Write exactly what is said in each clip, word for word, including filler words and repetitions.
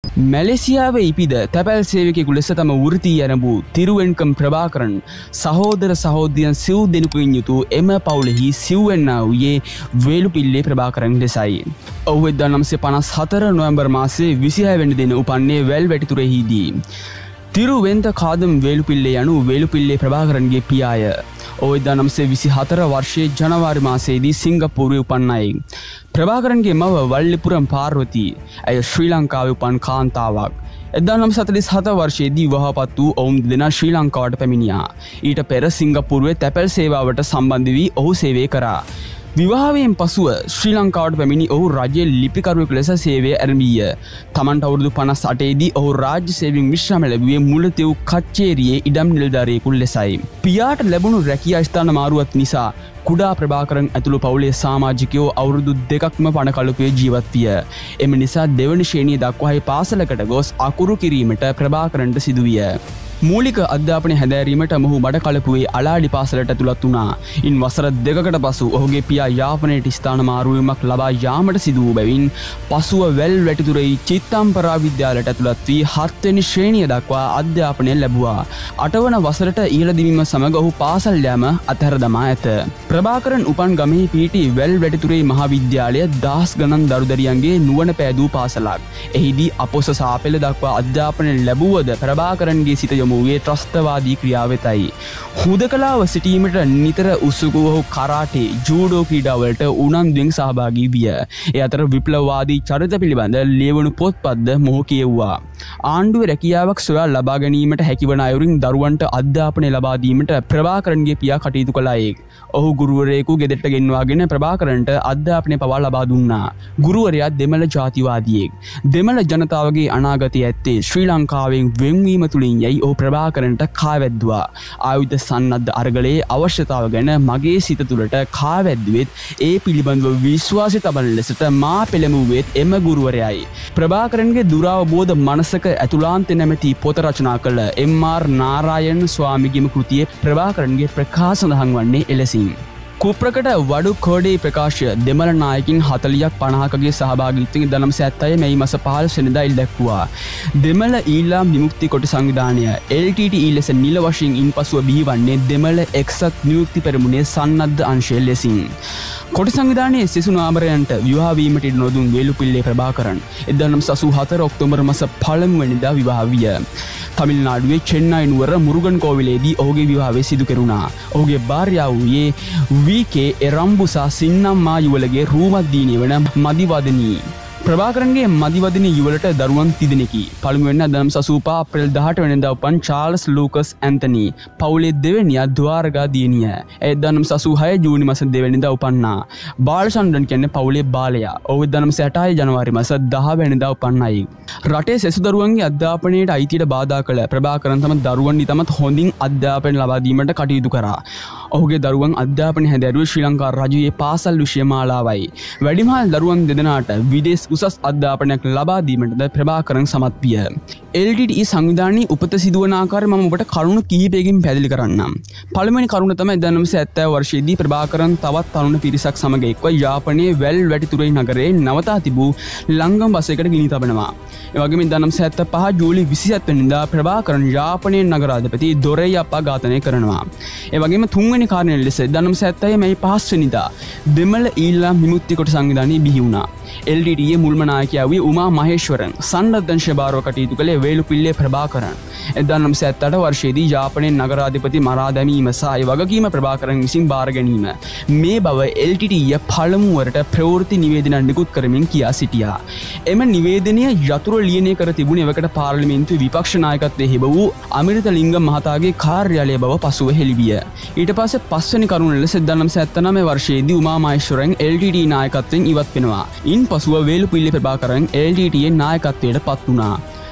මැලේසියාවේ ඉපිද තැපැල් සේවකයෙකු ලෙස තම වෘත්තීය ආරම්භ තිරුවෙන්කම් ප්‍රභාකරන් සහෝදර සහෝදරියන් සිව් දෙනෙකුයින් යුතු එම පවුලෙහි සිව්වැන්නා වූයේ වේලුපිල්ලේ ප්‍රභාකරන් ලෙසයි. ඔහු එක්දා නවසිය පනස් හතර නොවැම්බර් මාසයේ විසිහය වෙනි දින උපන්නේ වැල්වැටිතුරෙහිදී. තිරුවෙන්ත කාදම් වේලුපිල්ලේ යනු වේලුපිල්ලේ ප්‍රභාකරන්ගේ පියාය. ඔහු එක්දා නවසිය විසි හතර වර්ෂයේ ජනවාරි මාසයේදී සිංගප්පූරුවේ උපන්නයි. ප්‍රභාකරන්ගේ මව වල්ලිපුරම් පාර්වතී ඇය ශ්‍රී ලංකාවේ උපන් කාන්තාවක්. එක්දා නවසිය හතළිස් හත වර්ෂයේදී විවාහපත් වූ ඔවුන් දෙදෙනා ශ්‍රී ලංකාවට පැමිණියා. ඊට පෙර සිංගප්පූරුවේ තැපැල් සේවාවට සම්බන්ධ වී ඔහු සේවය කරා. විවාහයෙන් පසුව ශ්‍රී ලංකාවට පැමිණි ඔහු රජයේ ලිපිකරුවෙකු ලෙස සේවය ආරම්භීය. තමන්ට අවුරුදු පනස් අටේදී ඔහු රාජ්‍ය සේවයෙන් විශ්‍රාම ලැබුවේ මුලතිව් කච්චේරියේ ඉඩම් නිලධාරියෙකු ලෙසයි. පියාට ලැබුණු රැකියා ස්ථාන මාරුවත් නිසා කුඩා ප්‍රභාකරන් ඇතුළු පවුලේ සමාජිකයෝ අවුරුදු දෙකක්ම පණ කලපුවේ ජීවත් විය. එම නිසා දෙවන ශ්‍රේණිය දක්වායි පාසලකට ගොස් අකුරු කිරීමට ප්‍රභාකරන්ට සිදුවිය. මූලික අධ්‍යාපනය හැදෑරීමට මොහු මඩකලපුවේ අලාඩි පාසලට ඇතුළත් වුණා. ඉන් වසර දෙකකට පසු ඔහුගේ පියා යාපනයට ස්ථාන මාරුවීමක් ලබා යාමට සිදු වූ බැවින් පසුව වැල්වැටිතුරෙහි චිත්තම්පරා විද්‍යාලයට ඇතුළත් වී හත්වෙනි ශ්‍රේණිය දක්වා අධ්‍යාපනය ලැබුවා. අටවන වසරට ඉහළ දිවීම සමග ඔහු පාසල් යාම අත්හැර දමා ඇත. ප්‍රභාකරන් උපන් ගමෙහි පිහිටි වැල්වැටිතුරේ මහාවිද්‍යාලය දහස් ගණන් දරුදරියන්ගේ නුවණ පෑදූ පාසලක්. එහිදී අපොස සාපෙළ දක්වා අධ්‍යාපනය ලැබුවද ප්‍රභාකරන්ගේ සිත යොමුවේ ත්‍රස්තවාදී ක්‍රියාව වෙතයි. හුදකලාව සිටීමට නිතර උත්සුක වූ කරාටේ, ජූඩෝ ක්‍රීඩාවලට උනන්දුවෙන් සහභාගී විය. ඒ අතර විප්ලවවාදී චරිත පිළිබඳ ලියවුණු පොත්පත්ද මොහු කියෙව්වා. ආණ්ඩුවේ රැකියාවක් සොයා ලබා ගැනීමට හැකිවන අයුරින් දරුවන්ට අධ්‍යාපනය ලබා දීමට ප්‍රභාකරන්ගේ පියා කටයුතු කළාය. ඔහු ගුරුවරයෙකු ගෙදරට ගෙන්වාගෙන ප්‍රභාකරන්ට අධ්‍යාපනය පවා ලබා දුන්නා. ගුරුවරයා දෙමළ ජාතිවාදියෙක්. දෙමළ ජනතාවගේ අනාගතය ඇත්තේ ශ්‍රී ලංකාවෙන් වෙන්වීම තුලින් යයි ඔහු ප්‍රභාකරන්ට කාවැද්දුවා. ආයුධ සන්නද්ධ අරගලයේ අවශ්‍යතාව ගැන මගේ සිත තුළට කාවැද්දුවෙත් ඒ පිළිබඳව විශ්වාසය තබන ලෙසට මා පෙළඹුවෙත් එම ගුරුවරයයි. ප්‍රභාකරන්ගේ දුරවබෝධ මනසක ඇතුළාන්තය නැමැති පොත රචනා කළ එම් ආර් නාරායන් ස්වාමීගේම කෘතියේ ප්‍රභාකරන්ගේ ප්‍රකාශ සඳහන් වන්නේ එලෙසින්. කුප්‍රකට වඩු කෝඩේ ප්‍රකාශය දෙමළ නායකින් හතළියක් පනහකගේ සහභාගීත්වයෙන් එක්දා නවසිය හැත්තෑ මැයි මාස පහළොස් වෙනිදා ඉල්දැක්වුවා. දෙමළ ඊළාම් විමුක්ති කොටි සංවිධානය එල් ටී ටී ඊ ලෙස නිල වශයෙන් ඉන්පසුව බිහිවන්නේ දෙමළ එක්සත් විමුක්ති පෙරමුණේ සන්නද්ධ අංශය ලෙසින්. කොටි සංවිධානයේ සිසු නාමරයන්ට විවාහ වීමට ඉඩ නොදුන් වේලුපිල්ලේ ප්‍රභාකරන් එක්දා නවසිය අසූ හතර ඔක්තෝබර් මාස පළමු වෙනිදා විවාහ විය. තමිල්නාඩුවේ චෙන්නයි නුවර මුරුගන් කෝවිලේදී ඔහුගේ විවාහය සිදු කෙරුණා. ඔහුගේ භාර්යාව වූයේ වී කේ එරම්බුසා සින්නම්මා යුවලගේ රූමද්දීනිය වන මදිවදනී. ප්‍රභාකරන්ගේ මදිවදනී යුවලට දරුවන් තිදෙනෙකි. පළමුවෙන්නා එක්දා නවසිය අසූ පහ අප්‍රේල් දහඅට වෙනිදා උපන් චාල්ස් ලූකස් ඇන්තනි. පවුලේ දෙවෙනියා ද්වාරකා දියණිය. එක්දා නවසිය අසූ හය ජූනි මාස දෙක වෙනිදා උපන්නා. බාලචන්ද්‍රන් කියන්නේ පවුලේ බාලයා. ඔහු එක්දා නවසිය අටයි ජනවාරි මාස දහ වෙනිදා උපන්නයි. රටේ සෙසු දරුවන්ගේ අධ්‍යාපනයට අයිතියට බාධා කළ ප්‍රභාකරන් තම දරුවන් ඉතාමත් හොඳින් අධ්‍යාපනය ලබා දීමට කටයුතු කරා. ඔහුගේ දරුවන් අධ්‍යාපනය හැදෑරුවේ ශ්‍රී ලංකා රජයේ පාසල් විෂය මාලාවයි. වැඩිමහල් දරුවන් දෙදෙනාට විදේශ උසස් අධ්‍යාපනයක් ලබා දීමටද ප්‍රභාකරන් සමත් විය. එල් ටී ටී ඊ සංවිධානයේ උපත සිදුවන ආකාරය මම ඔබට කරුණු කිහිපයකින් පැහැදිලි කරන්නම්. පළමුවෙනි කරුණ තමයි එක්දා නවසිය හැත්තෑ වර්ෂයේදී ප්‍රභාකරන් තවත් තරුණ පිරිසක් සමග එක්ව යාපනයේ වැල්වැටිතුරේ නගරයේ නවතා තිබූ ලංගම් බස් එකකට ගිනි තබනවා. ඒ වගේම එක්දා නවසිය හැත්තෑ පහ ජූලි විසිහත් වෙනිදා ප්‍රභාකරන් යාපනයේ නගරාධිපති දොරෙය්‍යප්පා ඝාතනය කරනවා. ඒ වගේම තුන්වෙනි කාරණය ලෙස එක්දා නවසිය හැත්තෑ මැයි පහ වෙනිදා දෙමළ ඊළාම් විමුක්ති කොටි සංවිධානය බිහි වුණා. එල් ටී ටී ඊ මුල්ම නායකයා වූ උමා මහේශ්වරන් සන්නද්ධංශ භාරව කටයුතු කළේ වේලුපිල්ලේ ප්‍රභාකරන්. එක්දා නවසිය හැත්තෑ අට වර්ෂයේදී යාපනයේ නගරාධිපති මරා දැමීම සහ ඒ වගකීම ප්‍රභාකරන් විසින් බාර ගැනීම මේ බව එල් ටී ටී ඊ පළමු වරට ප්‍රවෘත්ති නිවේදනයක් නිකුත් කරමින් කියා සිටියා. එම නිවේදනය යතුරු ලියනය කර තිබුණේ එවකට පාර්ලිමේන්තුවේ විපක්ෂ නායකත්වයේ හිබ වූ අමිර්තලිංගම් මහතාගේ කාර්යාලය බව පසුව හෙළිවිය. ඊට පස්සේ පස්වෙනි කරුණ ලෙස එක්දා නවසිය හැත්තෑ නවය වර්ෂයේදී Uma Maheswaran L T T E නායකත්වයෙන් ඉවත් වෙනවා. ඉන් පසුව Velupillai Prabhakaran L T T E නායකත්වයට පත් වුණා.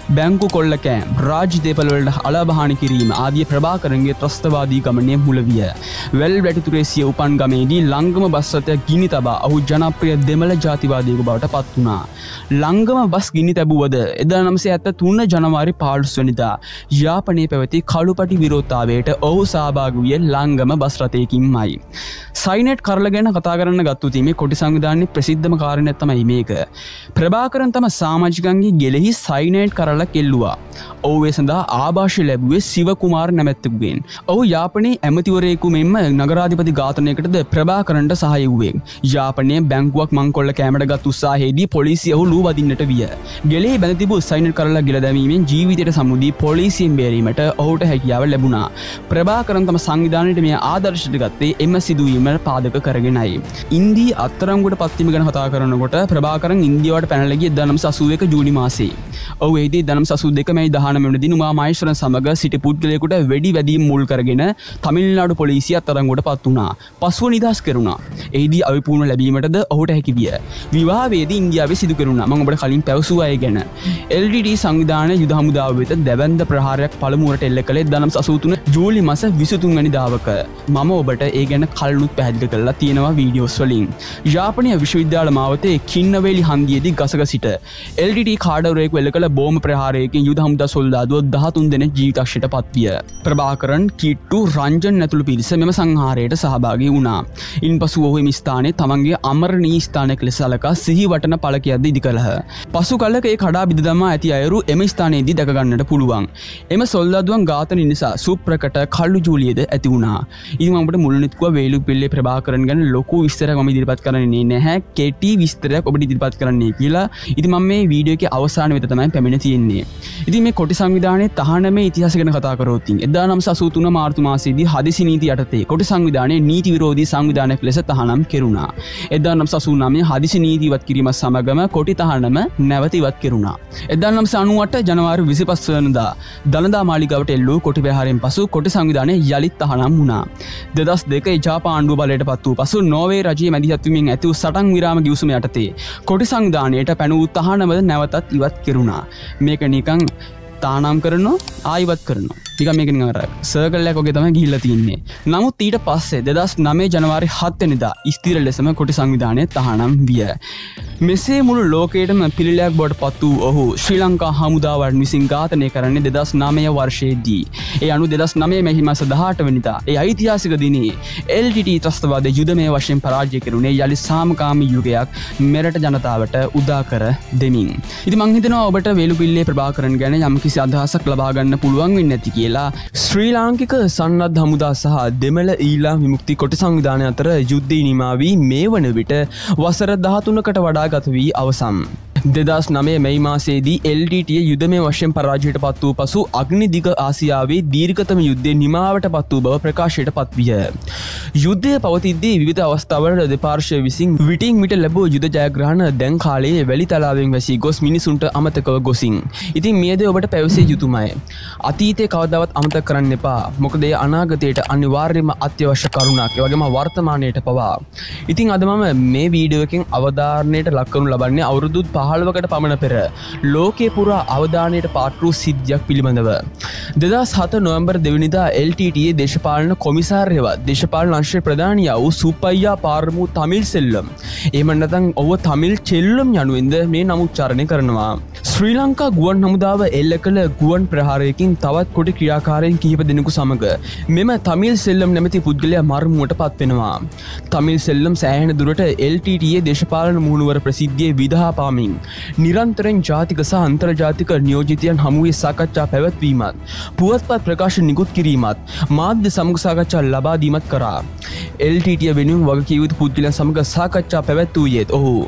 බැංකු කොල්ල කෑම්, රාජ්‍ය දේපළ වලට අලබහානි කිරීම ආදී ප්‍රභාකරන්ගේ ත්‍රස්තවාදී ගමනේ මුල විය. වැල් වැටිතුරේ සිය උපන් ගමේදී ලංගම බස් රථයක් ගිනි තබා ඔහු ජනප්‍රිය දෙමළ ජාතිවාදියෙකු බවට පත් වුණා. ලංගම බස් ගිනි තැබුවද එදා නවසිය හැත්තෑ තුන ජනවාරි පහළොස් වෙනිදා යාපනයේ පැවති කළුපටි විරෝධතාවයට ඔහු සහභාගී වූයේ ලංගම බස් රථයකින්මයි. සයිනෙට් කරල ගැන කතා කරන්න ගත්තු තීමේ කොටි සංවිධානයේ ප්‍රසිද්ධම කාරණයක් තමයි මේක. ප්‍රභාකරන් තම සමාජිකයන්ගේ ගෙලෙහි සයිනෙට් කරලා කෙල්ලුවා. ඔහු ඒ සඳහා ආభాෂය ලැබුවේ සිව කුමාර නැමැත්තෙකුගෙන්. ඔහු යාපනයේ ඇමතිවරයෙකු මෙන්ම නගරාධිපති ඝාතනයකටද ප්‍රභාකරන්ට සහාය වූවේ. යාපනයේ බැංකුවක් මංකොල්ල කැමරට ගත් උත්සාහයේදී පොලිසිය ඔහු ලූ වදින්නට විය. ගෙලෙහි බැඳ තිබූ සයිනෙට් කරලා ගිල දැමීමෙන් ජීවිතයට සමුදී පොලිසියෙන් බේරීමට ඔහුට හැකියාව ලැබුණා. ප්‍රභාකරන් තම සංවිධානයට මේ ආදර්ශයට ගත්තේ එම සිදුවීම පාදක කරගෙනයි. ඉන්දී අත්තරංගුවට පත්වීම ගැන කතා කරනකොට ප්‍රභාකරන් ඉන්දියාවට පැනලා ගියේ එක්දහස් නවසිය අසූ එක ජූනි මාසයේ. ඔහු එහිදී එක්දහස් නවසිය අසූ දෙක මැයි දහනවය වෙනිදා දින උමා මහේශ්වරන් සමග සිටි පුද්ගලයෙකුට වෙඩි වැදීම් මුල් කරගෙන තමිල්නාඩු පොලිසිය අත්අඩංගුවට පත් වුණා. පසුව නිදහස් කෙරුණා. එහිදී අවිපූර්ණ ලැබීමටද ඔහුට හැකි විය. විවාහයේදී ඉන්දියාවේ සිදු කෙරුණා. මම ඔබට කලින් පැවසුවා ඒ ගැන. එල් ටී ටී සංවිධානය යුද හමුදාව වෙත දැවැන්ත ප්‍රහාරයක් පළමුවට එල්ල කළේ එක්දහස් නවසිය අසූ තුන ජූලි මාස විසි තුන් වෙනිදාවක. මම ඔබට ඒ ගැන කලිනුත් පැහැදිලි කරලා තියෙනවා වීඩියෝස් වලින්. යාපනීය විශ්වවිද්‍යාල මාවතේ කින්නවේලි හන්දියේදී ගසක සිට එල් ටී ටී කාඩවරයෙකු එල්ල කළ බෝම්බ ප්‍රහාරයකින් යුද හමුදා සොල්දාදුවෝ දහතුන් දෙනෙක් ජීවිතක්ෂයට පත්විය. ප්‍රභාකරන් කිට්ටු රංජන් ඇතුළු පිරිස මෙම සංහාරයට සහභාගී වුණා. ඉන්පසු ඔහු එම ස්ථානයේ තමන්ගේ අමරණීය ස්ථානයක් ලෙස සලකා සිහි වටන පළකයක්ද ඉදි කළහ. පසු කලක ඒ කඩා බිඳ දමා ඇති අයුරු එම ස්ථානයේදී දැක ගන්නට පුළුවන්. එම සොල්දාදුවන් ඝාතන නිසා සුප්‍රකට කළු ජූලියද ඇති වුණා. ඉතින් මම ඔබට මුලින්ම කිව්වා වේලුපිල්ලේ ප්‍රභාකරන් ගැන ලොකු විස්තරයක් මම ඉදිරිපත් කරන්නේ නැහැ. කෙටි විස්තරයක් ඔබට ඉදිරිපත් කරන්නයි කියලා. ඉතින් මම මේ වීඩියෝ එකේ අවසාන වෙත තමයි පැමිණ තියෙන්නේ. ඉතින් මේ කොටි සංවිධානයේ තහනමේ ඉතිහාසය ගැන කතා කරොත් එක්දහස් නවසිය අසූ තුන මාර්තු මාසයේදී හදිසි නීති යටතේ කොටි සංවිධානයේ නීති විරෝධී සංවිධානයක් ලෙස තහනම් කෙරුණා. එක්දහස් නවසිය අසූ නවය හදිසි නීති ඉවත් කිරීම සමගම කොටි තහනම නැවත ඉවත් කෙරුණා. එක්දහස් නවසිය අනූ අට ජනවාරි විසිපස් වෙනිදා දළදා මාලිගාවට එල්ලූ කොටි ප්‍රහාරයෙන් පසු කොටි සංවිධානය යළිත් තහනම් වුණා. දෙදහස් දෙක ජපාන ආණ්ඩුව බලයට පත් වූ පසු නෝර්වේ රජයේ මැදිහත් වීමෙන් ඇති වූ සටන් විරාම ගිවිසුම යටතේ කොටි සංවිධානයට පැන වූ තහනමද නැවතත් ඉවත් කෙරුණා. මේක නිකන් තානම් කරනවා ආයිවත් කරනවා. නිකන් මේක නිකන් අර සර්කල් එකක් වගේ තමයි ගිහිල්ලා තින්නේ. නමුත් ඊට පස්සේ දෙදහස් නවය ජනවාරි හත් වෙනිදා ස්ථිර ලෙසම කොටි සංවිධානය තහනම් විය. මෙසේ මුළු ලෝකයටම පිළිලයක් බවට පත් වූ ඔහු ශ්‍රී ලංකා හමුදාවන් විසින් ඝාතනය කරන්නේ දෙදහස් නවය වර්ෂයේදී. ඒ අනුව දෙදහස් නවය මැයි මාස දහඅට වෙනිදා ඒ ඓතිහාසික දිනේ එල් ටී ටී ත්‍රස්තවාදයේ යුදමය වශයෙන් පරාජය කෙරුණේ යලි සාමකාමී යුගයක් මෙරට ජනතාවට උදා කර දෙමින්. ඉතින් මං හිතනවා ඔබට වේලුපිල්ලේ ප්‍රභාකරන් ගැන යම්කිසි අදහසක් ලබා ගන්න පුළුවන් වෙන්නේ නැති කියලා. ශ්‍රී ලාංකික සන්නද්ධ හමුදා සහ දෙමළ ඊළාම් විමුක්ති කොටි සංවිධානය අතර යුද්ධය නිමා වී මේ වන විට වසර දහතුනකට වඩා ගත වී අවසන්. දෙදහස් නවය මැයි මාසයේදී එල් ටී ටී යුදමය වශයෙන් පරාජයට පත් වූ පසු අග්නිදිග ආසියාවේ දීර්ඝතම යුද්ධය නිමාවට පත් වූ බව ප්‍රකාශයට පත් විය. යුද්ධය පවතිද්දී විවිධ අවස්ථාවල දෙපාර්ශ්වය විසින් විටින් විට ලැබූ යුද ජයග්‍රහණ දැන් කාලයේ වැලි තලාවෙන් වැසී ගොස් මිනිසුන්ට අමතකව ගොසින්. ඉතින් මේ දේ ඔබට පැවසිය යුතුමයි. අතීතයේ කවදාවත් අමතක කරන්න එපා. මොකද ඒ අනාගතයට අනිවාර්යයෙන්ම අත්‍යවශ්‍ය කරුණක්. ඒ වගේම වර්තමානයට පවා. ඉතින් අද මම මේ වීඩියෝ එකෙන් අවධාරණයට ලක් කරනු ලබන්නේ අවුරුදු පහළොවකට පමණ පෙර ලෝකේ පුරා අවධානයට පාත්‍ර වූ සිද්ධියක් පිළිබඳව. දෙදහස් හත නොවැම්බර් දෙවනිදා එල් ටී ටී දේශපාලන කොමිසාර්යවත් දේශපාලන අංශයේ ප්‍රධානියා වූ සුප්පයියා පාරමු තමිල් සෙල්ලම්. එහෙම නැත්නම් ඔව තමිල් චෙල්ලම් යනුවෙන්ද මේ නම උච්චාරණය කරනවා. ශ්‍රී ලංකා ගුවන් හමුදාව එල්ල කළ ගුවන් ප්‍රහාරයකින් තවත් කොටි ක්‍රියාකාරයන් කිහිප දෙනෙකු සමග මෙම තමිල් සෙල්ලම් නැමැති පුද්ගලයා මරමුවට පත් වෙනවා. තමිල් සෙල්ලම් සෑහෙන දුරට එල් ටී ටී දේශපාලන මුහුණුවර ප්‍රසිද්ධියේ විදහා පාමින් නිරන්තරයෙන් ජාතික සහ අන්තර්ජාතික නියෝජිතයන් හමුවේ සාකච්ඡා පැවැත්වීමත් පුවත්පත් ප්‍රකාශ නිකුත් කිරීමත් මාධ්‍ය සමග සාකච්ඡා ලබා දීමත් කරා. එල් ටී ටී වෙනුවෙන් වගකීම් යුතු පුද්ගලයන් සමග සාකච්ඡා පැවැත්වුවේත් ඔහු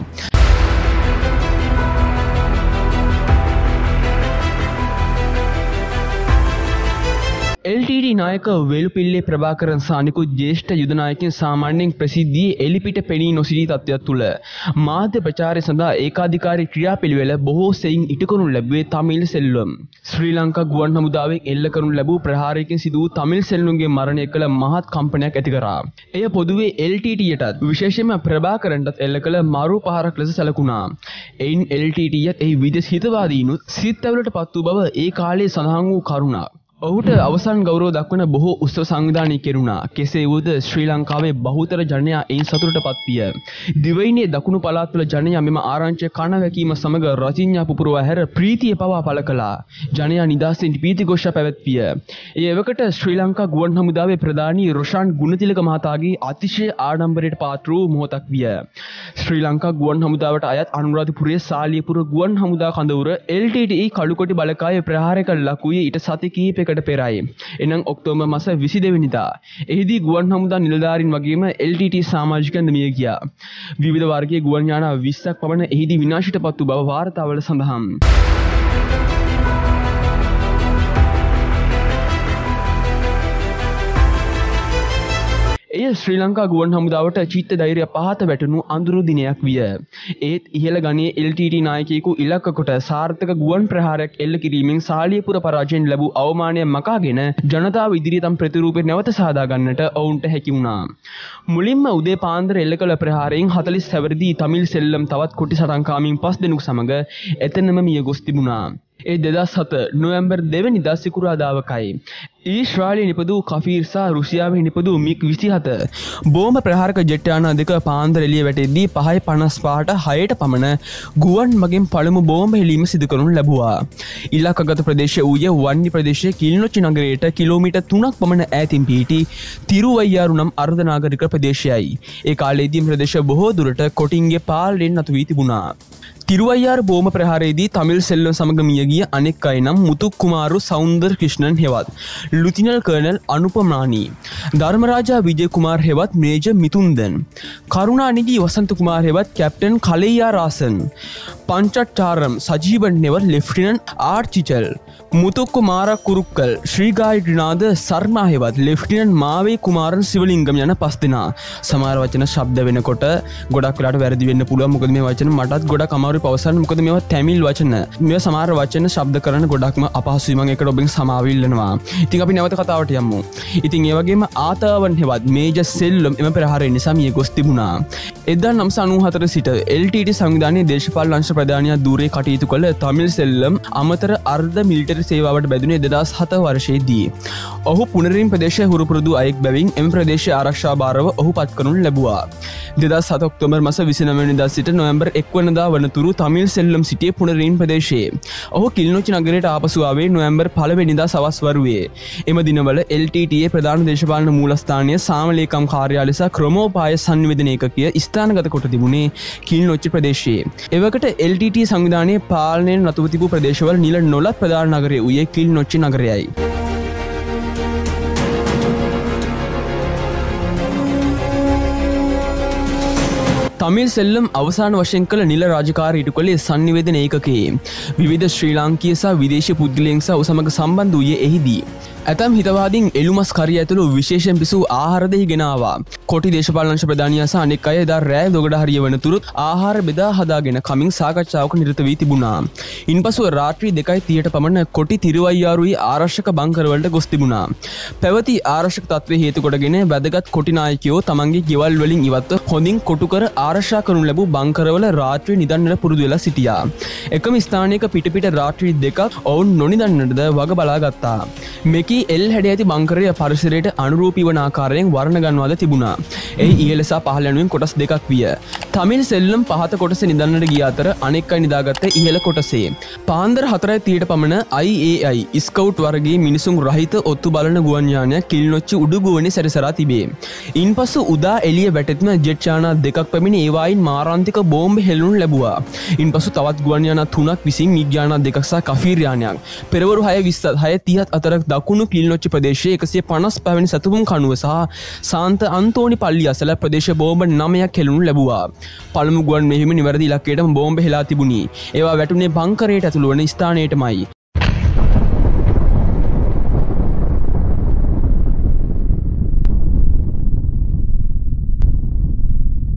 එල් ටී ටී නායක වේලුපිල්ලේ ප්‍රභාකරන් සහ අනිකුත් ජ්‍යෙෂ්ඨ යුද නායකයන් සාමාන්‍යයෙන් ප්‍රසිද්ධියේ එලිපිට පෙනී නොසිටි තත්ත්වයක් තුළ මාධ්‍ය ප්‍රචාරය සඳහා ඒකාධිකාරී ක්‍රියාපිළිවෙල බොහෝ සෙයින් ඉටු කරනු ලැබුවේ තමිල් සෙල්ලම්. ශ්‍රී ලංකා ගුවන් හමුදාවෙන් එල්ල කරනු ලැබූ ප්‍රහාරයකින් සිදු වූ තමිල් සෙල්ලුන්ගේ මරණය කළ මහත් කම්පනයක් ඇති කරා. එය පොදුවේ එල් ටී ටීයටත් විශේෂයෙන්ම ප්‍රභාකරන්ටත් එල්ල කළ මරු පහරක් ලෙස සැලකුණා. එයින් එල් ටී ටීයත් එහි විදේශ හිතවාදීනුත් සිත් තැවුලට පත් වූ බව ඒ කාලයේ සඳහන් වූ කරුණක්. ඔහුට අවසන් ගෞරව දක්වන බොහෝ උත්සව සංවිධානය කෙරුණා. කෙසේ වුවද ශ්‍රී ලංකාවේ බහුතර ජනයා එයින් සතුටටපත් විය. දිවයිනේ දකුණු පළාත්වල ජනයා මෙම ආරංචිය කන වැකීම සමග රතිඤ්ඤා පුපුරවා හැර ප්‍රීතිය පවා පළ කළා. ජනයා නිදහසින් ප්‍රීති ഘോഷ පැවැත්විය. ඒ එවකට ශ්‍රී ලංකා ගුවන් හමුදාවේ ප්‍රධානී රොෂාන් ගුණතිලක මහතාගේ අතිශය ආඩම්බරයට පාත්‍ර වූ මොහොතක් විය. ශ්‍රී ලංකා ගුවන් හමුදාවට අයත් අනුරාධපුරයේ සාලියපුර ගුවන් හමුදා කඳවුර එල් ටී ටී කළුකොටි බලකාය ප්‍රහාරය කළ ලකුවේ ඊට සති කිහිපයක කට පෙරයි. එනම් ඔක්තෝබර් මාස විසි දෙවැනි වෙනිදා. එහිදී ගුවන් හමුදා නිලධාරීන් වගේම එල් ටී ටී සමාජිකයන්ද මිය ගියා. විවිධ වර්ගයේ ගුවන් යාන විස්සක් පමණ එහිදී විනාශයට පත් වූ බව වාර්තාවල සඳහන්. එය ශ්‍රී ලංකා ගුවන් හමුදාවට චිත්ත ධෛර්ය පහත වැටුණු අඳුරු දිනයක් විය. ඒත් ඉහළ ගණයේ එල් ටී ටී නායකයෙකු ඉලක්ක කොට සාර්ථක ගුවන් ප්‍රහාරයක් එල්ල කිරීමෙන් සාලියපුර පරාජයෙන් ලැබූ අවමානය මකාගෙන ජනතාව ඉදිරියේ තම ප්‍රතිරූපේ නැවත සාදා ගන්නට ඔවුන්ට හැකි වුණා. මුලින්ම උදේ පාන්දර එල්ල කළ ප්‍රහාරයෙන් හතළිස් හැවිරිදි තමිල් සෙල්ලම් තවත් කොටි සටන්කාමීන් පස් දෙනෙකු සමග එතනම මිය ගොස් තිබුණා. ඒ දෙදහස් හත නොවැම්බර් දෙවැනිදා සිකුරාදාවකයි. ඊශ්‍රායලයේ නිපදූ කෆීර් සහ රුසියාවේ නිපදූ මිග් විසිහත බෝම්බ ප්‍රහාරක ජෙට් යාන දෙක පාන්දර එළිය වැටෙද්දී පහයි පනස් පහට හයට පමණ ගුවන් මගින් පළමු බෝම්බ හෙළීම සිදු කරනු ලැබුවා. ඉලක්කගත ප්‍රදේශය වූයේ වන්නි ප්‍රදේශයේ කිලිනොච්චි නගරයට කිලෝමීටර් තුනක් පමණ ඈතින් පිහිටි තිරුවයියාරු නම් අර්ධ නාගරික ප්‍රදේශයයි. ඒ කාලයේදී ප්‍රදේශය බොහෝ දුරට කොටින්ගේ පාලනයෙන් නතු වී තිබුණා. තිරුවයියාර බෝම ප්‍රහාරයේදී තමිල් සෙල්ලම් සමග මිය ගිය අනෙක් අය නම් මුතු කුමාරු සෞන්දර් ක්‍රිෂ්ණන් හෙවත් ලුතිනල් කර්නල් අනුපමානි, ධර්මරාජා විජය කුමාර් හෙවත් මේජර් මිතුන්දන්, කරුණානිධි වසන්ත කුමාර් හෙවත් කැප්ටන් කලෙයා රාසන්, පංචට්ටාරම් සජීවන් හෙවත් ලෙෆ්ටිනන්ට් ආර්චිචල්, මුතුක්කු මාරා කුරුක්කල්, ශ්‍රීගායි ඩිනාද සර්මා හෙවත් ලෙෆ්ටිනන්ට් මාවේ කුමාරන් සිවලිංගම් යන පස් දෙනා. සමහර වචන ශබ්ද වෙනකොට ගොඩක් වෙලාට වැරදි වෙන්න පුළුවන්. මොකද මේ වචන මටත් ගොඩක් අමාරු පවසන්න. මොකද මේවා තැමිල් වචන. මේවා සමහර වචන ශබ්ද කරන්න ගොඩක්ම අපහසුයි. මම ඒකට ඔබෙන් සමාව ඉල්ලනවා. ඉතින් අපි නැවත කතාවට යමු. ඉතින් ඒ වගේම ආතාවන් හෙවත් මේජර් සෙල්ලම් එම ප්‍රහාරය නිසා මිය ගොස් තිබුණා. එක්දාස් නවසිය අනූහතර සිට එල් ටී ටී සංවිධානයේ දේශපාලන අංශ ප්‍රධානියා ධූරේ කටයුතු කළ තමිල් සෙල්ලම් අමතර අර්ධ මිලිටරි සේවාවට බැඳුනේ දෙදහස් හත වර්ෂයේදී. ඔහු පුනරින් ප්‍රදේශය හුරුපුරුදු අයෙක් බැවින් එම ප්‍රදේශයේ ආරක්ෂා භාරව ඔහු පත් කරනු ලැබුවා. දෙදහස් හත ඔක්තෝබර් මාස විසිනවය වෙනිදා සිට නොවැම්බර් එක් වෙනිදා වනතුරු තමිල් සෙල්ලම් සිටියේ පුනරින් ප්‍රදේශයේ. ඔහු කිලිනොච්චි නගරයට ආපසු ආවේ නොවැම්බර් පළවෙනිදා සවස් වරුවේ. එම දිනවල එල් ටී ටී ප්‍රධාන දේශපාලන මූලස්ථානය සාමලේකම් කාර්යාලය සහ ක්‍රමෝපාය සංනිවේදන ඒකකය ස්ථානගත කොට තිබුණේ කිලිනොච්චි ප්‍රදේශයේ. එවකට එල් ටී ටී සංවිධානයේ පාලනයෙන් නතුව තිබූ ප්‍රදේශවල නිල නොලත් ප්‍රධාන නගරය වූයේ කිලිනොච්චි නගරයයි. තමිල් සෙල්ලම් අවසාන වශයෙන් කළ නිල රාජකාරී ඉටු කළේ සංනිවේදන ඒකකයේ. විවිධ ශ්‍රී ලාංකීය සහ විදේශීය පුද්ගලයන් සහ සමග සම්බන්ධ වූයේ එහිදී. ඇතම් හිතවාදීන් එළුමස් කරිය ඇතුළු විශේෂයෙන් පිසූ ආහාර දෙහි ගෙනාවා. කොටි දේශපාලන අංශ ප්‍රධානියා සහ අනෙක් අය එදා රෑ දොගඩ හරිය වනතුරුත් ආහාර බෙදා හදාගෙන කමින් සාකච්ඡාවක නිරත වී තිබුණා. ඉන්පසුව රාත්‍රී දෙකයි තිහට පමණ කොටි තිරුවයියාරුවේ ආරක්ෂක බංකරවලට ගොස් තිබුණා. පැවති ආරක්ෂක තත්ත්වයේ හේතු කොටගෙන වැදගත් කොටි නායකයෝ තමන්ගේ ගෙවල් වලින් ඉවත්ව හොඳින් කොටු කර ආරක්ෂා කරනු ලැබූ බංකරවල රාත්‍රී නිදන්නට පුරුදු වෙලා සිටියා. එකම ස්ථානයක පිට පිට රාත්‍රී දෙකක් ඔවුන් නොනිදන්නටද වග බලා ගත්තා. මෙකී එල් හැඩ ඇති බංකරය පරිසරයට අනුරූපී වන ආකාරයෙන් වර්ණ ගන්වාද තිබුණා. එහි ඉහළ සහ පහළ යනුවෙන් කොටස් දෙකක් විය. තමිල් සෙල්ලම් පහත කොටස නිදන්නට ගිය අතර අනෙක් අය නිදාගත්තේ ඉහළ කොටසේ. පාන්දර හතරයි තිහට පමණ අයි ඒ අයි ස්කවුට් වර්ගයේ මිනිසුන් රහිත ඔත්තු බලන ගුවන් යානයක් කිලිනොච්චි උඩුගුවනේ සැරිසරා තිබේ. ඉන්පසු උදා එළිය වැටෙත්ම ජෙට් යානා දෙකක් පැමිණ ඒවායින් මාරාන්තික බෝම්බ හෙළනු ලැබුවා. ඉන්පසු තවත් ගුවන් යානා තුනක් විසින් මිග් යානා දෙකක් සහ කෆීර් යානයක් පෙරවරු හය විස්සත් හය තිහත් අතර දකුණු කිලිනොච්චි ප්‍රදේශයේ එකසිය පනස් පහ වෙනි සතුබුම් කණුව සහ සාන්ත අන්තෝනි පල්ලිය අසල ප්‍රදේශ බෝම්බ නවයක් හෙළනු ලැබුවා. පළමු ගුවන් මෙහෙයුම නිවැරදි ඉලක්කයටම බෝම්බ හෙලා තිබුණි. ඒවා වැටුනේ බංකරයට ඇතුළු වන ස්ථානයටමයි.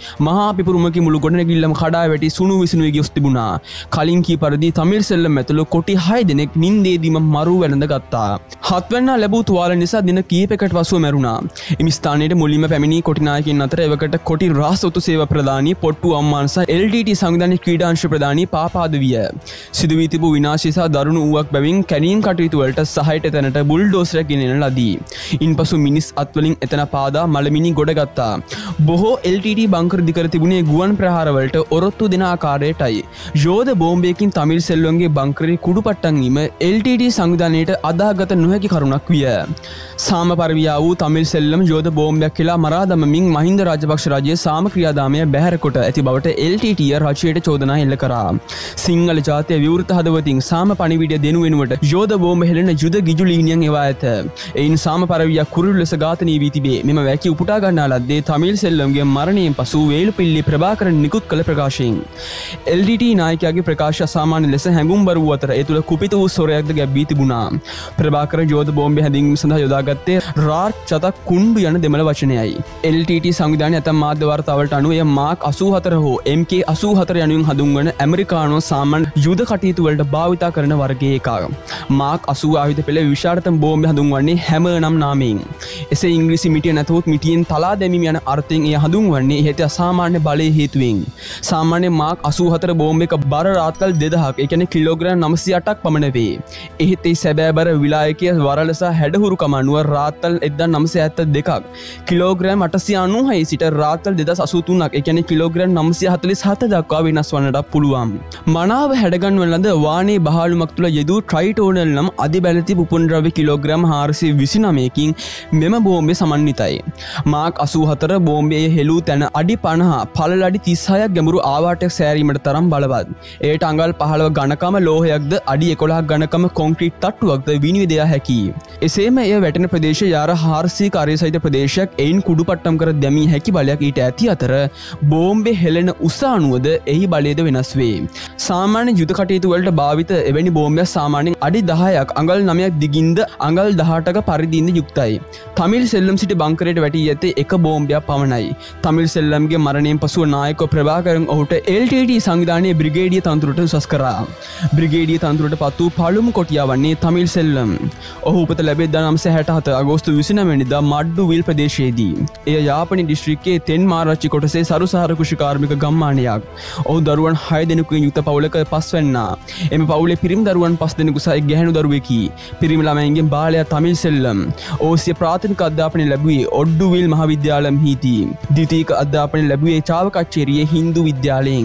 මහා පිපුරුමකි මුළු ගොඩනැගිල්ලම කඩා වැටි සුණු විසුණු වී ගොස් තිබුණා. කලින් කී පරිදි තමිල් සෙල්ලම් ඇතුළු කොටි හය දෙනෙක් නින්දේදීම මරු වැළඳ ගත්තා. හත්වැන්නා ලැබූ තුවාල නිසා දින කිහිපයකට පසුව මැරුණා. එම ස්ථානයේ මුලින්ම පැමිණි කොටි නායකයින් අතර එවකට කොටි රාසොතු සේවා ප්‍රධානී පොට්ටු අම්මාන් සහ එල් ටී ටී සංවිධානයේ ක්‍රීඩාංශ ප්‍රධානී පාපාද විය. සිදු වී තිබූ විනාශය සහ දරුණු වූවක් බැවින් කැණීම් කටයුතු වලට සහායට තැනට බුල්ඩෝසරයක් ගෙනෙන ලදී. ඉන්පසු මිනිස් අත්වලින් එතන පාදා මලමිනි ගොඩගත්තා. බොහෝ එල් ටී ටී බංකර් දිකර තිබුණේ ගුවන් ප්‍රහාරවලට ඔරොත්තු දෙන ආකාරයටයි. යෝධ බෝම්බයකින් තමිල් සෙල්ලම්ගේ බංකරේ කුඩු පට්ටම් වීම එල් ටී ටී සංවිධානයට අදාගත නොහැකි කරුණක් විය. සාම පරිවියා වූ තමිල් සෙල්ලම් යෝධ බෝම්බයක් කියලා මරා දමමින් මහින්ද රාජපක්ෂ රජයේ සාම ක්‍රියාදාමය බැහැර කොට ඇති බවට එල් ටී ටී රජයට චෝදනා එල්ල කරා. සිංහල ජාතිය විවෘත හදවතින් සාම පණිවිඩය දෙනු වෙනුවට යෝධ බෝම්බ හෙළන යුද ගිජු ලීනියන් එවා ඇත. එයින් සාම පරිවියා කුරුළු ලෙස ඝාතනය වී තිබේ. මෙම වැකි උපුටා ගන්නා ලද්දේ තමිල් සෙල්ලම්ගේ මරණයෙන් පසු වේලුපිල්ලි ප්‍රභාකරන් නිකුත් කළ ප්‍රකාශයෙන්. එල් ටී ටී නායකයාගේ ප්‍රකාශ අසාමාන්‍ය ලෙස හැඟුම්බර වූ අතර ඒ තුළ කුපිත වූ සොරයක්ද ගැබ්වී තිබුණා. ප්‍රභාකරන් යෝධ බෝම්බය හැඳින්වීම සඳහා යොදාගත්තේ රාට් චතක් කුණ්ඩු යන දෙමළ වචනයයි. එල් ටී ටී සංවිධානයේ ඇතම් මාධ්‍ය වාර්තාවලට අනුව එය මාක් අසූ හතර හෝ එම් කේ අසූ හතර යනුවෙන් හඳුන්වන ඇමරිකානෝ සාමාන්‍ය යුද කටයුතු වලට භාවිතා කරන වර්ගයේ එකක්. මාක් අසූ ආයුධ පෙළ විශාලතම බෝම්බය හඳුන්වන්නේ හැමර් නම් නාමයෙන්. එසේ ඉංග්‍රීසි මිටිය නැතහොත් මිටියෙන් තලා දැමීම යන අර්ථයෙන් එය හඳුන්වන්නේ ඉහත අසාමාන්‍ය බලයේ හේතුවෙන්. සාමාන්‍ය මාක් අසූ හතර බෝම්බ එක බර රාත්කල් දෙදහක් ඒ කියන්නේ කිලෝග්‍රෑම් නවසිය අටක් පමණ වේ. එහෙත් ඒ සැබෑ බර විලායකීය වරල සහ හැඩහුරුකම අනුව රාත්කල් එක්දාස් නවසිය හැත්තෑ දෙකක් කිලෝග්‍රෑම් අටසිය අනූහයි සිට රාත්කල් දෙදාස් අසූ තුනක් ඒ කියන්නේ කිලෝග්‍රෑම් නවසිය හතළිස් හත දක්වා වෙනස් වන්නට පුළුවන්. මනාව හැඩගන්වන ලද වානේ බහලුමක් තුළ යෙදූ ට්‍රයිටෝනල් නම් අධිබැලති පුපුන්ද්‍රව්‍ය කිලෝග්‍රෑම් හාරසිය විසිනවයකින් මෙම බෝම්බය සමන්විතයි. මාක් අසූ හතර බෝම්බයේ හෙළූ තැන අඩි පනහ පළල අඩි තිස් හයක් ගැඹුරු ආවාටයක් සෑරීමට තරම් බලවත්. එයට අඟල් පහළව ඝනකම ලෝහයක්ද අඩි එකොළහක් ඝනකම කොන්ක්‍රීට් තට්ටුවක්ද විනිවිද යා හැකියි. එසේම එය වැටෙන ප්‍රදේශය යාර හාරසිය කාර්ය සහිත ප්‍රදේශයක් එයින් කුඩු පට්ටම් කර දැමී හැකි බලයක් ඊට ඇති අතර බෝම්බේ හෙළෙන උස අනුවද එහි බලයද වෙනස් වේ. සාමාන්‍ය යුද කටයුතු වලට භාවිත එවැනි බෝම්බයක් සාමාන්‍යයෙන් අඩි දහයක් අඟල් නවයක් දිගින්ද අඟල් දහඅටක පරිදිින්ද යුක්තයි. තමිල් සෙල්ලම් සිටි බංකරයට වැටී ඇත්තේ එක බෝම්බයක් පමණයි. තමිල් සෙල්ලම්ගේ මරණයෙන් පසුව නායක ප්‍රභාකරන් ඔහුට එල් ටී ටී සංවිධානයේ බ්‍රිගේඩිය තනතුරට උසස් කරා. බ්‍රිගේඩිය තනතුරට පත් වූ පළමු කොටියා වන්නේ තමිල් සෙල්ලම්. ඔහු උපත ලැබේ එක්දාස් නවසිය හැටහත අගෝස්තු විසිනව වෙනිදා මඩ්ඩුවිල් ප්‍රදේශයේදී. එය යාපනි දිස්ත්‍රික්කයේ තෙන් මාරච්චි කොටසේ සරුසාර කෘෂිකාර්මික ගම්මානයක්. ඔහු දරුවන් හය දෙනෙකුගෙන් යුක්ත පවුලක පස්වැන්නා. එම පවුලේ පිරිමි දරුවන් පස් දෙනෙකු සහ එක් ගැහැණු දරුවෙකි. පිරිමි ළමයින්ගෙන් බාලයා තමිල් සෙල්ලම්. ඔහු සිය ප්‍රාථමික අධ්‍යාපනය ලැබුවේ ඔඩ්ඩුවිල් මහාවිද්‍යාලයෙහිදී. ද්විතීයික අධ්‍යාපනය ලැබුවේ චාවකච්චේරියේ හින්දු විද්‍යාලයෙන්.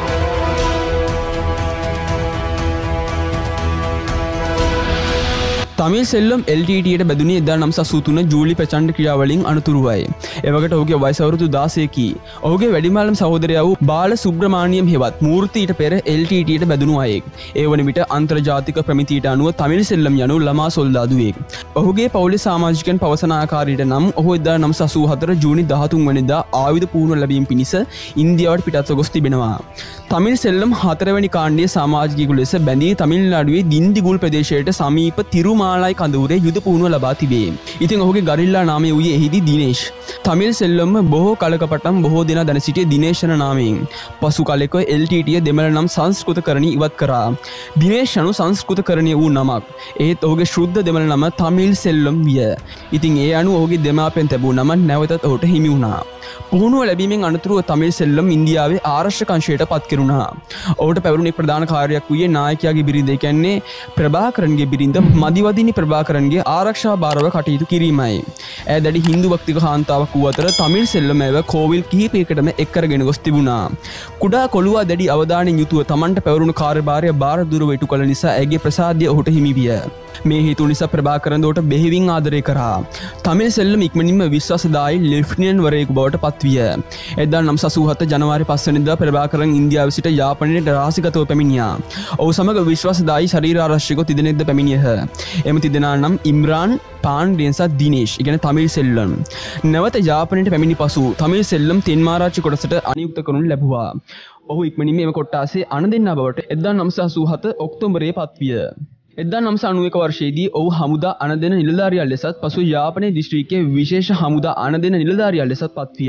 තමිල් සෙල්ලම් එල් ටී ටීයට බැඳුනේ එක්දාස් නවසිය අසූ තුන ජූලි ප්‍රචණ්ඩ ක්‍රියාවලින් අනතුරුවයි. එවකට ඔහුගේ වයස අවුරුදු දාසයකි. ඔහුගේ වැඩිමහල්ම සහෝදරයා වූ බාල සුබ්‍රමාණියම් හෙවත් මූර්තියට පෙර එල් ටී ටීයට බැඳුණු අයෙක්. ඒ වන විට අන්තර්ජාතික ප්‍රමිතියට අනුව තමිල් සෙල්ලම් යනු ළමා සොල්දාදුවෙක්. ඔහුගේ පවුලේ සමාජිකයන් පවසන ආකාරයට නම් ඔහු එක්දාස් නවසිය අසූ හතර ජූනි දහතුන් වෙනිදා ආයුධ පුහුණුව ලැබීම පිණිස ඉන්දියාවට පිටත්ව ගොස් තිබෙනවා. තමිල් සෙල්ලම් හතරවැනි කාණ්ඩයේ සමාජිකයෙකු ලෙස බැඳී තමිල්නාඩුවේ දින්දිගුල් ප්‍රදේශයට සමීප තිරුමාලයි කඳවුරේ යුද පුහුණුව ලබා තිබේ. ඉතින් ඔහුගේ ගරිල්ලා නාමය වූයේ එහිදී දිනේෂ්. තමිල් සෙල්ලම් බොහෝ කලක පටන් බොහෝ දෙනා දැන සිටියේ දිනේෂ් යන නාමයෙන්. පසු කලෙක එල් ටී ටී දෙමළ නම් සංස්කෘතකරණී ඉවත් කරා. දිනේෂ් යනු සංස්කෘතකරණීය වූ නමක්. ඒත් ඔහුගේ ශුද්ධ දෙමළ නම තමිල් සෙල්ලම් විය. ඉතින් ඒ අනුව ඔහුගේ දෙමාපියන් ලැබූ නම නැවතත් ඔහුට හිමි වුණා. පුහුණුව ලැබීමෙන් අනතුරුව තමිල් සෙල්ලම් ඉන්දියාවේ ආරක්ෂක අංශයට පත් කෙරුණා. ඔහුට පැවරුණු ප්‍රධාන කාර්යයක් වූයේ නායකයාගේ බිරිඳ, ඒ කියන්නේ ප්‍රභාකරන්ගේ බිරිඳ මදිවදිනි ප්‍රභාකරන්ගේ ආරක්ෂා භාරව කටයුතු කිරීමයි. ඇය දැඩි හින්දු භක්තික කාන්තාවක් වූ අතර තමිල් සෙල්ලම් ඇයව කෝවිල් කිහිපයකටම එක් කරගෙන ගොස් තිබුණා. කුඩා කොළුවා දැඩි අවධානයෙන් යුතුව තමන්ට පැවරුණු කාර්යභාරය බාර දුරව ඉටු කළ නිසා ඇයගේ ප්‍රසාදය ඔහුට හිමි විය. මේ හේතු නිසා ප්‍රභාකරන් ඔහුට බෙහෙවින් ආදරය කරා. තමිල් සෙල්ලම් ඉක්මනින්ම විශ්වාසදායී ලෙෆ්ටිනන්ට් වරයෙකු බවට පත් විය. එක්දාස් නවසිය අසූ හත ජනවාරි පහ වෙනිදා ප්‍රභාකරන් ඉන්දියාව සිට යාපනයට රහසිගතව පැමිණියා. ඔහු සමග විශ්වාසදායී ශරීර ආරක්ෂකයෝ තිදෙනෙක්ද පැමිණියහ. එම තිදෙනා නම් ඉම්රාන්, පාණ්ඩියන් සහ දිනේෂ්, ඒ කියන්නේ තමිල් සෙල්ලම්. නැවත යාපනයට පැමිණි පසු තමිල් සෙල්ලම් තෙන්මාරාච්චි කොටසට අනියුක්ත කරනු ලැබුවා. ඔහු ඉක්මනින්ම එම කොට්ටාසේ අණදෙන්නා බවට එක්දාස් නවසිය අසූ හත ඔක්තෝබරයේ පත්විය. එක්දාස් නවසිය අනූ එක වර්ෂයේදී ඔහු හමුදා අණදෙන නිලධාරියා ලෙසත් පසු යාපනයේ දිස්ත්‍රික්කයේ විශේෂ හමුදා අණදෙන නිලධාරියා ලෙසත් පත්විය.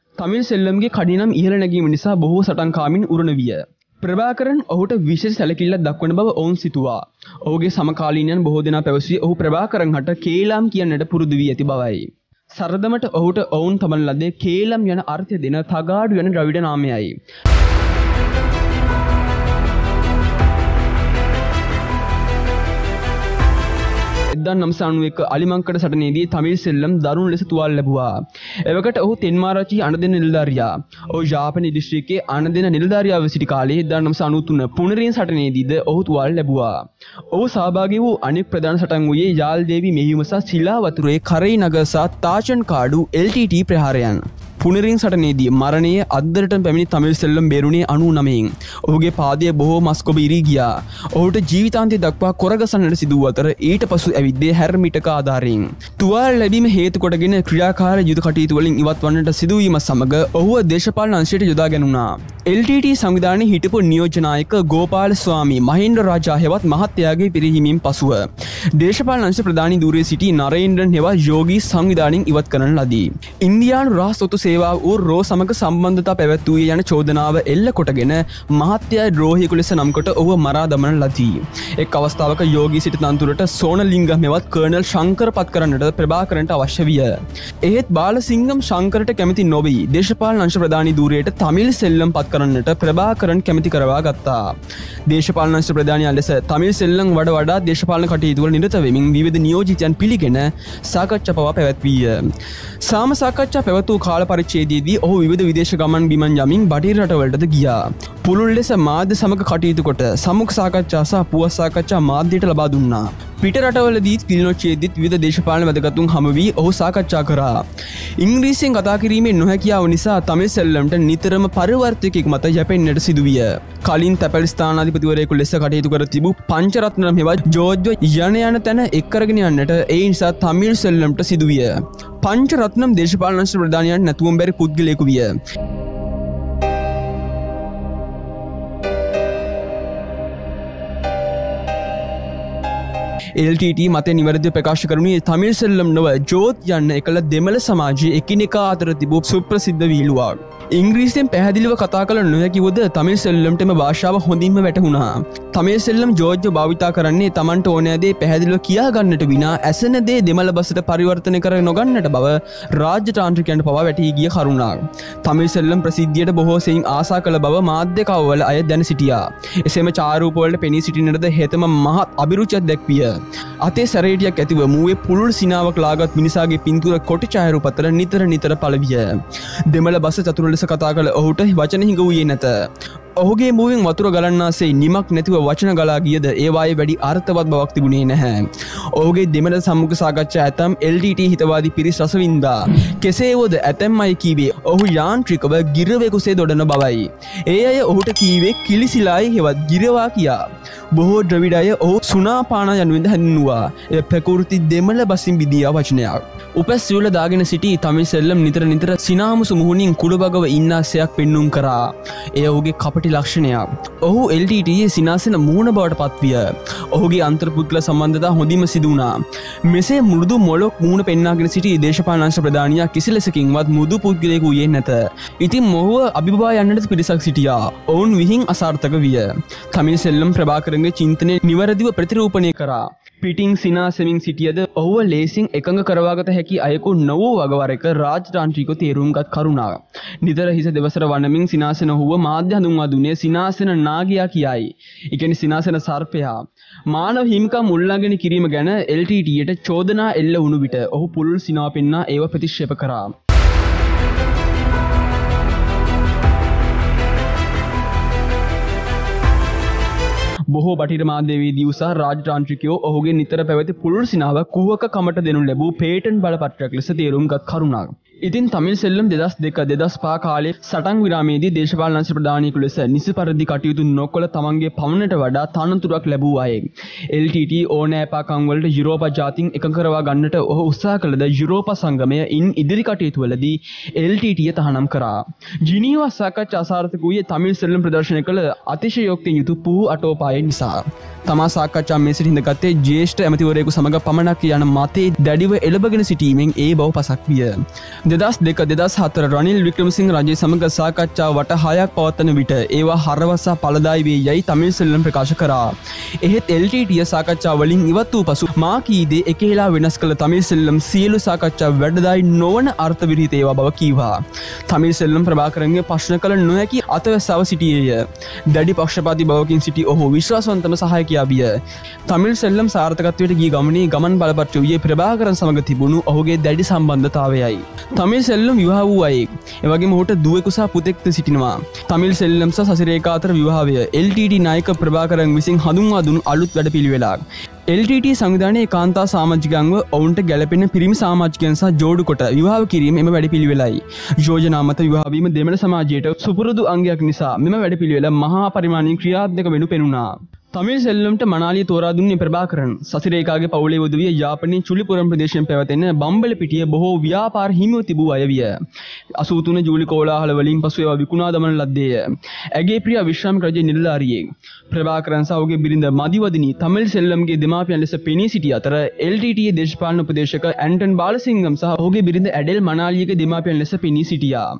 තමිල් සෙල්ලම්ගේ කඩිනම් ඉහළ නැගීම නිසා බොහෝ සටන්කාමින් උරණ විය. ප්‍රභාකරන් ඔහුට විශේෂ සැලකිල්ලක් දක්වන බව ඔවුන් සිතුවා. ඔහුගේ සමකාලීනයන් බොහෝ දෙනා පැවසුවේ ඔහු ප්‍රභාකරන් හට කේලාම් කියන්නට පුරුදු වී ඇති බවයි. සරදමට ඔහුට ඔවුන් තමන් ලදේ කේලම් යන අර්ථය දෙන තගාඩු යන ද්‍රවිඩ නාමයයි. එක්දා නවසිය අනූ එක අලිමංකඩ සටනේදී තමිල් සෙල්ලම් දරුණු ලෙස තුවාල ලැබුවා. එවකට ඔහු තෙන්මාරාච්චි අණදෙන නිලධාරියා. ඔහු යාපනයේ දිස්ත්‍රික්කයේ අණදෙන නිලධාරියාව සිටි කාලයේ එක්දා නවසිය අනූ තුන පුනරින් සටනේදීද ඔහු තුවාල ලැබුවා. ඔහු සහභාගී වූ අනෙක් ප්‍රධාන සටන් වූයේ යාල් දේවි මෙහියුම සහ සිලා වතුරේ කරයි නගර සහ Thachchankadu L T T ප්‍රහාරයන්. පුනරින් සටනේදී මරණය අද්දරට පැමිණි තමිල් සෙල්ලම් බේරුණේ අනූ නවයෙන්. ඔහුගේ පාදය බොහෝ මස්කොබ ඉරී ගියා. ඔහුට ජීවිතාන්තය දක්වා කොරගසන්නට සිදු වූ අතර ඊට පසු ඇවිද්දේ හැරමිටක ආධාරයෙන්. තුවාල ලැබීම හේතු කොටගෙන ක්‍රියාකාර යුද කටයුතු වලින් ඉවත් වන්නට සිදුවීම සමග ඔහුව දේශපාලන අංශයට යොදා ගැනුණා. එල් ටී ටී සංවිධානයේ හිටපු නියෝජනායක ගෝපාල ස්වාමී මහේන්ද්‍ර රාජා හෙවත් මහත්තයාගේ පිරිහීමෙන් පසුව දේශපාලන අංශ ප්‍රධානී ධූරයේ සිටි නරේන්ද්‍රන් හෙවත් යෝගී සංවිධානයෙන් ඉවත් කරන ලදී. ඉන්දියානු රහස් ඔත්තු සේවාව වූ රෝ සමග සම්බන්ධතා පැවැත්වුවේ යන චෝදනාව එල්ල කොටගෙන මහත්තයා ද්‍රෝහියෙකු ලෙස නම් කොට ඔහුව මරා දමන ලදී. එක් අවස්ථාවක යෝගී සිට තනතුරට සෝනලිංගම් හෙවත් කර්නල් ශංකර පත් කරන්නට ප්‍රභාකරන්ට අවශ්‍ය විය. එහෙත් බාලසිංගම් ශංකරට කැමති නොවී දේශපාලන අංශ ප්‍රධානී ධූරයට තමිල් සෙල්ලම් පත් කරන්නට ප්‍රභාකරන් කැමති කරවා ගත්තා. දේශපාලන අංශ ප්‍රධානියා ලෙස තමිල් සෙල්ලම් වඩ වඩා දේශපාලන කටයුතු වල නිරත වෙමින් විවිධ නියෝජිතයන් පිළිගෙන සාකච්ඡා පවා පැවැත්වීය. සාම සාකච්ඡා පැවැත් වූ කාල පරිච්ඡේදයේදී ඔහු විවිධ විදේශ ගමන් බිමන් යමින් බටහිර රටවලටද ගියා. පුළුල් ලෙස මාධ්‍ය සමග කටයුතු කොට සමුඛ සාකච්ඡා සහ පුවත් සාකච්ඡා මාධ්‍යයට ලබා දුන්නා. පිට රටවලදීත් කිලිනොච්චියේදීත් විවිධ දේශපාලන වැදගත්තුන් හමු වී ඔහු සාකච්ඡා කරා. ඉංග්‍රීසියෙන් කතා කිරීමේ නොහැකියාව නිසා තමිල් සෙල්ලම්ට නිතරම පරිවර්තකයෙක් මත යැපෙන්නට සිදුවිය. කලින් තැපැල් ස්ථානාධිපතිවරයෙකු ලෙස කටයුතු කර තිබූ පංචරත්නම් හෙවත් ජෝර්ජ් යන යන තැන එක් කරගෙන යන්නට ඒ නිසා තමිල් සෙල්ලම්ට සිදුවිය. පංචරත්නම් දේශපාලන අංශ ප්‍රධානියන් නැතුවම බැරි පුද්ගලයෙකු විය. එල් ටී ටී මතය නිවැරදිව ප්‍රකාශ කරනුයේ තමිල් සෙල්ලම් නොව ජෝත් යන්න එකල දෙමළ සමාජයේ එකිනෙකා අතර තිබූ සුප්‍රසිද්ධ වීලුවක්. ඉංග්‍රීසියෙන් පැහැදිලිව කතා කළ නොහැකිවද තමිල් සෙල්ලම්ටම භාෂාව හොඳින්ම වැටහුණා. තමිල් සෙල්ලම් ජෝර්ජ් භාවිතා කරන්නේ තමන්ට ඕනෑ දේ පැහැදිලිව කියා ගන්නට විනා ඇසෙන දේ දෙමළ බසට පරිවර්තනය කර නොගන්නට බව රාජ්‍ය තාන්ත්‍රිකයන්ට පවා වැටහි ගිය කරුණක්. තමිල් සෙල්ලම් ප්‍රසිද්ධියට බොහෝ සෙයින් ආසා කළ බව මාධ්‍ය කවවල අය දැන සිටියා. එසේම චාරූපවලට පෙනී සිටින්නටද හෙතම මහත් අභිරුචියක් දැක්විය. අතේ සැරේටියක් ඇතිව මුවේ පුළුල් සිනාවක් ලාගත් මිනිසාගේ පින්තූර කොටි ඡායාරූප අතර නිතර නිතර පළවිය. දෙමළ බස චතුර ලෙස කතා කළ ඔහුට වචන හිඟ වූයේ නැත. ඔහුගේ මුවෙන් වතුර ගලන්නාසේ නිමක් නැතිව වචන ගලා ගියද ඒවායේ වැඩි අර්ථවත් බවක් තිබුණේ නැහැ. ඔහුගේ දෙමළ සම්මුඛ සාකච්ඡා ඇතම් එල් ටී ටී හිතවාදී පිරිස් රසවින්දා. කෙසේ වුවද ඇතැම් අය කීවේ ඔහු යාන්ත්‍රිකව ගිරවෙකුසේ දොඩන බවයි. ඒ අය ඔහුට කීවේ කිලිසිලායි හෙවත් ගිරවා කියා. බොහෝ ද්‍රවිඩ අය ඔහු සුනාපාන යනුවෙන්ද හැඳින්වුවා. එය ප්‍රකෘති දෙමළ බසින් බිදියා වචනයක්. උපැස් සිවුල දාගෙන සිටි තමිල් සෙල්ලම් නිතර නිතර සිනාමුසු මුහුණින් කුඩබගව ඉන්නාසයක් පෙන්නුම් කරා. එය ඔහුගේ කපටි ලක්ෂණයක්. ඔහු එල් ටී ටී සිනාසෙන මූණ බවට පත්විය. ඔහුගේ අන්තර්පුද්ගල සම්බන්ධතා හොඳින්ම සිදු වුණා. මෙසේ මෘදු මොළොක් මූණ පෙන්නාගෙන සිටි දේශපාලන අංශ ප්‍රධානියා කිසි ලෙසකින්වත් මෘදු පුද්ගලයෙකු වූයේ නැත. ඉතින් මොහුව අභිබවා යන්නට පිරිසක් සිටියා. ඔවුන් විහිං අසාර්ථක විය. තමිල් සෙල්ලම් ප්‍රභාකරන්ගේ චින්තනය නිවැරදිව ප්‍රතිරූපණය කරා. පිටින් සිනාසෙමින් සිටියද ඔහුව ලේසින් එකඟ කරවාගත හැකි අයෙකු නොවූ වගවර එක රාජ්‍යතාන්ත්‍රිකව තේරුම්ගත් කරුණාව. නිතර හිස දෙවසර වනමින් සිනාසෙන ඔහුව මාධ්‍ය හඳුන්වා දුන්නේ සිනාසෙන නාගයා කියයි. ඒ කියන්නේ සිනාසෙන සර්පයා. මානව හිමිකම් උල්ලංඝනය කිරීම ගැන එල් ටී ටීයට චෝදනා එල්ල වුණු විට ඔහු පුළුල් සිනාව පෙන්නා ඒව ප්‍රතික්ෂේප කරා. බොහෝ බටහිර මාධ්‍යවේදී උසා රාජ්‍යතාන්ත්‍රිකයෝ ඔහුගේ නිතර පැවති පුළුල් සිනාව කුහක කමට දෙනු ලැබූ පේටන් බලපත්‍රයක් ලෙස තේරුම්ගත් කරුණක්. ඉතින් තමිල් සෙල්ලම් දෙදස් දෙක දෙදස් පහ කාලේ සටන් විරාමයේදී දේශපාලන අංශ ප්‍රධානියෙකු ලෙස නිසි පරිදි කටයුතු නොකළ තමන්ගේ පවුනට වඩා තනතුරක් ලැබූ අයෙක්. එල් ටී ටී ඕනෑපාකම් වලට යුරෝපා ජාතීන් එකඟ කරවා ගන්නට ඔහු උත්සාහ කළද යුරෝපා සංගමය ඉන් ඉදිරි කටයුතු වලදී එල් ටී ටී තහනම් කරා. ජිනීවා සාකච්ඡා අසාර්ථක වූයේ තමිල් සෙල්ලම් ප්‍රදර්ශනය කළ අතිශයෝක්තියෙන් යුතු පුහු අටෝපාය නිසා. තමා සාකච්ඡා මේසට හිඳගත්තේ ජ්‍යෙෂ්ඨ ඇමතිවරයෙකු සමග පමණක් යන මතේ දැඩිව එළබගෙන සිටීමෙන් ඒ බව පසක් විය. දෙදස් දෙක දෙදස් හතර රනිල් වික්‍රමසිංහ රජය සමග සාකච්ඡා වට හයක් පවත්වන විට ඒවා හරවසා ඵලදායී වේ යයි තමිල්සෙල්ලම් ප්‍රකාශ කරා. එහෙත් එල් ටී ටී සාකච්ඡා වලින් ඉවත් වූ පසු මා කී දේ එකහෙලා වෙනස් කළ තමිල්සෙල්ලම් සියලු සාකච්ඡා වැඩදායී නොවන අර්ථ විරහිත ඒවා බව කීවා. තමිල්සෙල්ලම් ප්‍රභාකරන්ගේ ප්‍රශ්න කළ නොහැකි අතවැස්සව සිටියේය. දැඩි පක්ෂපාතී බවකින් සිටි ඔහු විශ්වාසවන්තම සහායකයා විය. තමිල්සෙල්ලම් සාර්ථකත්වයට ගිය ගමනේ ගමන් බලපත්‍ර වූයේ ප්‍රභාකරන් සමග තිබුණු ඔහුගේ දැඩි සම්බන්ධතාවයයි. තමිල්සෙල්ලම් විවාහ වූ අයෙක්. එවැගේම ඔහුට දුවෙකු සහ පුතෙක්ද සිටිනවා. තමිල්සෙල්ලම් සහ සසිරේඛා අතර විවාහය එල් ටී ටී නායක ප්‍රභාකරන් විසින් හඳුන්වා දුන් අලුත් වැඩපිළිවෙලක්. එල් ටී ටී සංවිධානයේ කාන්තා සමාජිකයන්ව ඔවුන්ට ගැළපෙන පිරිමි සමාජිකයන් සහ ජෝඩු කොට විවාහ කිරීම එම වැඩපිළිවෙලයි. යෝජනා මත විවාහ වීම දෙමළ සමාජයට සුපුරුදු අංගයක් නිසා මෙම වැඩපිළිවෙල මහා පරිමාණයෙන් ක්‍රියාත්මක වෙනු පෙනුණා. තමිල්සෙල්ලම්ට මනාලිය තෝරා දුන්නේ ප්‍රභාකරන්. සසිරේඛාගේ පවුලේ වධුවිය යාපනයේ චුලිපුරම් ප්‍රදේශයෙන් පැවතෙන බම්බලපිටිය බොහෝ ව්‍යාපාර හිමිව තිබූ අය විය. අසූ තුන ජූලි කෝලාහල වලින් පසු ඒවා විකුණා දමන ලද්දේය. ඇගේ ප්‍රිය විශ්‍රාමික රජයේ නිලධාරියෙක්. ප්‍රභාකරන් සහ ඔහුගේ බිරිඳ මදිවදිනී තමිල්සෙල්ලම්ගේ දෙමාපියන් ලෙස පෙනී සිටි අතර එල් ටී ටී දේශපාලන උපදේශක ඇන්ටන් බාලසිංගම් සහ ඔහුගේ බිරිඳ ඇඩෙල් මනාලියගේ දෙමාපියන් ලෙස පෙනී සිටියා.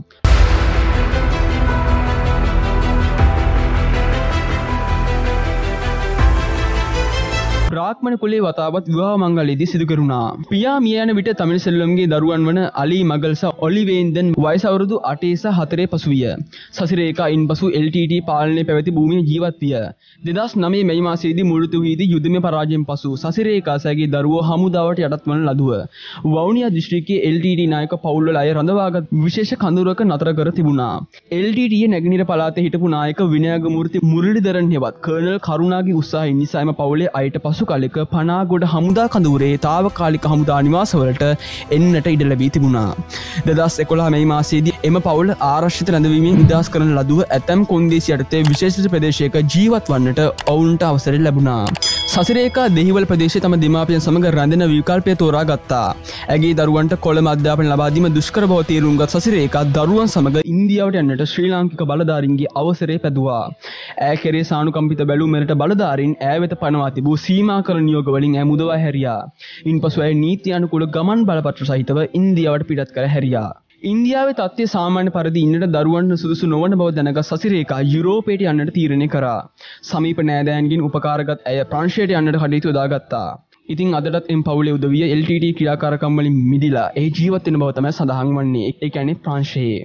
බ්‍රාහ්මණ කුලයේ වතාවත් විවාහ මංගලයේදී සිදු කෙරුණා. පියා මිය යන විට තමිල්සෙල්ලම්ගේ දරුවන් වන අලි මගල් සහ ඔලිවේන්දන් වයස අවුරුදු අටේ සහ හතරේ පසු විය. සසිරේඛා ඉන්පසු එල් ටී ටී පාලනයේ පැවති භූමියේ ජීවත් විය. දෙදහස් නවය මැයි මාසයේදී මුළුතුවියේදී යුදමය පරාජයෙන් පසු සසිරේඛා සැගේ දරුවෝ හමුදාවට යටත් වන ලදුව. වවුනියා දිස්ත්‍රික්කයේ එල් ටී ටී නායක පවුල්වල අය රඳවාගත් විශේෂ කඳවුරක නතර කර තිබුණා. එල් ටී ටී නැගෙනහිර පළාතේ හිටපු නායක විනයගමූර්ති මුරලිදරන් හෙවත් කර්නල් කරුණාගේ උත්සාහයෙන් නිසා එම පවුලේ අයට පසු කාලයක පනාගොඩ හමුදා කඳවුරේ තාවකාලික හමුදා නිවාසවලට එන්නට ඉඩ ලැබී තිබුණා. දෙදහස් එකොළහ මැයි මාසයේදී එම පවුල ආරක්ෂිත රැඳවීමෙන් නිදහස් කරන ලදුව ඇතැම් කොන්දේසි යටතේ විශේෂිත ප්‍රදේශයක ජීවත් වන්නට ඔවුන්ට අවසර ලැබුණා. සසිරේඛා දෙහිවල ප්‍රදේශයේ තම දෙමාපියන් සමග රැඳෙන විකල්පය තෝරා ගත්තා. ඇගේ දරුවන්ට කොළඹ අධ්‍යාපනය ලබා දීම දුෂ්කර බව තේරුම් ගත් සසිරේඛා දරුවන් සමග ඉන්දියාවට යන්නට ශ්‍රී ලාංකික බලධාරීන්ගේ අවසරය පැදුවා. ඈ කෙරේ සානුකම්පිත බැලූ මෙරට බලධාරීන් ඈ වෙත පනවා තිබූ සීමාකරණ නියෝග වලින් ඈ මුදවා හැරියා. ඉන්පසු ඇය නීති අනුකූල ගමන් බලපත්‍ර සහිතව ඉන්දියාවට පිටත් කර හැරියා. ඉන්දියාවේ තත්ත්වය සාමාන්‍ය පරිදි ඉන්නට දරුවන්ට සුදුසු නොවන බව දැනගත් සසිරේඛා යුරෝපයට යන්නට තීරණය කරා. සමීප නෑදෑයන්ගෙන් උපකාරගත් ඇය ප්‍රංශයට යන්නට කටයුතු යොදාගත්තා. ඉතින් අදටත් එම් පවුලේ උදවිය එල් ටී ටී ක්‍රියාකාරකම් වලින් මිදිලා ඒ ජීවත් වෙන බව තමයි සඳහන් වන්නේ. ඒ කියන්නේ ප්‍රංශයේ.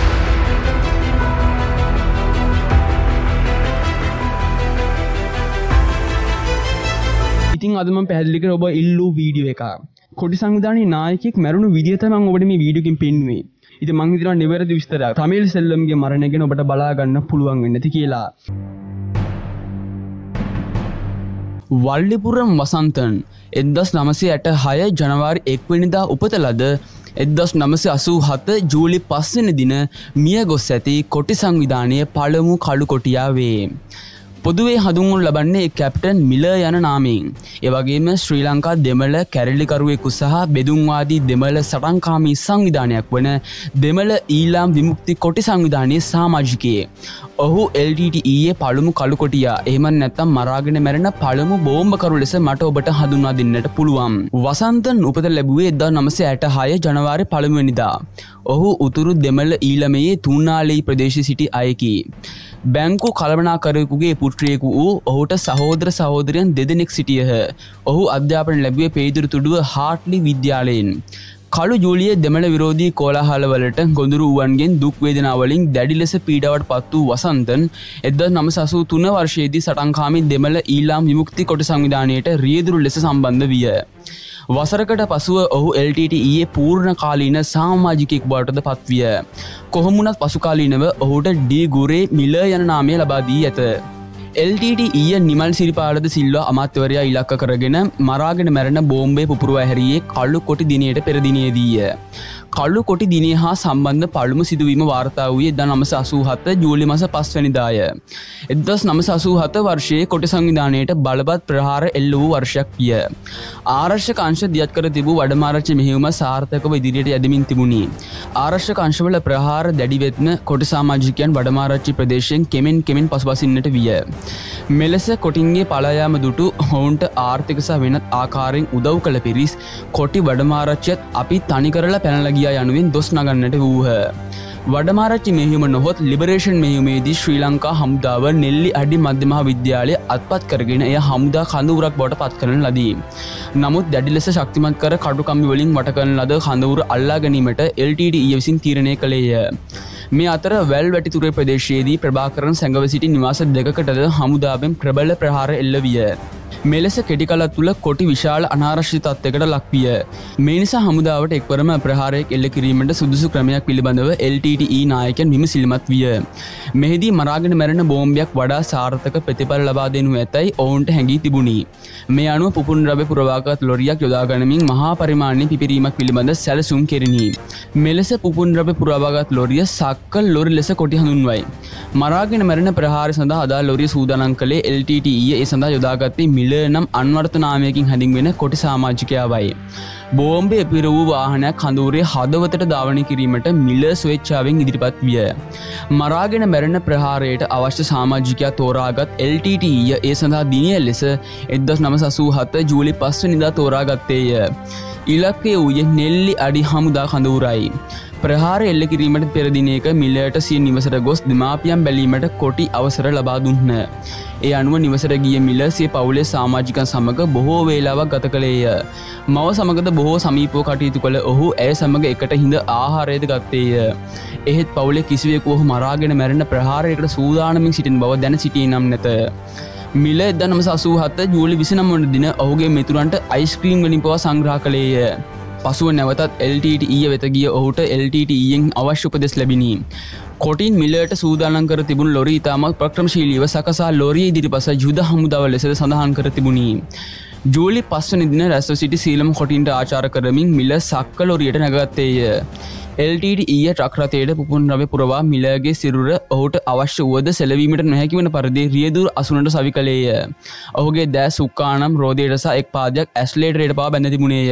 ඉතින් අද මම පැහැදිලි කරේ ඔබ ඉල්ලූ වීඩියෝ එකක්. කොටි සංවිධානයේ නායකයෙක් මැරුණු විදිය තමයි මම ඔබට මේ වීඩියෝ එකෙන් පෙන්නුවේ. ඉතින් මම හිතනවා නිවැරදි විස්තරයක් තමිල්සෙල්ලම්ගේ මරණය ගැන ඔබට බලා ගන්න පුළුවන් වෙන්නේ නැති කියලා. වල්ලිපුරම් වසන්තන් එක්දහස් නවසිය අටහය ජනවාරි එක් වෙනිදා උපත ලද එක්දහස් නවසිය අසූ හත ජූලි පහ වෙනි දින මිය ගොස් ඇති කොටි සංවිධානයේ පළමු කළු කොටියා වේ. පොදුවේ හඳුන්වනු ලබන්නේ කැප්ටන් මිලර් යන නාමයෙන්. ඒ වගේම ශ්‍රී ලංකා දෙමළ කැරලිකරුවෙකු සහ බෙදුම්වාදී දෙමළ සටන්කාමී සංවිධානයක් වන දෙමළ ඊළාම් විමුක්ති කොටි සංවිධානයේ සමාජිකයෙක්. ඔහු එල් ටී ටී ඊයේ පළමු කළු කොටියා. එහෙම නැත්නම් මරාගෙන මැරෙන පළමු බෝම්බකරු ලෙස මට ඔබට හඳුන්වා දෙන්නට පුළුවන්. වසන්තන් උපත ලැබුවේ එක්දහස් නවසිය අටහය ජනවාරි පළමු වෙනිදා. ඔහු උතුරු දෙමළ ඊළමයේ තුන්නාලී ප්‍රදේශයේ සිටි අයෙකි. බැංකු කළමනාකරුවෙකුගේ පුත්‍රයෙකු වූ ඔහුට සහෝදර සහෝදරයන් දෙදෙනෙක් සිටියහ. ඔහු අධ්‍යාපනය ලැබුවේ පේදුරු තුඩුව හාට්ලි විද්‍යාලයෙන්. කළු ජූලියේ දෙමළ විරෝධී කෝලාහලවලට ගොදුරු වූවන්ගෙන් දුක් වේදනා වලින් දැඩි ලෙස පීඩාවට පත් වූ වසන්තන් එක්දහස් නවසිය අසූ තුන වර්ෂයේදී සටන්කාමී දෙමළ ඊළාම් විමුක්ති කොටි සංවිධානයට රියදුරු ලෙස සම්බන්ධ විය. වසරකට පසුව ඔහු එල් ටී ටී ඊයේ පූර්ණ කාලීන සමාජිකයෙක් බවටද පත්විය. කොහොමුණත් පසු කාලීනව ඔහුට ඩී ගුරේ මිලර් යන නාමය ලබා දී ඇත. එල් ටී ටී ඊයේ නිමල් සිරිපාලද සිල්වා අමාත්‍යවරයා ඉලක්ක කරගෙන මරාගෙන මැරෙන බෝම්බේ පුපුරවා හැරියේ කළු කොටි දිනයට පෙර දිනයේදීය. කළු කොටි දිනය හා සම්බන්ධ පළමු සිදුවීම වාර්තා වූයේ එක්දහස් නවසිය අසූ හත ජූලි මාස පහ වෙනිදාය. එක්දහස් නවසිය අසූ හත වර්ෂයේ කොටි සංවිධානයට බලවත් ප්‍රහාර එල්ල වූ වර්ෂයක් විය. ආරක්ෂක අංශ දියත් කර තිබූ වඩමාරච්චි මෙහෙයුම සාර්ථකව ඉදිරියට යදමින් තිබුණි. ආරක්ෂක අංශවල ප්‍රහාර දැඩි වෙත්ම කොටි සමාජිකයන් වඩමාරච්චි ප්‍රදේශයෙන් කෙමෙන් කෙමෙන් පසුබසින්නට විය. මෙලෙස කොටින්ගේ පලායාම දුටු ඔවුන්ට ආර්ථික සහ වෙනත් ආකාරයෙන් උදව් කළ පිරිස් කොටි වඩමාරච්චියත් අපි තනි කරලා පැනලා ගියා යනුවෙන් දොස් නගන්නට වූහ. වඩමාරච්චි මෙහෙයුම නොහොත් ලිබරේෂන් මෙහෙයුමේදී ශ්‍රී ලංකා හමුදාව නෙල්ලි අඩි මධ්‍ය මහා විද්‍යාලය අත්පත් කරගෙන එය හමුදා කඳවුරක් බවට පත් කරන ලදී. නමුත් දැඩි ලෙස ශක්තිමත් කර කටුකම්බි වලින් වට කරන ලද කඳවුර අල්ලා ගැනීමට එල් ටී ටී ඊ විසින් තීරණය කළේය. මේ අතර වැල් වැටිතුරේ ප්‍රදේශයේදී ප්‍රභාකරන් සැඟව සිටි නිවාස දෙකකටද හමුදාවෙන් ප්‍රබල ප්‍රහාර එල්ල විය. මෙලෙස කෙටි කලක් තුළ කොටි විශාල අනාරක්ෂිත තත්ත්වයකට ලක්විය. මේ නිසා හමුදාවට එක්වරම ප්‍රහාරයක් එල්ල කිරීමට සුදුසු ක්‍රමයක් පිළිබඳව එල් ටී ටී ඊ නායකයන් විමසිලිමත් විය. මෙහිදී මරාගෙන මැරෙන බෝම්බයක් වඩා සාර්ථක ප්‍රතිඵල ලබා දෙනු ඇතැයි ඔවුන්ට හැඟී තිබුණි. මේ අනුව පුපුන් ද්‍රව්‍ය පුරවාගත් ලොරියක් යොදා ගනිමින් මහා පරිමාණයේ පිපිරීමක් පිළිබඳ සැලසුම් කෙරිණි. මෙලෙස පුපුන් ද්‍රව්‍ය පුරවාගත් ලොරිය සක්කල් ලොරි ලෙස කොටි හඳුන්වයි. මරාගෙන මැරෙන ප්‍රහාරය සඳහා අදාළ ලොරිය සූදානම් කළේ එල් ටී ටී ඊ ඒ සඳහා යොදාගත්තේ මිල නම් අන්වර්ථ නාමයකින් හැඳින්වෙන කොටි සමාජිකයාවයි. බෝම්බය පිර වූ වාහනයක් කඳවුරේ හදවතට ධාවනය කිරීමට මිල ස්වේච්ඡාවෙන් ඉදිරිපත් විය. මරාගෙන මැරෙන ප්‍රහාරයට අවශ්‍ය සමාජිකයා තෝරාගත් එල් ටී ටී ඊ ඒ සඳහා දිනය ලෙස එක්දහස් නවසිය අසූහත ජූලි පස්වැනිදා තෝරාගත්තේය. ඉලක්කය වූයේ නෙල්ලි අඩි හමුදා කඳවුරයි. ප්‍රහාර එල්ල කිරීමට පෙර දිනයක මිලට සිය නිවසට ගොස් දෙමාපියන් බැලීමට කොටි අවසර ලබා දුන්න. ඒ අනුව නිවසට ගිය මිල සිය පවුලේ සමාජිකයන් සමග බොහෝ වේලාවක් ගත කළේය. මව සමගද බොහෝ සමීපව කටයුතු කළ ඔහු ඇය සමග එකට හිඳ ආහාරයද ගත්තේය. එහෙත් පවුලේ කිසිවෙකු ඔහු මරාගෙන මැරෙන ප්‍රහාරයකට සූදානමින් සිටින බව දැන සිටියේ නම් නැත. මිල එක්දහස් නවසිය අසූහත ජූලි විසිනව වන දින ඔහුගේ මිතුරන්ට අයිස්ක්‍රීම් වලින් පවා සංග්‍රහ කළේය. පසුව නැවතත් එල් ටී ටී ඊ වෙත ගිය ඔහුට එල් ටී ටී ඊ යෙන් අවශ්‍ය උපදෙස් ලැබිණි. කොටින් මිලට සූදානම් කර තිබුණු ලොරි ඉතාමත් ප්‍රක්‍රමශීලීව සකසා ලොරිය ඉදිරිපස යුද හමුදාව ලෙසද සඳහන් කර තිබුණි. ජූලි පස්වැනි දින රැස්ව සිටි සීලම කොටින්ට ආචාර කරමින් මිල සක්ක ලොරියට නැගත්තේය. L T T E truck රථයට පුපුන් ද්‍රව්‍ය පුරවා මිලගේ සිරුර ඔහුට අවශ්‍ය වුවද සෙලවීමට නොහැකි වන පරිදි රියදුර අසුනට සවි කළේය. ඔහුගේ දෑස් උක්කානම් රෝදයට සහ එක් පාදයක් ඇස්ලේටරයට පවා බැඳ තිබුණේය.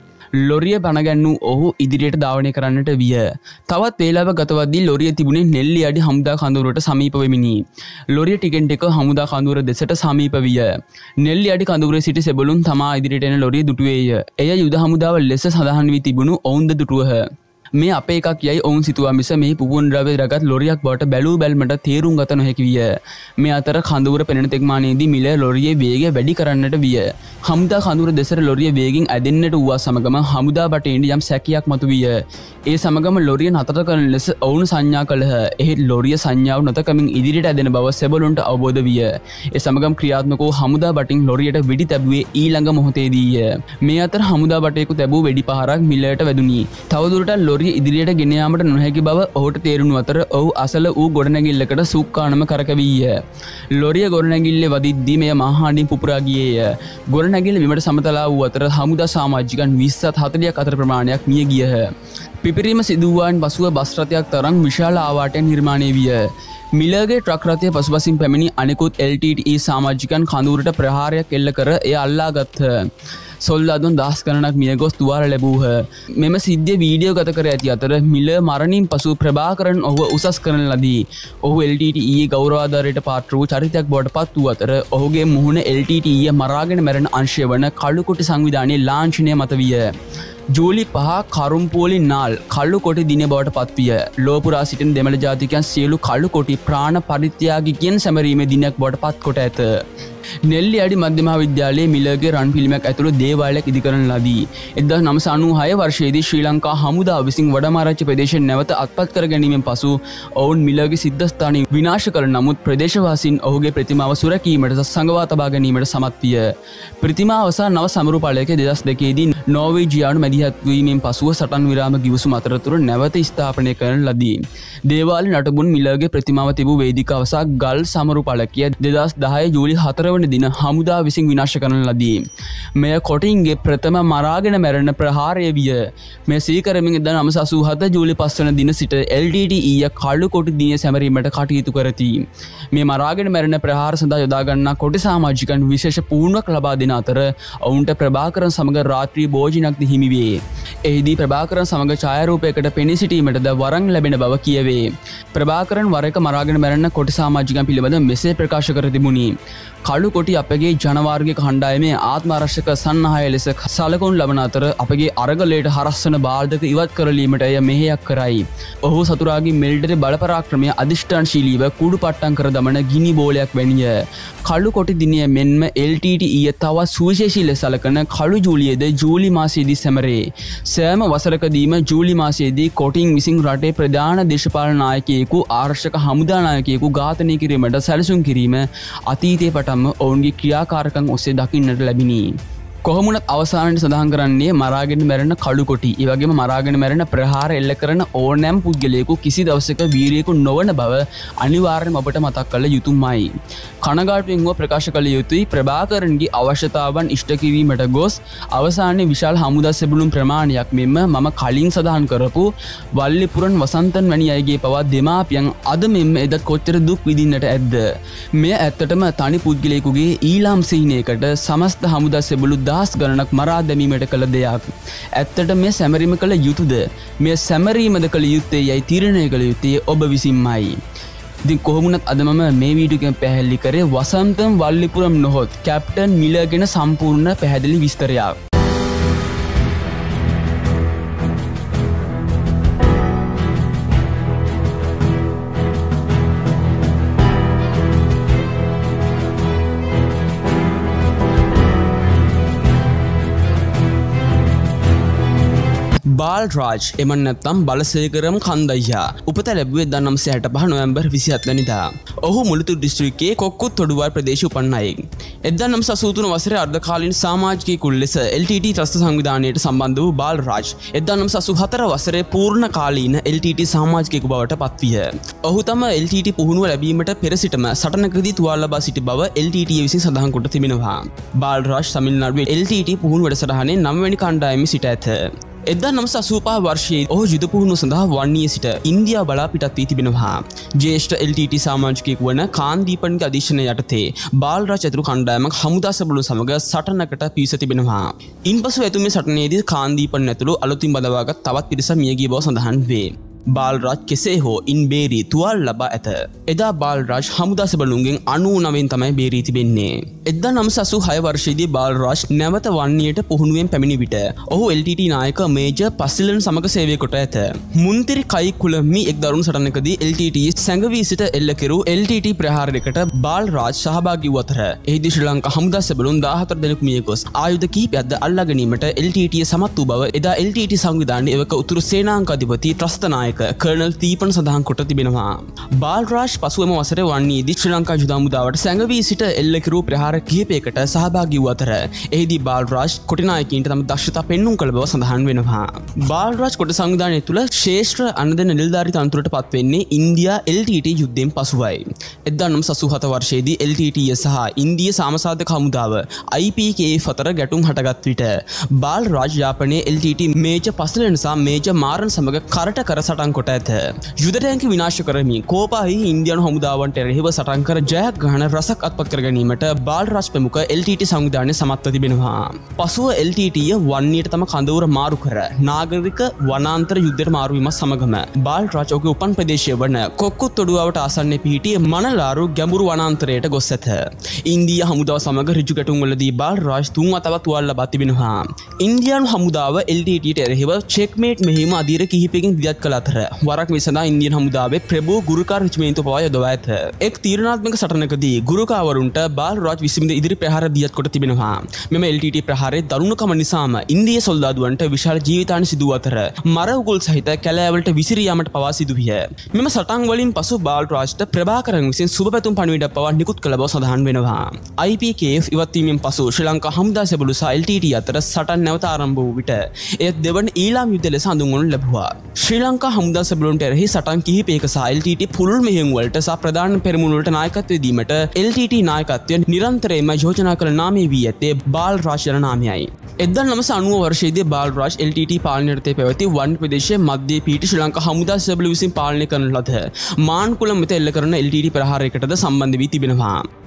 ලොරිය බනගැන්නූ ඔහු ඉදිරියට ධාවනය කරන්නට විය. තවත් වේලාව ගතවද්දී ලොරිය තිබුණේ නෙල්ලි අඩි හමුදා කඳවුරට සමීප වෙමිනි. ලොරිය ටිකෙන් ටික හමුදා කඳවුර දෙසට සමීප විය. නෙල්ලි අඩි කඳවුරේ සිටි සෙබළුන් තමා ඉදිරියට එන ලොරිය දුටුවේය. එය යුද හමුදාව ලෙස සඳහන් වී තිබුණු ඔවුන්ද දුටුවහ. මේ අපේ එකක් යයි ඔවුන් සිතුවා මිස මේ පුපුන් ද්‍රව්‍ය රැගත් ලොරියක් බවට බැලූ බැල්මට තේරුම් ගත නොහැකි විය. මේ අතර කඳවුර පෙනෙන තෙක්මානයේදී මිල ලොරියේ වේගය වැඩි කරන්නට විය. හමුදා කඳවුර දෙසට ලොරිය වේගෙන් ඇදෙන්නට වූවා සමගම හමුදා බටේට යම් සැකියක් මතුවිය. ඒ සමගම ලොරිය නතර කරන ලෙස ඔවුන් සංඥා කළහ. එහෙත් ලොරිය සංඥාව නොතකමින් ඉදිරියට ඇදෙන බව සෙබළුන්ට අවබෝධ විය. ඒ සමගම ක්‍රියාත්මක වූ හමුදා බටින් ලොරියට වෙඩි තැබුවේ ඊළඟ මොහොතේදීය. මේ අතර හමුදා බටේකු තැබූ වෙඩි පහරක් මිලට වැදුණි. තවදුරටත් ලොරිය ඉදිරියට ගෙන යාමට නොහැකි බව ඔහුට තේරුණු අතර ඔහු අසල වූ ගොඩනැගිල්ලකට සුක්කානම කරකවීය. ලොරිය ගොඩනැගිල්ලේ වදිද්දී මෙය මහා හඬින් පුපුරා ගියේය. ගොඩනැගිල්ල බිමට සමතලා වූ අතර හමුදා සමාජිකයන් විස්සත් හතළියක් අතර ප්‍රමාණයක් මිය ගියහ. පිපිරීම සිදුවුවායින් පසුව බස් රථයක් තරම් විශාල ආවාටයක් නිර්මාණය විය. මිලගේ ට්‍රක් රථය පසුපසින් පැමිණි අනෙකුත් එල් ටී ටී ඊ සමාජිකයන් කඳවුරට ප්‍රහාරයක් එල්ල කර එය අල්ලා ගත්හ. සොල්දාදුන් දහස් ගණනක් මියගොස් තුවාල ලැබූහ. මෙම සිද්ධිය වීඩියෝ ගත කර ඇති අතර මිල මරණින් පසු ප්‍රභාකරන් ඔහුව උසස් කරන ලදී. ඔහු එල් ටී ටී ඊ ගෞරවාධාරයට පාත්‍ර වූ චරිතයක් බවට පත් වූ අතර ඔහුගේ මුහුණ එල් ටී ටී ඊ මරාගෙන මැරෙන අංශය වන කළුකුටි සංවිධානයේ ලාංඡනය මත විය. ජූලි පහ කරුම්පෝලි නාල් කල්ලු කොටි දින බවට පත්විය. ලෝපුරා සිටින දෙමළ ජාතිකයන් සියලු කල්ලු කොටි ප්‍රාණ පරිත්‍යාගිකයන් සැමරීමේ දිනයක් බවට පත් කොට ඇත. නෙල්ලි අඩි මධ්‍ය මහා විද්‍යාලයේ මිලගේ රන් පිළිමයක් ඇතුළු දේවාලයක් ඉදිකරන ලදී. එක්දහස් නවසිය අනූහය වර්ෂයේදී ශ්‍රී ලංකා හමුදාව විසින් වඩමාරච්චි ප්‍රදේශයෙන් නැවත අත්පත් කර ගැනීමෙන් පසු ඔවුන් මිලගේ සිද්ධාස්ථානය විනාශ කළ නමුත් ප්‍රදේශවාසීන් ඔහුගේ ප්‍රතිමාව සුරැකීමට සංගවා තබා ගැනීමට සමත් විය. ප්‍රතිමාව සහ නව සමරු පාලකයේ දෙදහස් දෙකේදී නෝර්වේජියානු මැදිහත් වීමෙන් පසුව සටන් විරාම ගිවිසුම අතරතුර නැවත ස්ථාපනය කරන ලදී. දේවාලේ නටබුන් මිලගේ ප්‍රතිමාව තිබූ වේදිකාව සහ ගල් සමරු පාලකය දෙදහස් දහය ජූලි හතර වන දින හමුදා විසින් විනාශ කරන ලදී. මෙය කොටින්ගේ ප්‍රථම මරාගෙන මැරෙන ප්‍රහාරය විය. මේ සීකරමින් එක්දහස් නවසිය අසූහත ජූලි පහ වන දින සිට එල් ටී ටී ඊ කළු කොටි දිනය සැමරීමට කටයුතු කරති. මේ මරාගෙන මැරෙන ප්‍රහාර සඳහා යොදා ගන්නා කොටි සමාජිකයන් විශේෂ පුහුණුවක් ලබා දෙන අතර ඔවුන්ට ප්‍රභාකරන් සමග රාත්‍රී භෝජනයක්ද හිමි වේ. එහිදී ප්‍රභාකරන් සමග ඡායාරූපයකට පෙනී සිටීමටද වරම් ලැබෙන බව කියවේ. ප්‍රභාකරන් වර එක මරාගෙන මැරෙන කොටි සමාජිකයන් පිළිබඳ මෙසේ ප්‍රකාශ කර තිබුණි. කළු කොටි අපගේ ජනවාර්ගික කණ්ඩායමේ ආත්මාරක්ෂක සන්නාහය ලෙස සලකුණු ලබන අතර අපගේ අරගලයට හරස්වන බාල්දක ඉවත් කරලීමට එය මෙහෙයක් කරයි. ඔහු සතුරාගේ මෙල්ඩරේ බලපරාක්‍රමය අධිෂ්ඨානශීලීව කුඩු පට්ටම් කර දමන ගිනි බෝලයක් වැනිය. කළු කොටි දිනය මෙන්ම එල් ටී ටී ඊ තවත් සුවිශේෂී ලෙස සලකන කළු ජූලියේද ජූලි මාසයේදී සැමරේ. සෑම වසරකදීම ජූලි මාසයේදී කොටින් විසින් රටේ ප්‍රධාන දේශපාලන නායකයෙකු ආරක්ෂක හමුදා නායකයෙකු ඝාතනය කිරීමට සැලසුම් කිරීම අතීතයේ පටන්ම ඔවුන්ගේ ක්‍රියාකාරකම් ඔස්සේ දකින්නට ලැබිණි. කොහොමුණත් අවසානයේ සඳහන් කරන්නේ මරාගෙන මැරෙන කළු කොටි, ඒ වගේම මරාගෙන මැරෙන ප්‍රහාර එල්ල කරන ඕනෑම පුද්ගලයෙකු කිසි දවසක වීරියෙකු නොවන බව අනිවාර්යයෙන්ම ඔබට මතක් කළ යුතුමයි. කනගාටුවෙන් හෝ ප්‍රකාශ කළ යුතුයි ප්‍රභාකරන්ගේ අවශ්‍යතාවන් ඉෂ්ට කිරීමට ගොස් අවසානයේ විශාල හමුදා සෙබළුන් ප්‍රමාණයක් මෙන්ම මම කලින් සඳහන් කරපු වල්ලිපුරන් වසන්තන් වැනි අයගේ පවා දෙමාපියන් අද මෙන්ම එදත් කොච්චර දුක් විඳින්නට ඇද්ද. මෙය ඇත්තටම තනි පුද්ගලයෙකුගේ ඊළාම් සිහිනයකට සමස්ත හමුදා සෙබළු දහස් ගණනක් මරා දැමීමට කළ දෙයක්. ඇත්තට මේ සැමරීම කළ යුතුද? මේ සැමරීමද කළ යුත්තේ යයි තීරණය කළ යුත්තේ ඔබ විසින්මයි. ඉතින් කොහොමුණත් අද මම මේ වීඩියෝ එකෙන් පැහැදිලි කරේ වසන්තම් වල්ලිපුරම් නොහොත් කැප්ටන් මිලර් ගැන සම්පූර්ණ පැහැදිලි විස්තරයක්. බාල්රාජ් එම නැත්නම් බලසේකරම් කන්දයියා උපත ලැබුවේ එක්දාස් නවසිය හැටපහ නොවැම්බර් විසිහත් වෙනිදා. ඔහු මුළුතු දිස්ත්‍රික්කයේ කොක්කුත් තොඩුවල් ප්‍රදේශයේ උපන් අයෙක්. එක්දාස් නවසිය අසූ තුන වසරේ අර්ධකාලීන සමාජිකයෙකු ලෙස එල් ටී ටී ත්‍රස්ත සංවිධානයට සම්බන්ධ වූ බාල්රාජ් එක්දාස් නවසිය අසූ හතර වසරේ පූර්ණ කාලීන එල් ටී ටී සමාජිකයෙකු බවට පත්විය. ඔහු තම එල් ටී ටී පුහුණුව ලැබීමට පෙර සිටම සටනකදී තුවාල ලබා සිටි බව එල් ටී ටී විසින් සඳහන් කොට තිබෙනවා. බාල්රාජ් තමිල්නාඩුවේ එල් ටී ටී පුහුණු වැඩසටහනේ නවවැනි කණ්ඩායමේ සිට ඇත. එක්දාස් නවසිය අසූ පහ වර්ෂයේ ඔහු යුද පුහුණුව සඳහා වන්නයේ සිට ඉන්දියාව බලා පිටත් වී තිබෙනවා. ජ්‍යෙෂ්ඨ එල් ටී ටී සමාජිකයෙකු වන කාන්දීපන්ගේ අධීක්ෂණය යටතේ බාල්රාජ් ඇතුළු කණ්ඩායමක් හමුදා සෙබළුන් සමග සටනකට පිවිස තිබෙනවා. ඉන්පසු එතුමිය සටනේදී කාන්දීපන් ඇතුළු අලුතින් බදවාගත් තවත් පිරිසක් මිය ගිය බව සඳහන් වේ. බාල්රාජ් කෙසේ හෝ ඉන් බේරී තුවාල ලබා ඇත. එදා බාල්රාජ් හමුදා සෙබළුන්ගෙන් අනූ නවයෙන් තමයි බේරී තිබෙන්නේ. එක්දාස් නවසිය අසූ හය වර්ෂයේදී බාල්රාජ් නැවත වන්නයට පුහුණුවෙන් පැමිණි විට ඔහු එල් ටී ටී නායක මේජර් පසිලන් සමග සේවය කොට ඇත. මුන්තිරි කයිකුලමි එක් දරුණු සටනකදී එල් ටී ටී සැඟවී සිට එල්ල කෙරූ එල් ටී ටී ප්‍රහාරයකට බාල්රාජ් සහභාගී වූ අතර එහිදී ශ්‍රී ලංකා හමුදා සෙබළුන් දාහතර දෙනෙකු මිය ගොස් ආයුධ කිහිපයක්ද අල්ලා ගැනීමට එල් ටී ටී සමත් වූ බව එදා එල් ටී ටී සංවිධානයේ එවක උතුරු සේනාංක අධිපති ත්‍රස්ත නායක කර්නල් තීපන් සඳහන් කොට තිබෙනවා. බාල්රාජ් පසුවම වසරේ වන්නයේදී ශ්‍රී ලංකා යුද හමුදාවට සැඟවී සිට එල්ල කෙරූ ප්‍රහාර කිහිපයකට සහභාගී වූ අතර එහිදී බාල්රාජ් කොටි නායකයින්ට තම දක්ෂතා පෙන්නුම් කළ බව සඳහන් වෙනවා. බාල්රාජ් කොටි සංවිධානය තුළ ශ්‍රේෂ්ඨ අනදෙන නිලධාරී තනතුරට පත් වෙන්නේ ඉන්දියා එල් ටී ටී යුද්ධයෙන් පසුවයි. එක්දාස් නවසිය අසූ හත වර්ෂයේදී එල් ටී ටී සහ ඉන්දිය සාමසාධක හමුදාව ආයි පී කේ එෆ් අතර ගැටුම් හටගත් විට බාල්රාජ් යාපනයේ L T T major Paslan සහ මේජර් මාරන් සමග කරට කර සටන් කොට ඇත. යුද ටැංක විනාශ කරමින් කෝපාහි ඉන්දියානු හමුදාවන්ට එරෙහිව සටන් කර ජයග්‍රහණ රසක් අත්පත් කර ගැනීමට බාල්රාජ් ප්‍රමුඛ එල් ටී ටී සංවිධානය සමත්ව තිබෙනවා. පසුව එල් ටී ටී වන්නයට තම කඳවුර මාරු කර නාගරික වනාන්තර යුද්ධයට මාරු වීමත් සමගම බාල්රාජ් ඔහුගේ උපන් ප්‍රදේශය වන කොක්කුත් තොඩුවට ආසන්නයේ පිහිටි මනලාරු ගැඹුරු වනාන්තරයට ගොස් ඇත. ඉන්දියා හමුදාව සමග ඍජු ගැටුම්වලදී බාල්රාජ් තුන් වතාවක් තුවාල ලබා තිබෙනවා. ඉන්දියානු හමුදාව එල් ටී ටීට එරෙහිව චෙක්මේට් මෙහෙයුම අධීර කිහිපයකින් විදත් කළ අතර වරක් විසඳා ඉන්දියන් හමුදාවේ ප්‍රභූ ගුරුකාර රෙජිමේන්තුව පවා යොදවා ඇත. එක් තීරණාත්මක සටනකදී ගුරුකාවරුන්ට බාල්රාජ් විසඳ ඉදිරි ප්‍රහාර දියත් කොට තිබෙනවා. මෙම එල් ටී ටී ප්‍රහාරයේ දරුණුකම නිසාම ඉන්දිය සොල්දාදුවන්ට විශාල ජීවිතහානි සිදු වූ අතර මර උගුල් සහිත කැලෑවලට විසිරී යාමට පවා සිදු විය. මෙම සටන් වලින් පසු බාල්රාජ්ට ප්‍රභාකරන් විසින් සුබ පැතුම් පණිවිඩයක් පවා නිකුත් කළ බව සඳහන් වෙනවා. ආයි පී කේ එෆ් ඉවත් වීමෙන් පසු ශ්‍රී ලංකා හමුදා සෙබළු සහ එල් ටී ටී අතර සටන් නැවත ආරම්භ වූ විට එය දෙවන ඊළාම් යුද්ධ ලෙස හඳුන්වනු ලැබුවා. ශ්‍රී ලංකා හමුදා සෙබළුන්ට එරෙහි සටන් කිහිපයක සහ එල් ටී ටී පුළුල් මෙහෙයුම් වලට සහ ප්‍රධාන පෙරමුණු වලට නායකත්වය දීමට එල් ටී ටී නායකත්වය නිරන්තරයෙන්ම යෝජනා කළ නාමය වී ඇත්තේ බාල්රාජ් යන නාමයයි. එක්දාස් නවසිය අනූ වර්ෂයේදී බාල්රාජ් එල් ටී ටී පාලනය යටතේ පැවති වන් ප්‍රදේශයේ මධ්‍යයේ පිහිටි ශ්‍රී ලංකා හමුදා සෙබළු විසින් පාලනය කරන ලද මාන්කුලම් වෙත එල්ල කරන එල් ටී ටී ප්‍රහාරයකටද සම්බන්ධ වී තිබෙනවා.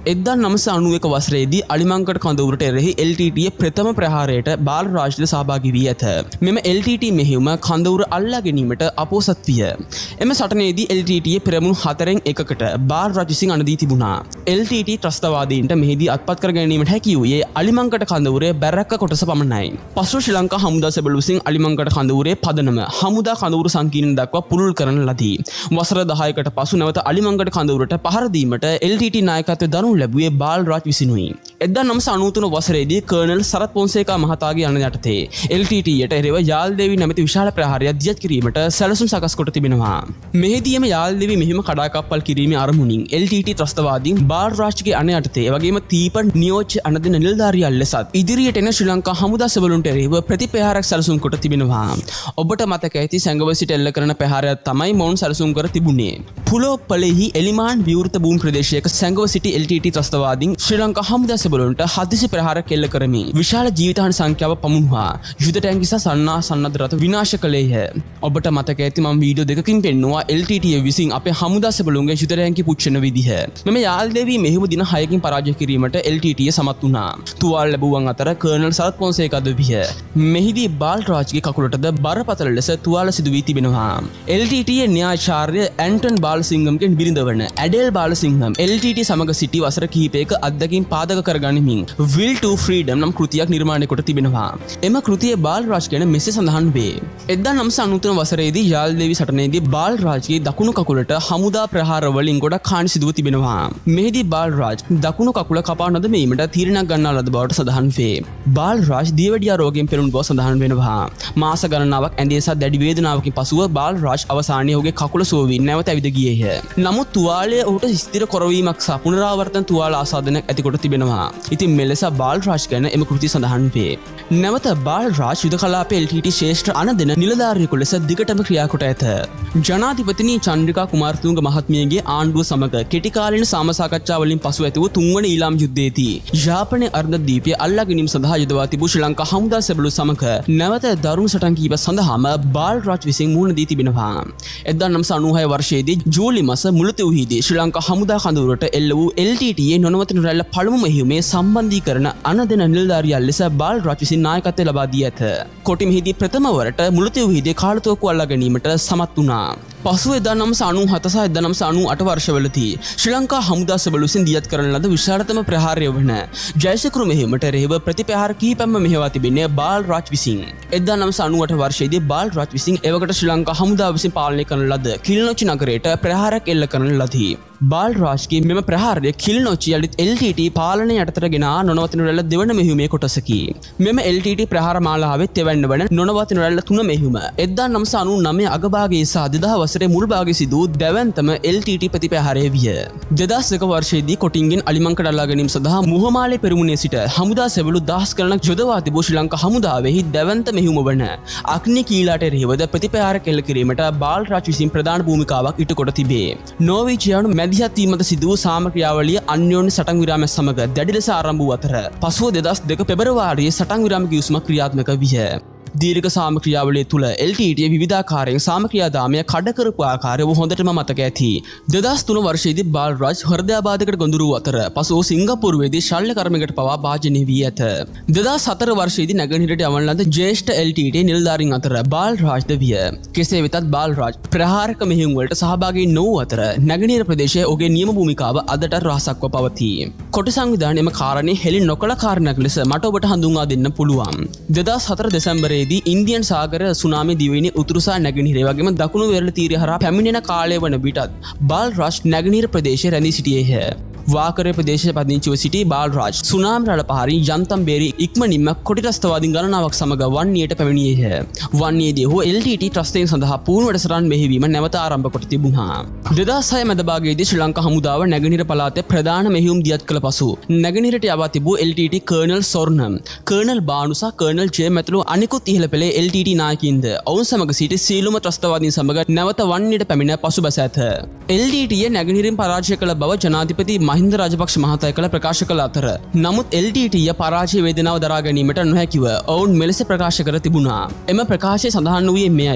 එක්දාස් නවසිය අනූවක වසරේදී අලිමංකඩ කඳවුරට එරෙහි එල් ටී ටී ප්‍රථම ප්‍රහාරයට බාල් රාජ්ද සහභාගී වී ඇත. මෙම එල් ටී ටී මෙහෙයුම කඳවුර අල්ලා ගැනීමට අපොසත් විය. එම සටනේදී එල් ටී ටී පෙරමුණු හතරෙන් එකකට බාල් රාජ් විසින් අනදී තිබුණා. එල් ටී ටී ත්‍රස්තවාදීන්ට මෙහිදී අත්පත් කර ගැනීමට හැකි වූයේ අලිමංකඩ කඳවුරේ බැරැක්ක කොටස පමණයි. පසුව ශ්‍රී ලංකා හමුදා සැබළු විසින් අලිමංකඩ කඳවුරේ පදනම හමුදා කඳවුරු සංකීර්ණ දක්වා පුළුල් කරන ලදී. වසර දහයකට පසු නැවත අලිමංකඩ කඳවුරට පහර දීමට එල් ටී ටී නායකත්වය දරනු ලැබුවේ බාල් රාජ් විසිනුයි. එක්දාස් නවසිය අනූතුන වසරේදී කර්නල් සරත් පොන්සේකා මහතාගේ යන යටතේ එල් ටී ටීයට එරෙහිව යාල්දේවි නැමැති විශාල ප්‍රහාරයක් දියත් කිරීමට සැලසුම් සකස් කොට තිබෙනවා. මෙහිදීම යාල්දේවි මෙහිම කඩාකප්පල් කිරීමේ අරමුණින් එල් ටී ටී ත්‍රස්තවාදීන් බාල් රාජ්ගේ අණ යටතේ එවැගේම තීප නියෝජ්‍ය අනදින නිලධාරියන් ලෙසත් ඉදිරියට එන ශ්‍රී ලංකා හමුදා සෙබළුන්ට එරෙහිව ප්‍රතිප්‍රහාරයක් සැලසුම් කොට තිබෙනවා. ඔබට මතක ඇති සැඟව සිට එල්ල කරන ප්‍රහාරයක් තමයි මොවුන් සැලසුම් කර තිබුණේ. පුලෝපලෙහි එලිමාන් විවෘත භූමි ප්‍රදේශයක සැඟව සිටි එල් ටී ටී ත්‍රස්තවාදීන් ශ්‍රී ලංකා හමුදා සෙබළුන්ට හදිසි ප්‍රහාරයක් එල්ල කරමින් විශාල ජීවිතහානි සංඛ්‍යාව පමුණුවා යුද ටැංකි සහ සන්නා සන්නද්ධ රථ විනාශ කළේය. ඔබට මතක ඇති මම වීඩියෝ දෙකකින් පෙන්නුවා එල් ටී ටී විසින් අපේ හමුදා සෙබළුන්ගේ යුද ටැංකි පුච්චන විදිහ. මෙම යාල්දේවි මෙහිම දින හයකින් පරාජය කිරීමට එල් ටී ටී සමත් වුණා. තුවාල ලැබුවන් අතර කර්නල් සරත් පොන්සේකාද විය. මෙහිදී බාල් රාජ්ගේ කකුලටද බරපතල ලෙස තුවාල සිදු වී තිබෙනවා. එල් ටී ටී න්‍යායාචාර්ය ඇන්ටන් බාලසිංහම්ගෙන් බිරිඳ වන Adele Balasingham L T T සමග සිටි වසර කිහිපයක අත්දැකීම් පාදක කරගනිමින් Will to Freedom නම් කෘතියක් නිර්මාණය කොට තිබෙනවා. එම කෘතියේ බාල් රාජ් ගැන මෙසේ සඳහන් වේ. එක්දාස් නවසිය අනූතුන වසරේදී යාල්දේවි සටනේදී බාල් රාජ්ගේ දකුණු කකුලට හමුදා ප්‍රහාර වලින් ගොඩක් හානි සිදුව තිබෙනවා. මෙහිදී බාල් රාජ් දකුණු කකුල කපා නොදැමීමට තීරණයක් ගන්නා ලද බවට සඳහන් වේ. බාල් රාජ් දියවැඩියා රෝගයෙන් පෙළුණු බව සඳහන් වෙනවා. මාස ගණනාවක් ඇඳේ සහ දැඩි වේදනාවකින් පසුව බාල් රාජ් අවසානයේ ඔහුගේ කකුල සුව වී නැවත ඇවිද ගියේය. නමුත් තුවාලය ඔහුට ස්ථිර කරවීමක් සහ පුනරාවර්තන තුවාල ආසාදනයක් ඇති කොට තිබෙනවා. ඉතින් මෙලෙස බාල් රාජ් ගැන එම කෘතිය සඳහන් වේ. නැවත බාල් රාජ් යුද කලාපයේ එල් ටී ටී ශ්‍රේෂ්ඨ අනදෙන නිලධාරියෙකු ලෙස දිගටම ක්‍රියා කොට ඇත. ජනාධිපතිනි චන්ද්‍රිකා කුමාරතුංග මහත්මියගේ ආණ්ඩුව සමග කෙටි කාලීන සාමසාකච්ඡා වලින් පසු ඇති වූ තුන්වන ඊළාම් යුද්ධයේදී යාපනයේ අර්ධද්වීපය අල්ලා ගැනීම සඳහා යොදවා තිබූ ශ්‍රී ලංකා හමුදා සෙබළු සමග නැවත දරුණු සටන් කිහිප සඳහාම බාල් රාජ් විසින් මුහුණ දී තිබෙනවා. එක්දාස් නවසිය අනූහය වර්ෂයේදී ජූලි මාස මුළුතෙව්හිදී ශ්‍රී ලංකා හමුදා කඳවුරට එල්ල වූ එල් ටී ටී නොනවතින රැල්ල පළමු මෙහෙයුමේ සම්බන්ධීකරණ අනදෙන නිලධාරියන් ලෙස බාල් රාජ් විසින් නායකත්වය ලබා දී ඇත. කොටි මෙහිදී ප්‍රථම වරට මුළුතෙව්හිදී කාලතුවක්කු අල්ලා ගැනීමට සමත් වුණා. පසුව එක්දාස් නවසිය අනූහත සහ එක්දාස් නවසිය අනූඅට වර්ෂවලදී ශ්‍රී ලංකා හමුදා සෙබළු විසින් දියත් කරන ලද විශාලතම ප්‍රහාරය වන ජයසිකුරු මෙහෙයුමට එරෙහිව ප්‍රතිප්‍රහාර කිහිපයක්ම මෙහෙයවා තිබෙන්නේ බාල් රාජ් විසින්. එක්දාස් නවසිය අනූඅට වර්ෂයේදී බාල් රාජ් විසින් එවකට ශ්‍රී ලංකා හමුදාව විසින් පාලනය කරන ලද කිලිනොච්චි නගරයට ප්‍රහාරයක් එල්ල කරන ලදී. බාල් රාජ්ගේ මෙම ප්‍රහාරය කිලිනොච්චි යළිත් එල් ටී ටී පාලනය යටතට ගෙන ආ නොනවතින රැල්ල දෙවන මෙහෙයුමේ කොටසකි. මෙම එල් ටී ටී ප්‍රහාර මාලාවේ තෙවැන්න වන නොනවතින රැල්ල තුන මෙහෙයුම එක්දාස් නවසිය අනූනවය අගභාගයේ සහ දෙදහස් වසරේ මුල් භාගයේ සිදු වූ දැවැන්තම එල් ටී ටී ප්‍රතිප්‍රහාරය විය. දෙදහස් දෙක වර්ෂයේදී කොටින්ගෙන් අලිමංකඩ අල්ලා ගැනීම සඳහා මුහමාලේ පෙරමුණේ සිට හමුදා සෙබළු දහස් ගණනක් යොදවා තිබූ ශ්‍රී ලංකා හමුදාවෙහි දැවැන්ත මෙහෙයුම වන අග්නි කීලාට එරෙහිවද ප්‍රතිප්‍රහාර කෙල්ල කිරීමට බාල් රාජ් විසින් ප්‍රධාන භූමිකාවක් ඉටු කොට තිබේ. නෝර්වීජියානු මැදිහත් වීමට සිදු වූ සාම ක්‍රියාවලිය අන්‍යෝන්‍ය සටන් විරාමය සමග දැඩි ලෙස ආරම්භ වූ අතර පසුව දෙදහස් දෙක පෙබරවාරියේ සටන් විරාම ගිවිසුමක් ක්‍රියාත්මක විය. දීර්ඝ සාම ක්‍රියාවලිය තුළ එල් ටී ටී විවිධාකාරයෙන් සාම ක්‍රියාදාමය කඩ කරපු ආකාරය හොඳටම මතක ඇති. දෙදහස් තුන වර්ෂයේදී බාල් රාජ් හෘදයාබාධයකට ගොදුරු වූ අතර පසුව සිංගප්පූරුවේදී ශල්‍ය කර්මයකට පවා භාජනය වී ඇත. දෙදහස් හතර වර්ෂයේදී නැගෙනහිරට යවන ලද ජ්‍යෙෂ්ඨ එල් ටී ටී නිලධාරීන් අතර බාල් රාජ්ද විය. කෙසේ වෙතත් බාල් රාජ් ප්‍රහාරක මෙහෙයුම් වලට සහභාගී නොවූ අතර නැගෙනහිර ප්‍රදේශයේ ඔහුගේ නියම භූමිකාව අදට රහසක්ව පවතී. කොටි සංවිධානය එම කාරණේ හෙළි නොකළ කාරණයක් ලෙස මට ඔබට හඳුන්වා දෙන්න පුළුවන්. දෙදහස් හතර දෙසැම්බරයේ ඉන්දියන් සාගර සුනාමි දිවයිනේ උතුරු සහ නැගෙනහිර වගේම දකුණු වෙරළ තීරය හරහා පැමිණෙන කාලය වන විටත් බාල් රාජ් නැගෙනහිර ප්‍රදේශයේ රැඳී සිටියේය. වාකරේ ප්‍රදේශයේ පදිංචිව සිටි බාල් රාජ් සුනාමි රළ පහරින් යන්තම් බේරී ඉක්මනින්ම කොටි ත්‍රස්තවාදීන් ගණනාවක් සමග වන්නියට පැමිණියේය. වන්නියේදී ඔහු එල් ටී ටී ත්‍රස්තයන් සඳහා පූර්ණ වැඩසටහන් මෙහෙයවීම නැවත ආරම්භ කොට තිබුණා. දෙදහස් හය මැද භාගයේදී ශ්‍රී ලංකා හමුදාව නැගෙනහිර පළාතේ ප්‍රධාන මෙහෙයුම් දියත් කළ පසු නැගෙනහිරට යවා තිබූ L T T colonel Sorna, colonel Banu සහ කර්නල් ජේම් ඇතුළු අනිකුත් ඉහළ පෙළේ එල් ටී ටී නායකයින්ද ඔවුන් සමග සිටි සීලුම ත්‍රස්තවාදීන් සමග නැවත වන්නියට පැමිණ පසුබැස ඇත. එල් ටී ටී නැගෙනහිරින් පරාජය කළ බව ජනාධිපති මහින්ද රාජපක්ෂ මහතා කළ ප්‍රකාශ කළ අතර නමුත් එල් ටී ටී පරාජය වේදනාව දරා ගැනීමට නොහැකිව ඔවුන් මෙලෙස ප්‍රකාශ කර තිබුණා. එම ප්‍රකාශය සඳහන් වූයේ මෙයයි.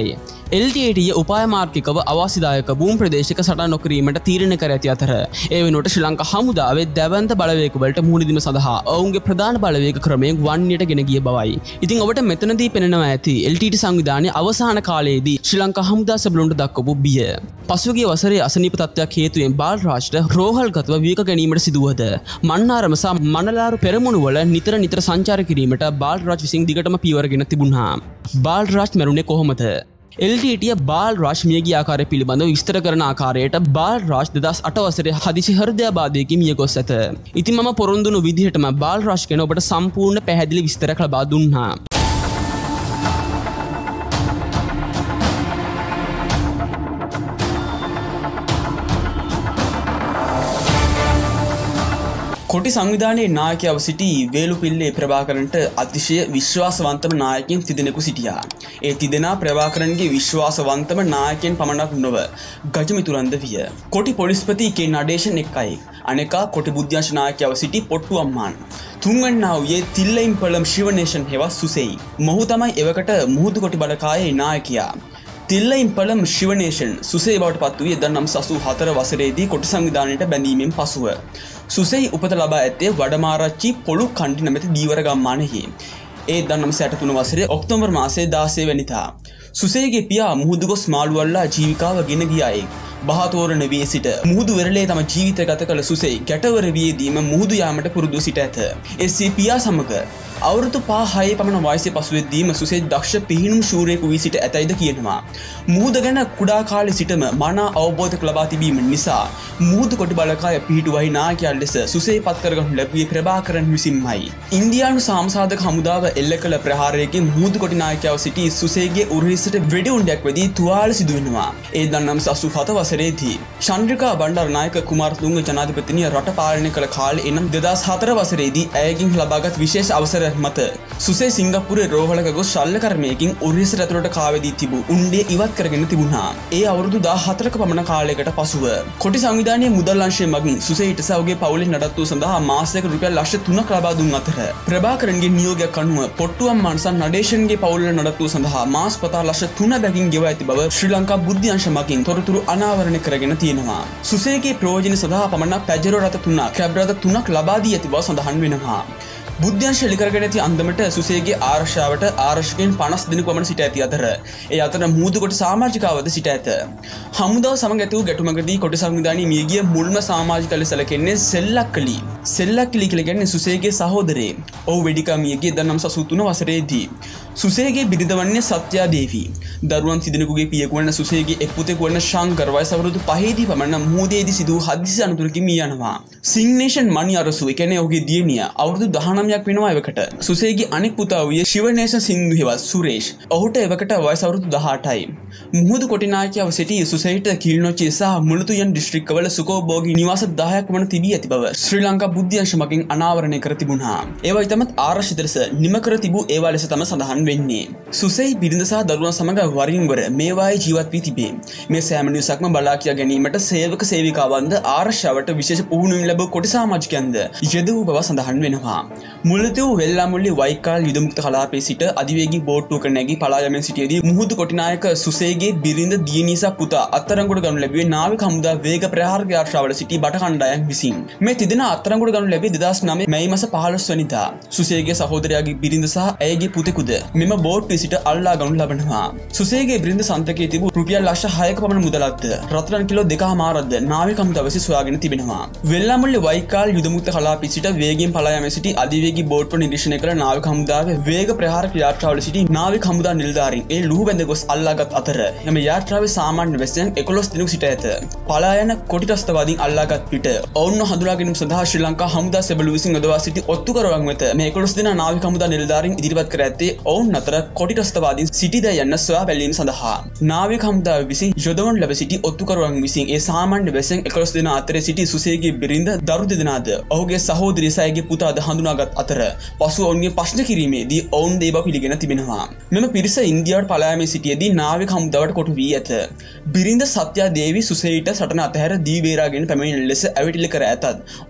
එල් ටී ඊ ටී උපාය මාර්ගිකව අවාසිදායක භූමි ප්‍රදේශයක සටන් නොකිරීමට තීරණය කර ඇති අතර ඒ වෙනුවට ශ්‍රී ලංකා හමුදාවේ දැවැන්ත බලවේගවලට මුහුණ දීම සඳහා ඔවුන්ගේ ප්‍රධාන බලවේග ක්‍රමයෙන් වන්නයට ගෙන ගිය බවයි. ඉතින් ඔබට මෙතනදී පෙනෙනවා ඇති එල් ටී ඊ ටී සංවිධානයේ අවසාන කාලයේදී ශ්‍රී ලංකා හමුදා සැබළුන්ට දක්වපු බිය. පසුගිය වසරේ අසනීප තත්ත්වයක් හේතුවෙන් බාල්රාජ්ට රෝහල්ගතව වියක ගැනීමට සිදුවද මන්නාරම සහ මනලාරු පෙරමුණු වල නිතර නිතර සංචාර කිරීමට බාල්රාජ් විසින් දිගටම පියවරගෙන තිබුණා. බාල්රාජ් මැරුණේ කොහොමද? L T E T Balraj මිය ගිය ආකාරය පිළිබඳව විස්තර කරන ආකාරයට බාල්රාජ් දෙදහස් අට වසරේ හදිසි හෘදයාබාධයකින් මිය ගොස් ඇත. ඉතින් මම පොරොන්දුණු විදිහටම බාල්රාජ් ගැන ඔබට සම්පූර්ණ පැහැදිලි විස්තරයක් ලබා දුන්නා. කොටි සංවිධානයේ නායකයව සිටි වේලුපිල්ලේ ප්‍රභාකරන්ට අතිශය විශ්වාසවන්තම නායකයන් තිදෙනෙකු සිටියා. ඒ තිදෙනා ප්‍රභාකරන්ගේ විශ්වාසවන්තම නායකයන් පමණක් නොව ගජමිතුරන්ද විය. කොටි පොලිස්පති කේ නඩේෂන් එක්කයි. අනෙකා කොටි බුද්ධ්‍යංශ නායකයව සිටි පොට්ටු අම්මාන්. තුන්වැන්නා වූයේ තිල්ලයින්පළම් ශිවනේෂන් හෙවත් සුසෙයි. මොහු තමයි එවකට මුහුදු කොටි බලකායේ නායකයා. තිල්ලයින්පළම් ශිවනේෂන් සුසේ බවට පත් වූයේ එක්දහස් නවසිය හතර වසරේදී කොටි සංවිධානයට බැඳීමෙන් පසුව. සුසෙයි උපත ලබා ඇත්තේ වඩමාරච්චි පොළු කණ්ඩි නැමැති දීවර ගම්මානයෙහි. ඒ එක්දහස් නවසිය අට තුන වසරේ ඔක්තෝබර් මාසයේ දාසය වැනිදා. සුසේගේ පියා මුහුදු ගොස් මාළුවල්ලා ජීවිකාව ගෙන ගියායේ. බහතෝරණ වී සිට මුහුදු වෙරළේ තම ජීවිතය ගත කළ සුසෙයි ගැටවර වියේදීම මුහුදු යාමට පුරුදු සිට ඇත. එසේ පියා සමග අවුරුදු පහ හය පමණ වයසේ පසුවෙද්දීම සුසේ දක්ෂ පිහිනුම් ශූරයෙකු වී සිට ඇතැයිද කියනවා. මුහුද ගැන කුඩා කාලේ සිටම මනා අවබෝධයක් ලබා තිබීම නිසා මුහුදු කොටි බලකාය පිහිටුවයි නායකයා ලෙස සුසේ පත් කරගනු ලැබුවේ ප්‍රභාකරන් විසින්මයි. ඉන්දියානු සාමසාධක හමුදාව එල්ල කළ ප්‍රහාරයකින් මුහුදු කොටි නායකයාව සිටි සුසේගේ උරහිසට වෙඩි උණ්ඩයක් වැදී තුවාල සිදු වෙනවා. ඒ එක්දහස් නවසිය අසූ හත වසරේදී චන්ද්‍රිකා බණ්ඩාරනායක කුමාරතුංග ජනාධිපතිනිය රට පාලනය කළ කාලේ එනම් දෙදහස් හතර වසරේදී ඇයගෙන් ලබාගත් විශේෂ අවසර මත සුසේ සිංගප්පූරේ රෝහලක ගොස් ශල්‍ය කර්මයකින් උරහිසට ඇතුළට කාවැදී තිබූ උණ්ඩේ ඉවත් කරගෙන තිබුණා. ඒ අවුරුදු දහහතරක පමණ කාලයකට පසුව කොටි සංවිධානයේ මුදල් අංශය මගින් සුසේට සහ ඔහුගේ පවුලේ නඩත්තුව සඳහා මාසයක රුපියල් ලක්ෂ තුනක් ලබා දුන් අතර ප්‍රභාකරන්ගේ නියෝගයක් අනුව පොට්ටුවම්මාන් සහ නඩේෂන්ගේ පවුලේ නඩත්තුව සඳහා මාස පතා ලක්ෂ තුන බැගින් ගෙවා ඇති බව ශ්‍රී ලංකා බුද්ධ්‍යංශ මගින් තොරතුරු අනාවරණය කරගෙන තියෙනවා. සුසේගේ ප්‍රයෝජන සඳහා පමණක් පැජරෝ රථ තුනක්, කැබ් රථ තුනක් ලබා දී ඇති බව සඳහන් වෙනවා. බුද්ධ්‍යංශ එළිකරගෙන ඇති අන්දමට සුසේගේ ආරක්ෂාවට ආරක්ෂකයන් පනස් දෙනෙකු පමණ සිට ඇති අතර ඒ අතර මුහුදු කොටි සමාජිකාවද සිට ඇත. හමුදාව සමග ඇති වූ ගැටුමකදී කොටි සංවිධානයේ මියගිය මුල්ම සමාජික ලෙස සැලකෙන්නේ සෙල්ලක්කලි. සෙල්ලක්කලි කියලා කියන්නේ සුසේගේ සහෝදරේ. ඔහු වෙඩිකා මියගිය එක්දහස් නවසිය අසූ තුන වසරේදී. සුසේගේ බිරිඳ වන්නේ සත්‍යා දේවී. දරුවන් තිදෙනෙකුගේ පියෙකු වන සුසේගේ එක් පුතෙකු වන ශංකර් වයස අවුරුදු පහේදී පමණ මුහුදේදී සිදු වූ හදිසි අනතුරකින් මිය යනවා. සිග්නේෂන් මණි අරසු ඒ කියන්නේ ඔහුගේ දියණිය අවුරුදු දහනවයක් වෙනවා එවකට. සුසේගේ අනෙක් පුතා වූයේ ශිවනේෂන් සින්දු හෙවත් සුරේෂ්. ඔහුට එවකට වයස අවුරුදු දහඅටයි. මුහුදු කොටි නායකයව සිටි සුසේට කිල්නොච්චි සහ මුළුතුයන් දිස්ත්‍රික්කවල සුකෝභෝගී නිවාස දහයක් වන තිබී ඇති බව ශ්‍රී ලංකා බුද්ධ්‍යංශ මගින් අනාවරණය කර තිබුණා. ඒවා ඉතමත් ආරක්ෂිත ලෙස නිම කර තිබූ ඒවා ලෙස තම සඳහන් වෙන්නේ. සුසෙයි බිරිඳ සහ දරුවන් සමග වරින් වර මේවායේ ජීවත් වී තිබේ. මේ සෑම නිවසක්ම බලා කියා ගැනීමට සේවක සේවිකාවන්ද ආරක්ෂාවට විශේෂ පුහුණුවීම් ලැබූ කොටි සමාජිකයන්ද යෙදවූ බව සඳහන් වෙනවා. මුල්ලතිව් වෙල්ලාමුල්ලි වයිකාල් යුදමුක්ත කලාපයේ සිට අධිවේගී බෝට්ටුවක නැගී පලා යමින් සිටියේදී මුහුදු කොටි නායක සුසේගේ බිරිඳ දියණිය සහ පුතා අත්අඩංගුවට ගනු ලැබුවේ නාවික හමුදා වේග ප්‍රහාර යාත්‍රාවල සිටි බට කණ්ඩායම් විසින්. මේ තිදෙනා අත්අඩංගුවට ගනු ලැබුවේ දෙදහස් නවය මැයි මාස පහළොස් වෙනිදා. සුසේගේ සහෝදරයාගේ බිරිඳ සහ ඇයගේ පුතෙකුද මෙම බෝට්ටුවේ සිට අල්ලා ගනු ලබනවා. සුසේගේ බිරිඳ සන්තකයේ තිබූ රුපියල් ලක්ෂ හයක පමණ මුදලක්ද රත්රන් කිලෝ දෙකමාරක්ද නාවික හමුදාව විසින් සොයාගෙන තිබෙනවා. වෙල්ලාමුල්ලි වයිකාල් යුදමුක්ත කලාපයේ සිට වේගයෙන් පලා යමින් සිටි අධිවේගී බෝට්ටුව නිරීක්ෂණය කළ නාවික හමුදාවේ වේග ප්‍රහාර යාත්‍රාවල සිටි නාවික හමුදා නිලධාරීන් ඒ ලුහු බැඳ ගොස් අල්ලාගත් අතර එම යාත්‍රාවේ සාමාන්‍ය වැසියන් එකොළොස් දෙනෙකු සිට ඇත. පලා යන කොටි ත්‍රස්තවාදීන් අල්ලාගත් පිට ඔවුන්ව හඳුනා ගැනීම සඳහා ශ්‍රී ලංකා හමුදා සැබළු විසින් යොදවා සිටි ඔත්තුකරුවන් වෙත මේ එකොළොස් දෙනා නාවික හමුදා නිලධාරීන් ඉදිරිපත් කර ඇත්තේ ඔවුන් අතර කොටි ත්‍රස්තවාදීන් සිටිද යන්න සොයා බැලීම සඳහා. නාවික හමුදාව විසින් යොදවනු ලැබ සිටි ඔත්තුකරුවන් විසින් ඒ සාමාන්‍ය වැසියන් එකොළොස් දෙනා අතරේ සිටි සුසේගේ බිරිඳ දරු දෙදෙනාද ඔහුගේ සහෝදරිය සහ ඇගේ පුතාද හඳුනාගත් අතර පසුව ඔවුන්ගේ ප්‍රශ්න කිරීමේදී ඔවුන් ඒ බව පිළිගෙන තිබෙනවා. මෙම පිරිස ඉන්දියාවට පලා යමින් සිටියේදී නාවික හමුදාවට කොටු වී ඇත. බිරිඳ සත්‍යා දේවී සුසේට සටන අතහැර දී බේරාගෙන පැමිණෙන ලෙස ඇවිටිලි කර ඇතත් ඔහු පවසා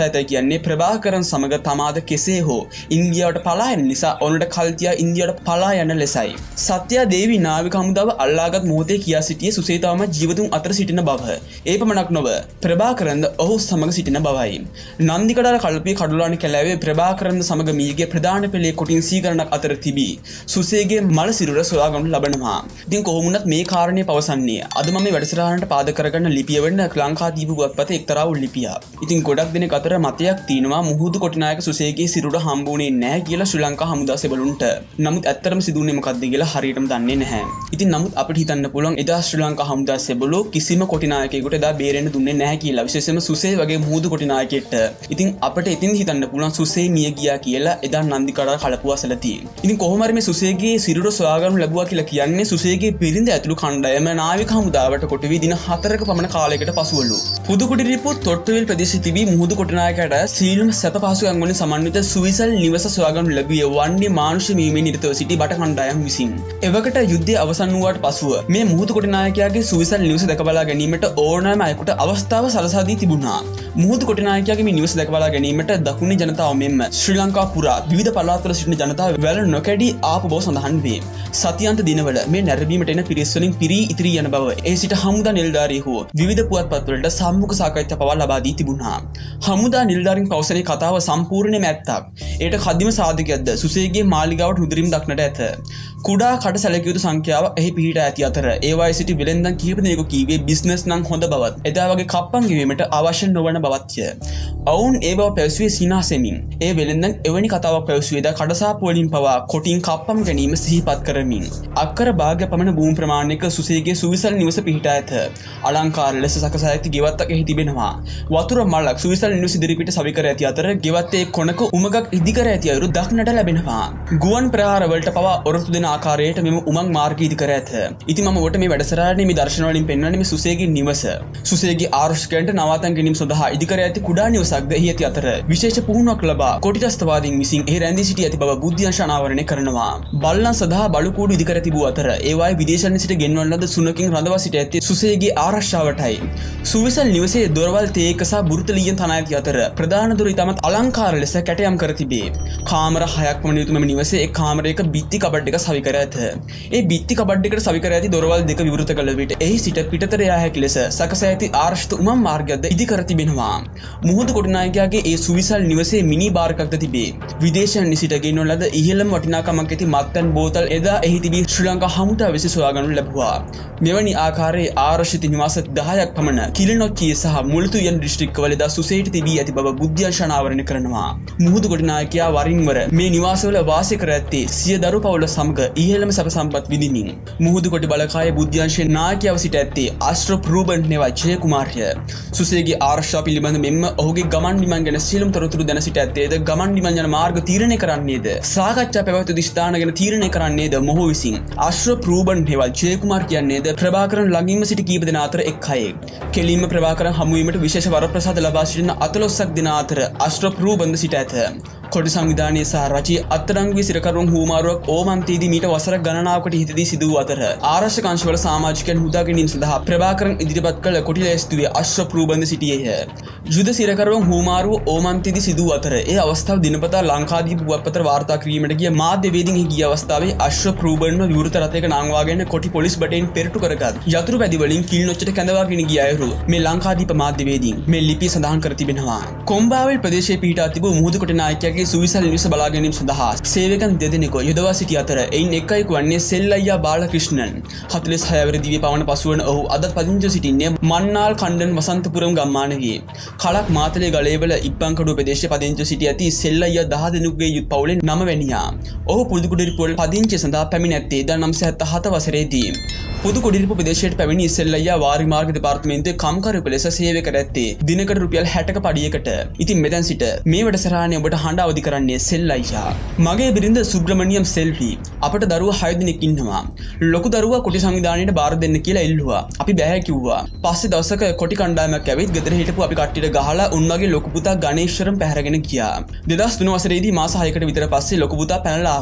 ඇත කියන්නේ ප්‍රභාකරන් සමග තමාද කෙසේ හෝ ඉන්දියාවට පලා යන නිසා ඔවුන්ට කල් තියා ඉන්දියාවට පලා යන ලෙසයි. සත්‍යා දේවී නාවික හමුදාව අල්ලාගත් මොහොතේ කියා සිටියේ සුසේ තවම ජීවතුන් අතර සිටින බව. ඒ පමණක් නොව ප්‍රභාකරන්ද ඔහු සමග සිටින බවයි. නන්දිකඩාර කල්පයේ කඩුලානි කැලෑවේ ප්‍රභාකරන්ද සමග මියගේ ප්‍රධාන පෙළේ කොටින් සීකරණක් අතර තිබී සුසේගේ මල සිරුර සොයා ගනු ලබනවා. ඉතින් කොහොම වුණත් මේ කාරණය පවසන්නේ අද මම මේ වැඩසටහනට පාද කරගන්න ලිපිය වෙන්න ලංකාදීප පුවත්පත එක්තරා වූ ලිපියක්. ඉතින් ගොඩක් දෙනෙක් අතර මතයක් තියෙනවා මුහුදු කොටිනායක සුසේගේ සිරුර හම්බුනේ නැහැ කියලා ශ්‍රී ලංකා හමුදා සෙබළුන්ට. නමුත් ඇත්තටම සිදුුනේ මොකක්ද කියලා හරියටම දන්නේ නැහැ. ඉතින් නමුත් අපිට හිතන්න පුළුවන් එදා ශ්‍රී ලංකා හමුදා සෙබළෝ කිසිම කොටිනායකයෙකුට එදා බේරෙන්න දුන්නේ නැහැ කියලා. විශේෂයෙන්ම සුසේ වගේ මුහුදු කොටිනායකයෙක්ට. ඉතින් අපිට ඉතින් හිතන්න පුළුවන් සුසේ මිය ගියා කියලා එදා නන්දිකඩාර කලපුව අසලදී. ඉතින් කොහොම හරි මේ සුසේගේ සිරුර සොයාගනු ලැබුවා කියලා කියන්නේ සුසේගේ පිරිඳ ඇතුළු කණ්ඩායම නාවික හමුදාවට කොටවී දින හතරක පමණ කාලයකට පසුවලු. පුදුකුඩිරිපු තොට්ටුවිල් ප්‍රදේශයේ තිබී මුහුදු කොටිනායකයට සීලුම සැප පහසුකම් වලින් සමන්විත සුවිසල් නිවස සොයාගනු ලැබුවේ වන්නේ මානුෂ මීමේ නිරතව සිටි බට කණ්ඩායම් විසින්. එවකට යුද්ධය අවසන් වූාට පසුව මේ මුහුදු කොටිනායකයාගේ සුවිසල් නිවස දැක බලා ගැනීමට ඕනෑම අයෙකුට අවස්ථාව සලසා දී තිබුණා. මුහුදු කොටිනායකයාගේ මේ නිවස දැක බලා ගැනීමට දකුණේ ජනතාව මෙන්ම ශ්‍රී ලංකා පුරා විවිධ පළාත්වල සිටින ජනතාව වැල නොකැඩී ආපු බව සඳහන් වේ. සතියන්ත දිනවල මේ නැරඹීමට එන පිරිස් වලින් පිරී ඉතිරී යන බව ඒ සිට හමුදා නිලධාරීහු විවිධ පුවත්පත්වලට සම්මුඛ සාකච්ඡා පවා ලබා දී තිබුණා. හමුදා නිලධාරීන් පවසන කතාව සම්පූර්ණයෙන්ම ඇත්තක්. ඒට කදිම සාධකයක්ද සුසේගේ මාලිගාවට නුදුරින් දක්නට ඇත. කුඩා කට සැලකිය යුතු සංඛ්‍යාව එහි පිහිටා ඇති අතර ඒවායේ සිටි වෙළෙන්දන් කිහිප දෙනෙකු කීවේ බිස්නස් නම් හොඳ බවත් එදා වගේ කප්පන් ගෙවීමට අවශ්‍ය නොවන බවත්ය. ඔවුන් ඒ බව පැවසුවේ සිනාසෙමින්. ඒ වෙළෙන්දන් එවැනි කතාවක් පැවසුවේ දා කඩසාප්පු වලින් පවා කොටින් කප්පම් ගැනීම සිහිපත් කරමින්. අක්කර භාග්‍ය පමණ භූමි ප්‍රමාණයක සුසේගේ සුවිසල් නිවස පිහිටා ඇත. අලංකාර ලෙස සකසා ඇති ගෙවත්තක් එහි තිබෙනවා. වතුර මලක් සුවිසල් නිවස ඉදිරිපිට සවිකර ඇති අතර ගෙවත්තේ කොනක උමගක් ඉදිකර ඇති අයුරු දක්නට ලැබෙනවා. ගුවන් ප්‍රහාර වලට පවා ඔරොත්තු දෙන ආකාරයට මෙම උමං මාර්ග ඉදිකර ඇත. ඉතින් මම ඔබට මේ වැඩසටහනේ මේ දර්ශන වලින් පෙන්වන්නේ මේ සුසේගේ නිවස. සුසේගේ ආරක්ෂකයන්ට නවාතන් ගැනීම සඳහා ඉදිකර ඇති කුඩා නිවසක්ද එහි ඇති අතර විශේෂ පුහුණුවක් ලබා කොටිතස්තවාදීන් විසින් එහි රැඳී සිටි ඇති බව බුද්ධ්‍යංශ අනාවරණය කරනවා. බල්ලන් සඳහා බලුකූඩු ඉදිකර තිබූ අතර ඒවායේ විදේශයන් සිට ගෙන්වන ලද සුනකින් රඳවා සිට ඇත්තේ සුසේගේ ආරක්ෂාවටයි. සුවිසල් නිවසේ දොරවල් තේක සහ බුරුතලියෙන් තනා ඇති අතර ප්‍රධාන දොර ඉතාමත් අලංකාර ලෙස කැටයම් කර තිබේ. කාමර හයක් වන යුතු මෙම නිවසේ එක් කාමරයක බිත්ති කබඩ් එක සවි කර ඇත. ඒ බිත්ති කබඩ් එකට සවි කර ඇති දොරවල් දෙක විවෘත කළ විට එහි සිට පිටතට යා හැකි ලෙස සකසා ඇති ආරක්ෂිත උමං මාර්ගයක්ද ඉදිකර තිබෙනවා. මුහුදු කොටිනායකයාගේ ඒ සුවිසල් නිවසේ මිනි බාර් එකක්ද තිබේ. විදේශයන් සිට ගෙන්වන ලද ඉහළම වටිනාකමක් ඇති මත්පැන් බෝතල් එදා එහි තිබී ශ්‍රී ලංකා හමුදා විසින් සොයාගනු ලැබුවා. මෙවැනි ආකාරයේ ආරක්ෂිත නිවාස දහයක් පමණ කිලිනොච්චිය සහ මුළුතු යන දිස්ත්‍රික්කවල එදා සුසේට තිබී ඇති බව බුද්ධ්‍යංශ අනාවරණය කරනවා. මුහුදු කොටිනායකයා වරින් වර මේ නිවාසවල වාසය කර ඇත්තේ සිය දරු පවුල සමග ඉහළම සැප සම්පත් විඳිමින්. මුහුදු කොටි බලකායේ බුද්ධ්‍යංශයේ නායකයව සිට ඇත්තේ අශ්‍රප් රූබන් නෙවා ජය කුමාරය. සුසේගේ ආරක්ෂාව පිළිබඳ මෙන්ම ඔහුගේ ගමන් බිමන් ගැන සියලුම තොරතුරු දැන සිට ඇත්තේද ගමන් බිමන් යන මාර්ග තීරණය කරන්නේද සාකච්ඡා පැවැත්වූ ස්ථාන ගැන තීරණය කරන්නේද මොහු විසින්. අශ්‍රප් රූබන් නෙවා ජය කුමාර කියන්නේද ප්‍රභාකරන් ළඟින්ම සිට කීප දෙනා අතර එක් අයෙක්. කෙලින්ම ප්‍රභාකරන් හමුවීමට විශේෂ වරප්‍රසාද ලබා සිටින අතලොස්සක් දෙනා අතර අශ්‍රප් රූබන්ද සිට ඇත. කොටි සංවිධානයේ සහ රජයේ අත්අඩංගුවේ සිරකරුවන් හුවමාරුවක් ඕමන්තයේදී මීට වසර ගණනාවකට හිතදී සිදු වූ අතර ආරක්ෂක අංශවල සමාජිකයන් හුදා ගැනීම සඳහා ප්‍රභාකරන් ඉදිරිපත් කළ කොටි ලැයිස්තුවේ අශ්‍රප් රූබන්ද සිටියේය. යුද සිරකරුවන් හුවමාරුව ඕමන්තයේදී සිදු වූ අතර ඒ අවස්ථාව දිනපතා ලංකාදීප පුවත්පතට වාර්තා කිරීමට ගිය මාධ්‍යවේදීන් ගිය අවස්ථාවේ අශ්‍රප් රූබන්ව විවෘත රථයක නංවාගෙන කොටි පොලිස් බටෙන් පෙරටු කරගත් යතුරු පැදි වලින් කිල්නොච්චට කැඳවාගෙන ගිය අයුරු මේ ලංකාදීප මාධ්‍යවේදීන් මේ ලිපිය සඳහන් කර තිබෙනවා. කොම්බාවෙල් ප්‍රදේශයේ පිහිටා තිබූ මුහුදු කොටිනායකයාගේ සුවිසල් නිවස බලා ගැනීම සඳහා සේවකයන් දෙදෙනෙකු යොදවා සිටි අතර එයින් එක් අයෙකු වන්නේ සෙල්ලයියා බාලක්‍රිෂ්ණන්. හතළිස් හය වසරේ දිවි පවන පසුවන ඔහු අදත් පදිංචිව සිටින්නේ මන්නාල් කණ්ඩන් වසන්තපුරම් ගම්මානයේ. කලක් මාතලේ ගලේවල ඉබ්බන්කඩුව ප්‍රදේශයේ පදිංචිව සිටි ඇති සෙල්ලයියා දහ දෙනෙකුගේ යුත් පවුලේ නම වැනියා. ඔහු පුදුකුඩිරිපොල් පදිංචිය සඳහා පැමිණ ඇත්තේ එදා නවසිය හැත්තෑ හත වසරේදී. පුදුකුඩිරිපො ප්‍රදේශයට පැමිණි සෙල්ලයියා වාරි මාර්ග දෙපාර්තමේන්තුවේ කම්කරුවෙකු ලෙස සේවය කර ඇත්තේ දිනකට රුපියල් හැටක පඩියකට. ඉතින් මෙතෙන් සිට මේ වැඩසටහනේ ඔබට හඬ අවදි කරන්නේ සෙල්ලයියා. මගේ බිරිඳ සුබ්‍රමණියම් සෙල්වි. අපට දරුවෝ හය දෙනෙක් ඉන්නවා. ලොකු දරුවා කොටි සංවිධානයට බාර දෙන්න කියලා ඉල්ලුවා. අපි බෑ කිව්වා. පස්සේ දවසක කොටි කණ්ඩායමක් ඇවිත් ගෙදර හිටපු අපි කට්ටියට ගහලා උන්වගේ ලොකු පුතා ගණේශ්වරම් පැහැරගෙන ගියා. දෙදහස් තුන වසරේදී මාස හයකට විතර පස්සේ ලොකු පුතා පැනලා ආවා.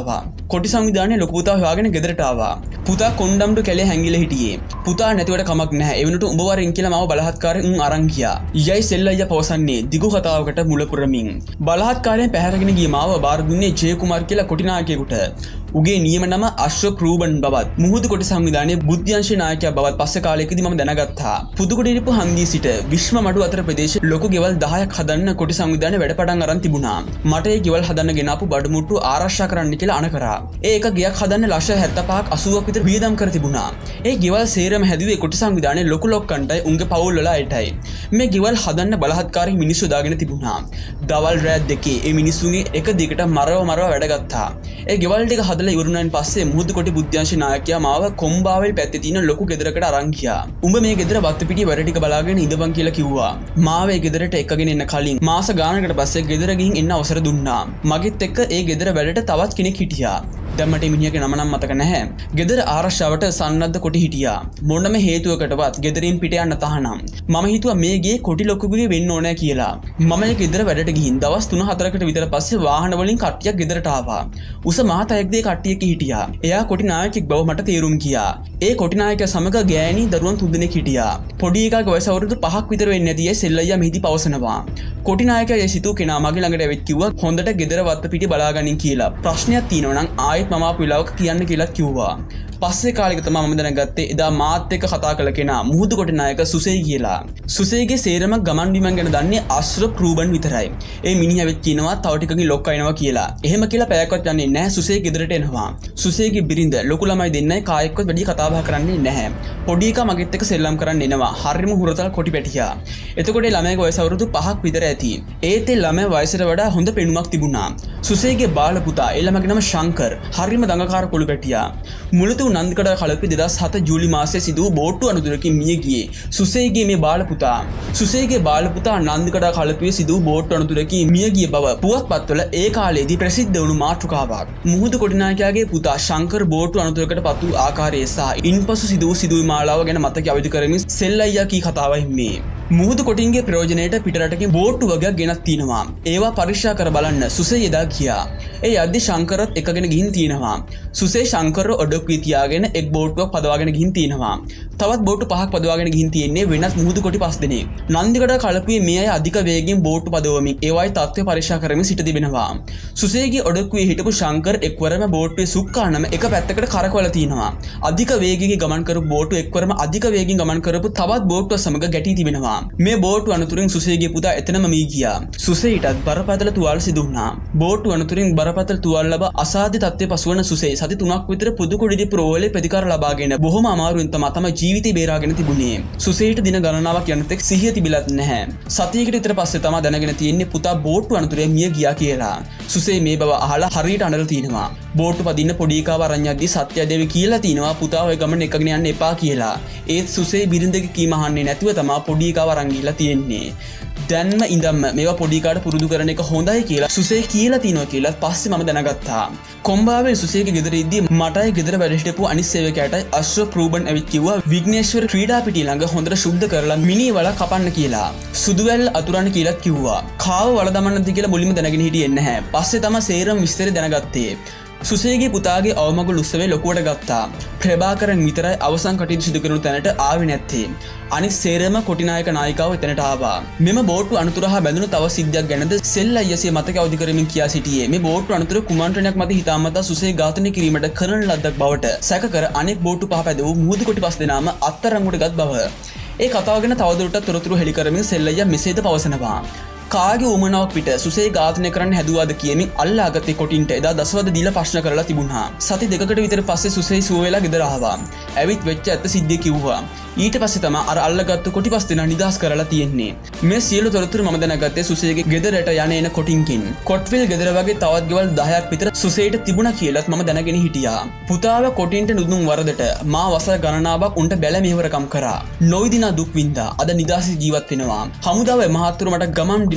කොටි සංවිධානයේ ලොකු පුතා හොයාගෙන ගෙදරට ආවා. පුතා කොණ්ඩම්ඩු කැලේ හැංගිලා හිටියේ. පුතා නැතිවට කමක් නැහැ. ඒ වෙනුවට උඹ වරින් කියලා මාව බලහත්කාරයෙන් උන් අරන් ගියා. යයි සෙල්ලయ్య පවසන්නේ දිගු කතාවකට මුල පුරමින්. බලහත්කාරයෙන් පැහැරගෙන ගිය මාව බාර දුන්නේ ජයකුමාර් කියලා කොටි නායකයෙකුට. උගේ නියම නම අශ්වප් රූබන් බවත් මුහුදු කොටි සංවිධානයේ බුද්ධ්‍යංශ නායකයා බවත් පස්සේ කාලයකදී මම දැනගත්තා. පුදුකොඩිරිප්පු හන්දියේ සිට විශ්ව මඩු අතර ප්‍රදේශ ලොකු ගෙවල් දහයක් හදන්න කොටි සංවිධානයේ වැඩ පටන් අරන් තිබුණා. මට ඒ ගෙවල් හදන්න ගෙනාපු බඩමුට්ටු ආරක්ෂා කරන්න කියලා අණ කරා. ඒ එක ගෙයක් හදන්න ලක්ෂ හැත්තෑ පහක් අසූවක් විතර වියදම් කර තිබුණා. ඒ ගෙවල් සේරම හැදුවේ කොටි සංවිධානයේ ලොකු ලොක්කන්ටයි උන්ගේ පවුල් වල අයටයි. මේ ගෙවල් හදන්න බලහත්කාරී මිනිස්සු දාගෙන තිබුණා. දවල් රෑ දෙකේ ඒ මිනිස්සුන්ගේ එක දිගට මරව මරව වැඩ ගත්තා. ඒ ගෙවල් ටික හදලා ඉවරුණාන් පස්සේ මුහුදු කොටි බුද්ධ්‍යංශ නායකයා මාව කොම්බාවෙල් පැත්තේ තියෙන ලොකු ගෙදරකට අරන් ගියා. උඹ මේ ගෙදර වත්ත පිටියේ වැඩ ටික බලාගෙන ඉඳපන් කියලා කිව්වා. මාව ඒ ගෙදරට එක්කගෙන එන්න කලින් මාස ගානකට පස්සේ ගෙදර ගිහින් එන්න අවසර දුන්නා. මගෙත් එක්ක ඒ ගෙදර වැඩට තවත් කෙනෙක් හිටියා. දැන් මට මිනිහගේ නම නම් මතක නැහැ. ගෙදර ආරක්ෂාවට සන්නද්ධ කොටි හිටියා. මොනම හේතුවකටවත් ගෙදරින් පිට යන්න තහනම්. මම හිතුවා මේ ගේ කොටි ලොකුගේ වෙන්න ඕනෑ කියලා. මම ඒ ගෙදර වැඩට ගිහින් දවස් තුන හතරකට විතර පස්සේ වාහන වලින් කට්ටියක් ගෙදරට ආවා. උස මහතයෙක් දෙය කට්ටියක හිටියා. එයා කොටි නායකයෙක් බව මට තේරුම් ගියා. ඒ කොටි නායකයා සමග ගෑණි දරුවන් තුන් දෙනෙක් හිටියා. පොඩි එකාගේ වයස අවුරුදු පහක් විතර වෙන්නේ නැති ඒ සෙල්ලయ్య මෙහිදී පවසනවා. කොටි නායකයා ඒ සිතූ කෙනා මගේ ළඟට ඇවිත් කිව්වා හොඳට ගෙදර වත්ත පිටි බලාගනින් කියලා. ප්‍රශ්නයක් තියෙනවා නම් ආයෙත් මම ආපු වෙලාවක කියන්න කියලා කිව්වා. පස්සේ කාලෙක තමයි මම දැනගත්තේ එදා මාත් එක්ක කතා කළ කෙනා මුහුදු කොටි නායක සුසෙයි කියලා. සුසෙයිගේ සේරම ගමන් බිමන් ගැන දන්නේ අශ්‍රප් රූබන් විතරයි. ඒ මිනිහා වෙත් කියනවා තව ටිකකින් ලොක්ක එනවා කියලා. එහෙම කියලා පැයක්වත් යන්නේ නැහැ සුසෙයි ගෙදරට එනවා. සුසෙයිගේ බිරිඳ ලොකු ළමයි දෙන්නයි කායෙක්වත් වැඩි කතා බහ කරන්නේ නැහැ. පොඩි එකා මගෙත් එක්ක සෙල්ලම් කරන්න එනවා. හරිම හුරතල් කොටි පැටියා. එතකොට ළමයාගේ වයස අවුරුදු පහක් විතර ඇති. ඒත් ඒ ළමයා වයසට වඩා හොඳ පෙනුමක් තිබුණා. සුසෙයිගේ බාල පුතා ඒ ළමයාගේ නම ශංකර්. හරිම දඟකාර කොළු පැටියා. මුලතු නන්දකඩ කලපි දෙදස් හත ජූලි මාසයේ සිදු බෝට්ටු අනතුරකින් මිය ගියේ සුසෙයිගේ මේ බාල පුතා. සුසෙයිගේ බාල පුතා නන්දකඩ කලපියේ සිදු බෝට්ටු අනතුරකින් මිය ගිය බව පුවත්පත්වල ඒ කාලේදී ප්‍රසිද්ධ වුණු මාතෘකාවක්. මුහුදු කොටි නායකයාගේ පුතා ශංකර් බෝට්ටු අනතුරකට පත් වූ ආකාරය සහ ඉන්පසු සිදු වූ සිදුවීම් මාලාව ගැන මතක අවදි කරමින් සෙල්ලయ్య කී කතාවයි මේ. මුහුදු කොටින්ගේ ප්‍රයෝජනයට පිටරටකින් බෝට්ටු වගේක් ගෙනත් තියෙනවා. ඒවා පරීක්ෂා කර බලන්න සුසෙයි එදා ගියා. ඒ යද්දි ශංකරත් එකගෙන ගිහින් තියෙනවා. සුසෙයි ශංකරව ඔඩොක්කුවේ තියාගෙන එක් බෝට්ටුවක් පදවාගෙන ගිහින් තියෙනවා. තවත් බෝට්ටු පහක් පදවාගෙන ගිහින් තියෙන්නේ වෙනත් මුහුදු කොටි පස් දෙනෙක්. නන්දිකඩ කලපුවේ මේ අය අධික වේගයෙන් බෝට්ටු පදවමින් ඒවායි තත්ත්වය පරීක්ෂා කරමින් සිට තිබෙනවා. සුසෙයිගේ ඔඩොක්කුවේ හිටපු ශංකර් එක්වරම බෝට්ටුවේ සුක්කානම එක පැත්තකට කරකවලා තියෙනවා. අධික වේගයෙන් ගමන් කරපු බෝට්ටු එක්වරම අධික වේගයෙන් ගමන් කරපු තවත් බෝට්ටුව සමග ගැටී තිබෙනවා. මේ බෝට්ටු අනතුරින් සුසෙයිගේ පුතා එතනම මී ගියා. සුසෙයිටත් බරපතල තුවාල සිදු වුණා. බෝට්ටු අනතුරින් බරපතල තුවාල ලබා අසාධ්‍ය තත්ත්වයේ පසුවන සුසෙයි සති තුනක් විතර පුදුකොඩිරිප්පු රෝහලේ ප්‍රතිකාර ලබාගෙන බොහොම අමාරුවෙන් තමයි තම ජීවිතය බේරාගෙන තිබුණේ. සුසෙයිට දින ගණනාවක් යනතෙක් සිහිය තිබිලත් නැහැ. සතියකට විතර පස්සේ තමයි දැනගෙන තියෙන්නේ පුතා බෝට්ටු අනතුරෙන් මිය ගියා කියලා. සුසෙයි මේ බව අහලා හරියට අඬලා තිනවා. බෝට්ටු පදින්න පොඩි එකා වරන් යද්දි සත්‍ය දෙවි කියලා තිනවා පුතා ඔය ගමන එකගෙන යන්න එපා කියලා. ඒත් සුසෙයි බිරිඳගේ කීම අහන්නේ නැතුව තමයි පොඩි එකා වරන් ගිහිල්ලා තියෙන්නේ. දැන්ම ඉඳන්ම මේවා පොඩි කාට පුරුදු කරන එක හොඳයි කියලා සුසෙයි කියලා තිනවා කියලා පස්සේ මම දැනගත්තා. කොම්බාවේ සුසෙයිගේ ගෙදර ඉද්දී මටයි ගෙදර වැඩ හිටපු අනිත් සේවකයාටයි අශ්වප් රූබන් ඇවිත් කිව්වා විග්නේශ්වර ක්‍රීඩා පිටිය ළඟ හොඳට ශුද්ධ කරලා මිනි වල කපන්න කියලා. සුදුවැල් අතුරන්න කියලාත් කිව්වා. කාව වල දමන්නද කියලා මුලින්ම දැනගෙන හිටියේ නැහැ. පස්සේ තමයි සේරම විස්තරය දැනගත්තේ. සුසෙයිගේ පුතාගේ අවමගුල් උත්සවය ලොකුවට ගත්තා. ප්‍රභාකරන් විතරයි අවසන් කටයුතු සිදු කරන තැනට ආවේ නැත්තේ. අනිත් සේරම කොටිනායක නායිකාව එතනට ආවා. මෙම බෝට්ටු අනතුර හා බැඳුණු තව සිද්ධියක් ගැනද සෙල්ලయ్య සිය මතක අවදි කරමින් කියා සිටියේ. මේ බෝට්ටු අනතුර කුමන්ත්‍රණයක් මත හිතාමතා සුසෙයි ඝාතනය කිරීමට කරන ලද්දක් බවට සැක කර අනෙක් බෝට්ටු පහ පැදවූ මුහුදු කොටි පස් දෙනාම අත්අඩංගුවට ගත් බව. ඒ කතාව ගැන තවදුරටත් තොරතුරු හෙළි කරමින් සෙල්ලయ్య මෙසේද පවසනවා. කාගේ උමනාවක් පිට සුසෙයි ඝාතනය කරන්න හැදුවාද කියමින් අල්ලාගත්තේ කොටින්ට එදා දසවද දීලා ප්‍රශ්න කරලා තිබුණා. සති දෙකකට විතර පස්සේ සුසෙයි සුව වෙලා ගෙදර ආවා. ඇවිත් වෙච්ච ඇත්ත සිද්ධිය කිව්වා. ඊට පස්සේ තමයි අර අල්ලගත්තු කොටි පස් දෙනා නිදහස් කරලා තියෙන්නේ. මේ සියලු තොරතුරු මම දැනගත්තේ සුසෙයිගේ ගෙදරට යන එන කොටින්කින්. කොට්විල් ගෙදර වගේ තවත් ගෙවල් දහයක් විතර සුසෙයිට තිබුණා කියලාත් මම දැනගෙන හිටියා. පුතාව කොටින්ට නුදුන් වරදට මා වසර ගණනාවක් උන්ට බැල මෙහෙවරකම් කරා. නොවිදිනා දුක් විඳා අද නිදහසේ ජීවත් වෙනවා. හමුදාවේ මහත්තුරු මට ගමන්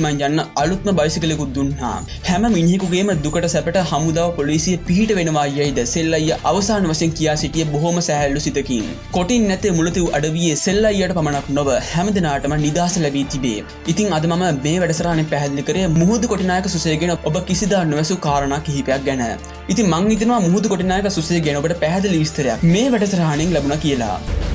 ගමන් යන්න අලුත්ම බයිසිකලයකුත් දුන්නා. හැම මිනිහෙකුගේම දුකට සැපට හමුදාව පොලිසිය පිහිට වෙනවා යයිද සෙල්ලයියා අවසාන වශයෙන් කියා සිටියේ බොහොම සැහැල්ලු සිතකින්. කොටින් නැතේ මුලතිව් අඩවියේ සෙල්ලයියාට පමණක් නොව හැමදෙනාටම නිදහස ලැබී තිබේ. ඉතින් අද මම මේ වැඩසටහනේ පැහැදිලි කරේ මුහුදු කොටිනායක සුසේ ගැන ඔබ කිසිදා නොඇසු කාරණා කිහිපයක් ගැන. ඉතින් මං හිතනවා මුහුදු කොටිනායක සුසේ ගැන ඔබට පැහැදිලි විස්තරයක් මේ වැඩසටහනින් ලැබුණා කියලා.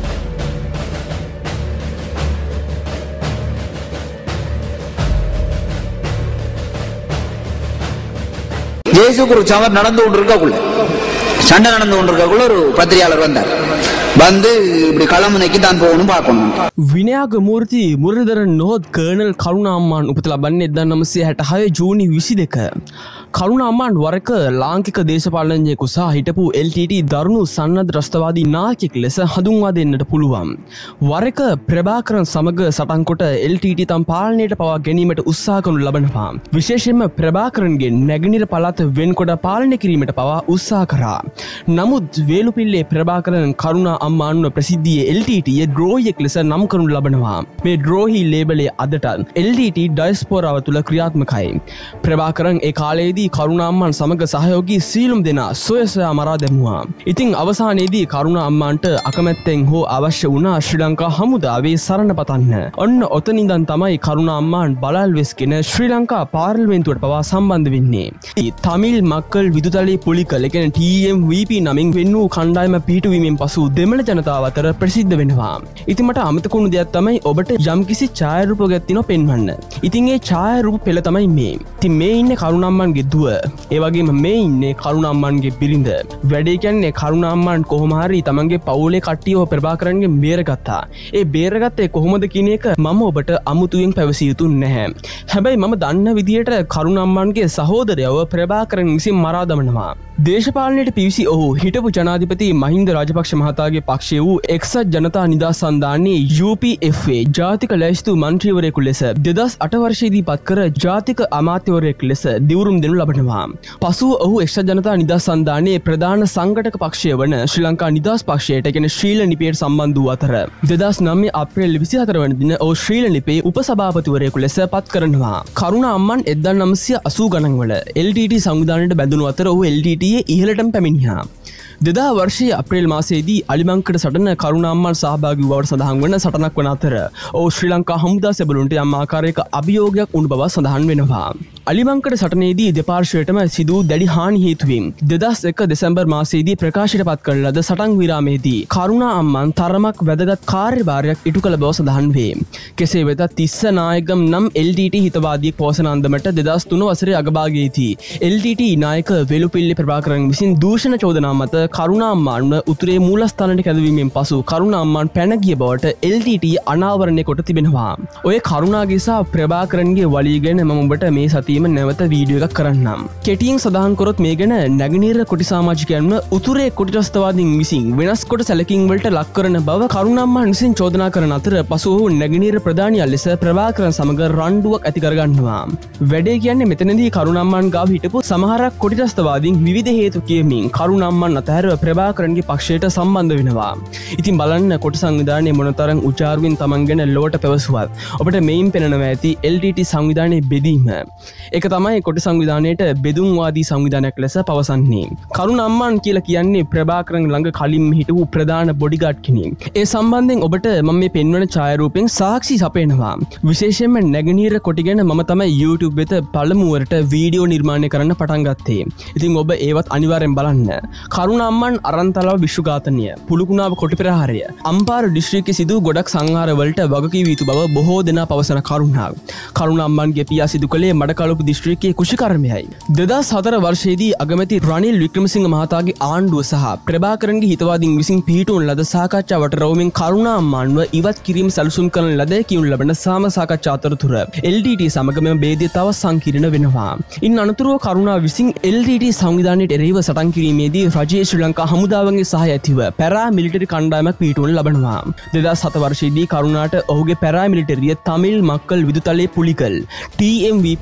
ஜெயசுக்கு ஒரு சவர் நடந்து கொண்டு இருக்கக்குள்ள சண்டை நடந்து கொண்டு இருக்கக்குள்ள ஒரு பத்திரிகையாளர் வந்தார். வந்து இப்படி களமுனைக்கு தான் போகணும் பார்க்கணும். විනයාග මූර්ති මුරලිදරන් නොහොත් කර්නල් කරුණා අම්මාන් උපත ලබන්නේ එක්දාස් නවසිය හැටහය ජූනි විසි දෙක. කරුණා අම්මාන් වරක ලාංකික දේශපාලනඥයෙකු සහ හිටපු එල් ටී ටී දරුණු සන්නද්ධ ත්‍රස්තවාදී නායකයෙක් ලෙස හඳුන්වා දෙන්නට පුළුවන්. වරක ප්‍රභාකරන් සමග සටන් කොට එල් ටී ටී තම පාලනයට පවා ගැනීමට උත්සාහ කරනු ලබනවා. විශේෂයෙන්ම ප්‍රභාකරන්ගේ නැගෙනහිර පළාත වෙන්කොට පාලනය කිරීමට පවා උත්සාහ කරා. නමුත් වේලුපිල්ලේ ප්‍රභාකරන් කරුණා අම්මාන්ව ප්‍රසිද්ධියේ එල් ටී ටී ද්‍රෝහියෙක් ලෙස නම් කරනු ලබනවා. මේ ද්‍රෝහි ලේබලේ අදටත් එල් ටී ටී ඩයස්පෝරාව තුළ ක්‍රියාත්මකයි. ප්‍රභාකරන් ඒ කාලයේදී කරුණා අම්මාන් සමග සහයෝගී සීලුම් දෙනා සොය සොයා මරා දැමුවා. ඉතින් අවසානයේදී කරුණා අම්මාන්ට අකමැත්තෙන් හෝ අවශ්‍ය වුණා ශ්‍රී ලංකා හමුදාවේ සරණ පතන්න. ඔන්න ඔතනින්දන් තමයි කරුණා අම්මාන් බලල් වෙස්ගෙන ශ්‍රී ලංකා පාර්ලිමේන්තුවට පවා සම්බන්ධ වෙන්නේ. තමිල් මක්කල් විදුතලේ පුලිකල කියන ටී එම් වී පී නමින් වෙන් වූ කණ්ඩායම පිහිටුවීමෙන් පසු දෙමළ ජනතාව අතර ප්‍රසිද්ධ වෙනවා. ඉතින් මට අමතකුණු දෙයක් තමයි ඔබට යම්කිසි ඡායාරූපයක් තියෙනවා පෙන්වන්න. ඉතින් ඒ ඡායාරූප පෙළ තමයි මේ. ඉතින් මේ ඉන්නේ කරුණා අම්මාන්ගේ දුව. ඒ වගේම මේ ඉන්නේ කරුණා අම්මාන්ගේ බිරිඳ. වැඩේ කියන්නේ කරුණා අම්මාන් කොහොම හරි තමන්ගේ පවුලේ කට්ටියව ප්‍රභාකරන්ගෙන් බේරගත්තා. ඒ බේරගත්තේ කොහොමද කියන එක මම ඔබට අමුතුවෙන් පැවසිය යුතු නැහැ. හැබැයි මම දන්න විදිහට කරුණා අම්මාන්ගේ සහෝදරයව ප්‍රභාකරන් විසින් මරා දමනවා. දේශපාලනයට පිවිසි ඔහු හිටපු ජනාධිපති මහින්ද රාජපක්ෂ මහතාගේ පක්ෂය වූ එක්සත් ජනතා නිදහස් සන්ධානයේ යූ පී එෆ් ඒ ජාතික ලැයිස්තු මන්ත්‍රීවරයෙකු ලෙස දෙදහස් අට වර්ෂයේදී පත් කර ජාතික අමාත්‍යවරයෙකු ලෙස දිවුරුම් දෙනු ලබනවා. පසුව ඔහු එක්සත් ජනතා නිදහස් සන්ධානයේ ප්‍රධාන සංඝටක පක්ෂය වන ශ්‍රී ලංකා නිදහස් පක්ෂයට කියන ශ්‍රීල නිපයට සම්බන්ධ වූ අතර දෙදහස් නවය අප්‍රේල් විසිහතර වන දින ඔහු ශ්‍රීල නිපේ උපසභාපතිවරයෙකු ලෙස පත් කරනවා. කරුණා අම්මාන් එක්දාස් නවසිය අසූ ගණන් වල එල් ටී ටී සංවිධානයට බැඳුණු අතර ඔහු එල් ටී ටී ඉහළටම පැමිණියා. දෙදා වර්ෂයේ අප්‍රේල් මාසයේදී අලිමංකඩ සටන කරුණා අම්මාන් සහභාගී වූ බවට සඳහන් වන සටනක් වන අතර ඔහු ශ්‍රී ලංකා හමුදා සැබළුන්ට යම් ආකාරයක අභියෝගයක් වුණ බව සඳහන් වෙනවා. අලිමංකඩ සටනේදී දෙපාර්ශ්වයටම සිදු දැඩි හානි හේතුවෙන් දෙදහස් එක දෙසැම්බර් මාසයේදී ප්‍රකාශයට පත් කරන ලද සටන් විරාමයේදී කරුණා අම්මාන් තරමක් වැදගත් කාර්යභාරයක් ඉටු කළ බව සඳහන් වේ. කෙසේ වෙතත් තිස්ස නායකම් නම් එල් ටී ටී හිතවාදියෙක් පවසන අන්දමට දෙදහස් තුන වසරේ අගභාගයේදී එල් ටී ටී නායක වෙලුපිල්ලේ ප්‍රභාකරන් විසින් දූෂණ චෝදනා මත කරුණා අම්මාන්ව උතුරේ මූලස්ථානයට කැඳවීමෙන් පසු කරුණා අම්මාන් පැන ගිය බවට එල් ටී ටී අනාවරණය කොට තිබෙනවා. ඔය කරුණාගේ සහ ප්‍රභාකරන්ගේ වලිය ගැන මම ඔබට මේ සතියේම නැවත වීඩියෝ එකක් කරන්නම්. කෙටියෙන් සඳහන් කරොත් මේ ගැන නැගෙනහිර කොටි සමාජිකයන්ව උතුරේ කොටි ත්‍රස්තවාදීන් විසින් වෙනස් කොට සැලකීම් වලට ලක් කරන බව කරුණා අම්මාන් විසින් චෝදනා කරන අතර පසු ඔහු නැගෙනහිර ප්‍රධානියා ලෙස ප්‍රභාකරන් සමග රණ්ඩුවක් ඇති කරගන්නවා. වැඩේ කියන්නේ මෙතනදී කරුණා අම්මාන් ගාව හිටපු සමහරක් කොටි ත්‍රස්තවාදීන් විවිධ හේතු කියමින් කරුණා අම්මාන් අතහැර ප්‍රභාකරන්ගේ පක්ෂයට සම්බන්ධ වෙනවා. ඉතින් බලන්න කොටි සංවිධානයේ මොනතරම් උචාරුවෙන් තමන් ගැන ලොවට පැවසුවත් ඔබට මේන් පෙනෙනවා ඇති එල් ටී ටී සංවිධානයේ බෙදීම. ඒක තමයි කොටි සංවිධානයට බෙදුම්වාදී සංවිධානයක් ලෙස පවසන්නේ. කරුණා අම්මාන් කියලා කියන්නේ ප්‍රභාකරන් ළඟ කලින් හිටපු ප්‍රධාන බොඩිගාඩ් කෙනෙක්. ඒ සම්බන්ධයෙන් ඔබට මම මේ පෙන්වන ඡායාරූපෙන් සාක්ෂි සපයනවා. විශේෂයෙන්ම නැගෙනහිර කොටි ගැන මම තමයි YouTube වෙත පළමුවරට වීඩියෝ නිර්මාණය කරන්න පටන් ගත්තේ. ඉතින් ඔබ ඒවත් අනිවාර්යෙන් බලන්න. කරුණා අම්මාන් අරන්තලාව විශ්වඝාතනය, පුලුකුණාව කොටි ප්‍රහාරය, අම්පාර දිස්ත්‍රික්කයේ සිදු ගොඩක් සංහාරවලට වගකීම් යුතු බව බොහෝ දෙනා පවසන කරුණා. කරුණා අම්මාන්ගේ පියා සිදු කළේ මඩකලපු දිස්ත්‍රික්කයේ කුෂිකර්මයයි. දෙදහස් හතර වර්ෂයේදී අගමැති රනිල් වික්‍රමසිංහ මහතාගේ ආණ්ඩුව සහ ප්‍රභාකරන්ගේ හිතවාදීන් විසින් පිහිටුවන ලද සාකච්ඡාවට රවුමින් කරුණා අම්මාන්ව ඉවත් කිරීම සැලසුම් කරන ලද කියුණු ලබන සාම සාකච්ඡා අතරතුර එල් ටී ටී සමග මෙම ભેදය තව සංකීර්ණ වෙනවා. ඉන් අනතුරුව කරුණා විසින් එල් ටී ටී සංවිධානයට එරෙහිව සටන් කිරීමේදී රජයේ ශ්‍රී ලංකා හමුදාවගේ සහාය ඇතිව පැරා මිලිටරි කණ්ඩායමක් පිහිටුවනු ලබනවා. දෙදහස් හත වර්ෂයේදී කරුණාට ඔහුගේ පැරා මිලිටරිය Tamil Makkal Viduthalai Pulikal T M V P නම්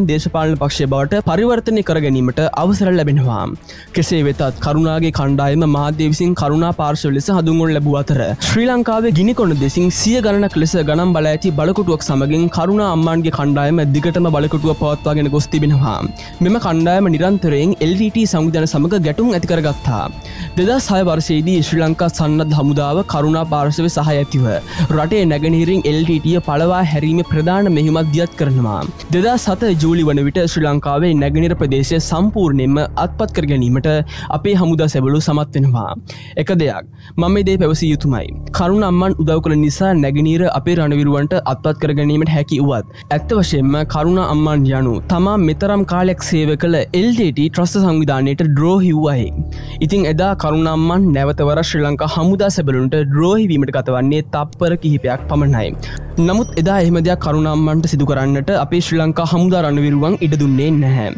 දේශපාලන පක්ෂය බවට පරිවර්තනය කර ගැනීමට අවසර ලැබෙනවා. කෙසේ වෙතත් කරුණාගේ කණ්ඩායම මාධ්‍ය විසින් කරුණා පාර්ශව ලෙස හඳුන්වනු ලැබුව අතර ශ්‍රී ලංකාවේ ගිනිකොන දෙසින් සිය ගණනක් ලෙස ගණන් බලා ඇති බලකොටුවක් සමගින් කරුණා අම්මාන්ගේ කණ්ඩායම දිගටම බලකොටුව පවත්වාගෙන ගොස් තිබෙනවා. මෙම කණ්ඩායම නිරන්තරයෙන් එල් ටී ටී සංවිධාන සමග ගැටුම් ඇති කරගත්තා. දෙදහස් හය වර්ෂයේදී ශ්‍රී ලංකා සන්නද්ධ හමුදාව කරුණා පාර්ශවයේ සහාය ඇතිව රටේ නැගෙනහිරින් එල් ටී ටී පළවා හැරීමේ ප්‍රධාන මෙහෙයුමක් දියත් කරනවා. දෙදහස් හත ජූලි වන විට ශ්‍රී ලංකාවේ නැගෙනහිර ප්‍රදේශය සම්පූර්ණයෙන්ම අත්පත් කර ගැනීමට අපේ හමුදා සැබළු සමත් වෙනවා. එක දෙයක් මම මේ දේ පැවසිය යුතුමයි. කරුණ අම්මන් උදව් කළ නිසා නැගෙනහිර අපේ රණවිරුවන්ට අත්පත් කර ගැනීමට හැකි වුවත් ඇත්ත වශයෙන්ම කරුණ අම්මන් යනු තමා මෙතරම් කාලයක් සේවය කළ එල් ටී ටී ට්‍රස්ට් සංවිධානයට ද්‍රෝහී වූ ඉතින් එදා කරුණ අම්මන් නැවතවර ශ්‍රී ලංකා හමුදා සැබළුන්ට ද්‍රෝහී වීමට ගතවන්නේ තප්පර කිහිපයක් පමණයි. නමුත් එදා එහෙම දෙයක් කරුණ අම්මන්ට සිදු කරන්නට අපේ ශ්‍රී ලංකා හමුදා රණවිරුවන් ඉඩ දුන්නේ නැහැ.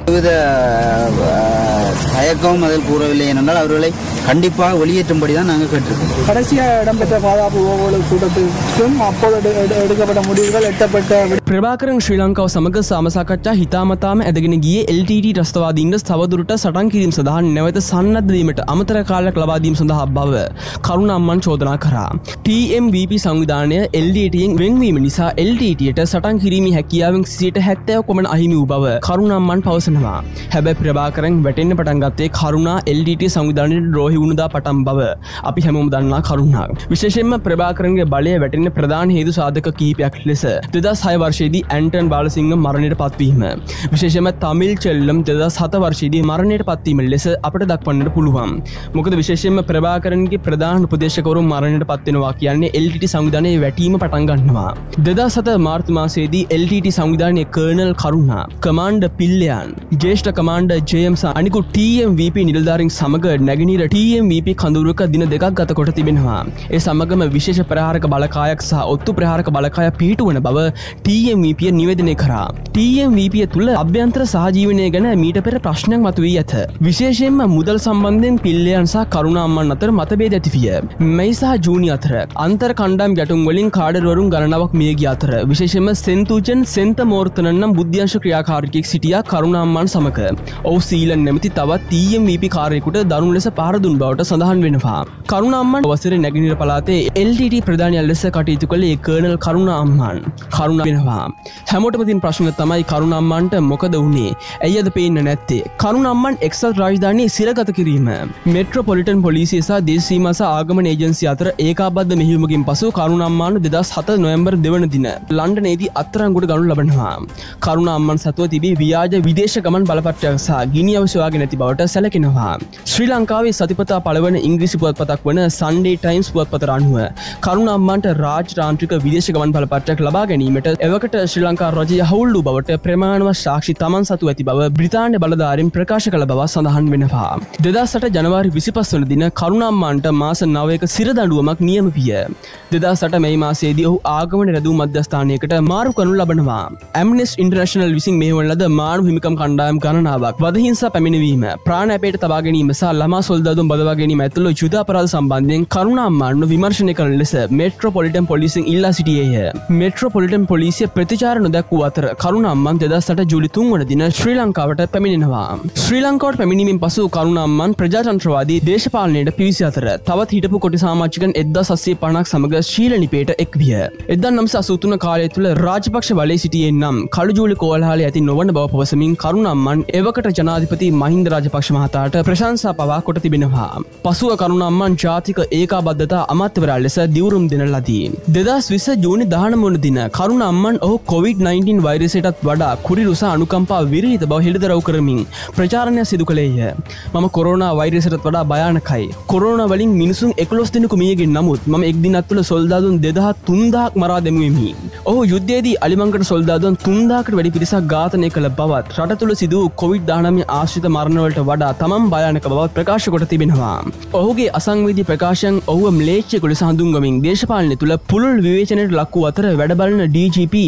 தயக்கம் அதில் கூறவில்லை என்றால் அவர்களை கண்டிப்பாக வெளியேற்றும்படி தான் நாங்கள் கேட்டிருக்கோம். கடைசியாக இடம்பெற்ற பாதுகாப்பு கூட்டத்திற்கும் அப்போது எடுக்கப்பட்ட முடிவுகள் எட்டப்பட்ட ප්‍රභාකරන් ශ්‍රී ලංකාව සමග සාමසාකච්ඡා හිතාමතාම ඇදගෙන ගියේ එල් ටී ටී ත්‍රස්තවාදීන්ට තවදුරට සටන් කිරීම සඳහා නැවත සන්නද්ධ වීමට අමතර කාලයක් ලබා දීම සඳහා බව කරුණ අම්මන් චෝදනා කරා. ටී එම් වී පී සංවිධානය එල් ටී ටීයෙන් වෙන්වීම නිසා එල් ටී ටීයට සටන් කිරීමේ හැකියාවෙන් සියයට හැත්තෑව පමණ අහිමි වූ බව කරුණ අම්මන් පවසනවා. හැබැයි ප්‍රභාකරන් වැටෙන්න පටන් ගත්තේ කරුණා එල් ටී ටී සංවිධානයට ද්‍රෝහී වුණදා පටන් බව අපි හැමෝම දන්නා කරුණක්. විශේෂයෙන්ම ප්‍රභාකරන්ගේ බලය වැටෙන්න ප්‍රධාන හේතු සාධක කිහිපයක් ලෙස දෙදහස් හය වර්ෂයේදී ඇන්ටන් බාලසිංහ මරණයට පත්වීම, විශේෂයෙන්ම තමිල් චෙල්ලම් දෙදහස් හත වර්ෂයේදී මරණයට පත්වීම ලෙස අපට දක්වන්නට පුළුවන්. මොකද විශේෂයෙන්ම ප්‍රභාකරන්ගේ ප්‍රධාන උපදේශකවරුන් මරණයට පත් වෙනවා කියන්නේ එල් ටී ටී සංවිධානයේ වැටීම පටන් ගන්නවා. දෙදහස් හත මාර්තු මාසයේදී එල් ටී ටී සංවිධානයේ කර්නල් කරුණා, කමාන්ඩර් පිල්ලයන්, ජ්‍යෙෂ්ඨ කමාන්ඩර් ජේ එම් සහ අනිකුත් ටී එම් වී පී නිලධාරීන් සමග නැගෙනහිර ටී එම් වී පී කඳවුරක දින දෙකක් ගත කොට තිබෙනවා. ඒ සමගම විශේෂ ප්‍රහාරක බලකායක් සහ ඔත්තු ප්‍රහාරක බලකාය පිහිටුවන බව ටී එම් වී පී නිවේදනය කරා. ටී එම් වී පී තුළ අභ්‍යන්තර සහජීවනය ගැන මීට පෙර ප්‍රශ්නයක් මතුවී ඇත. විශේෂයෙන්ම මුදල් සම්බන්ධයෙන් පිල්ලයන් සහ කරුණ අම්මන් අතර මතභේද ඇති විය. මැයි සහ ජූනි අතර අන්තර් කණ්ඩායම් ගැටුම් වලින් කාඩර්වරුන් ගණනාවක් මිය ගිය අතර විශේෂයෙන්ම සෙන්තුජන් සෙන්තමෝර්තන නම් බුද්ධ්‍යංශ ක්‍රියාකාරිකයෙක් සිටියා කරුණ අම්මන් සමග. ඔහු සීලන් නැමැති තවත් ටී එම් වී පී කාර්යයකට දරුණු ලෙස පහර දුන් බවට සඳහන් වෙනවා. කරුණ අම්මන් වසරේ නැගෙනහිර පළාතේ එල් ටී ටී ප්‍රධානියා ලෙස කටයුතු කළේ කර්නල් කරුණ අම්මන්. කරුණ වෙනවා. හැමෝටම තියෙන ප්‍රශ්න තමයි කරුණ අම්මන්ට මොකද වුනේ? ඇයි අද පේන්නේ නැත්තේ? කරුණ අම්මන් එක්සත් රාජධානියේ සිරගත කිරීම, මෙට්‍රොපොලිටන් පොලිසිය සහ දේශ සීමා සහ ආගමන ඒජන්සිය අතර ඒකාබද්ධ මෙහෙයුමකින් පසු කරුණ අම්මන් දෙදහස් හත නොවැම්බර් දෙවන දින ලන්ඩනයේදී අත්අඩංගුවට ගනු ලබනවා. කරුණ අම්මන් සතුව තිබී ව්‍යාජ විදේශ ගමන් බලපත්‍රයක් සහ ගිනි අවශ්‍ය වාගෙන නැති බවට සැලකෙනවා. ශ්‍රී ලංකාවේ සතිපතා පළවන ඉංග්‍රීසි පුවත්පතක් වන සන්ඩේ ටයිම්ස් පුවත්පතට අනුව කරුණ අම්මන්ට රාජතාන්ත්‍රික විදේශ ගමන් බලපත්‍රයක් ලබා ගැනීමට එවකට ශ්‍රී ලංකා රජය හවුල් වූ බවට ප්‍රමාණවත් සාක්ෂි තමන් සතු ඇති බව බ්‍රිතාන්‍ය බලධාරීන් ප්‍රකාශ කළ බව සඳහන් වෙනවා. දෙදහස් අට ජනවාරි විසිපස් වන දින කරුණ අම්මන්ට මාස නවයක සිරදඬුවමක් නියම විය. දෙදහස් අට මැයි මාසයේදී ඔහු ආගමන රැඳවූ මධ්‍යස්ථානයකට මාරු කරනු ලබනවා. ඇම්නෙස්ටි ඉන්ටර්නැෂනල් විසින් මෙහෙයවන ලද මානව හිමිකම් කණ්ඩායම් ගණනාවක් වදහිංසා පැමිණවීම, ප්‍රාණ අපේට තබා ගැනීම සහ ළමා සොල්දාදුන් බදවා ගැනීම ඇතුළු යුද අපරාධ සම්බන්ධයෙන් කරුණ අම්මන්ව විමර්ශනය කරන ලෙස මෙට්‍රොපොලිටන් පොලිසියෙන් ඉල්ලා සිටියේය. මෙට්‍රොපොලිටන් පොලිසිය ප්‍රතිචාර නොදැක් වූ අතර කරුණ අම්මන් දෙදහස් අට ජූලි තුන් වන දින ශ්‍රී ලංකාවට පැමිණෙනවා. ශ්‍රී ලංකාවට පැමිණීමෙන් පසු කරුණ අම්මන් ප්‍රජාතන්ත්‍රවාදී දේශපාලනයට පිවිසි අතර තවත් හිටපු කොටි සමාජිකයන් එක්දාස් අස්සිය පනහක් සමග ශීල නිපේට එක් විය. එක්දාස් නවසිය අසූ තුන කාලය තුළ රාජපක්ෂ බලයේ සිටියේ නම් කළු ජූලි කෝලහලය ඇති නොවන බව පවසමින් කරුණ අම්මන් එවකට ජනාධිපති මහින්ද රාජපක්ෂ මහතාට ප්‍රශංසා පවා කොට තිබෙනවා. පසුව කරුණ අම්මන් ජාතික ඒකාබද්ධතා අමාත්‍යවරයා ලෙස දිවුරුම් දෙන ලදී. දෙදහස් විස්ස ජූනි දහනව වන දින කරුණ අම්මන් ඔහු කොවිඩ් නයින්ටීන් වෛරසයටත් වඩා කුරිරු සහ අනුකම්පා විරහිත බව හෙළිදරව් කරමින් ප්‍රචාරණය සිදු කළේය. මම කොරෝනා වෛරසයටත් වඩා භයානකයි. කොරෝනා වලින් මිනිසුන් එකොළොස් දෙනෙකු මිය ගිය නමුත් මම එක් දිනක් තුළ සොල්දාදුන් දෙදහස් තුන්දාහක් මරා දැමුවෙමි. ඔහු යුද්ධයේදී අලිමංගල සොල්දාදුන් තුන්දාහකට වැඩි පිරිසක් ඝාතනය කළ බවත් රට තුළ සිදු වූ කොවිඩ් දහනවය ආශ්‍රිත මරණ වලට වඩා තමන් භයානක බවත් ප්‍රකාශ කොට තිබෙනවා. ඔහුගේ අසංවේදී ප්‍රකාශයන් ඔහුව ම්ලේච්ඡයෙකු ලෙස හඳුන්වමින් දේශපාලනය තුළ පුළුල් විවේචනයට ලක් වූ අතර වැඩ බලන D G P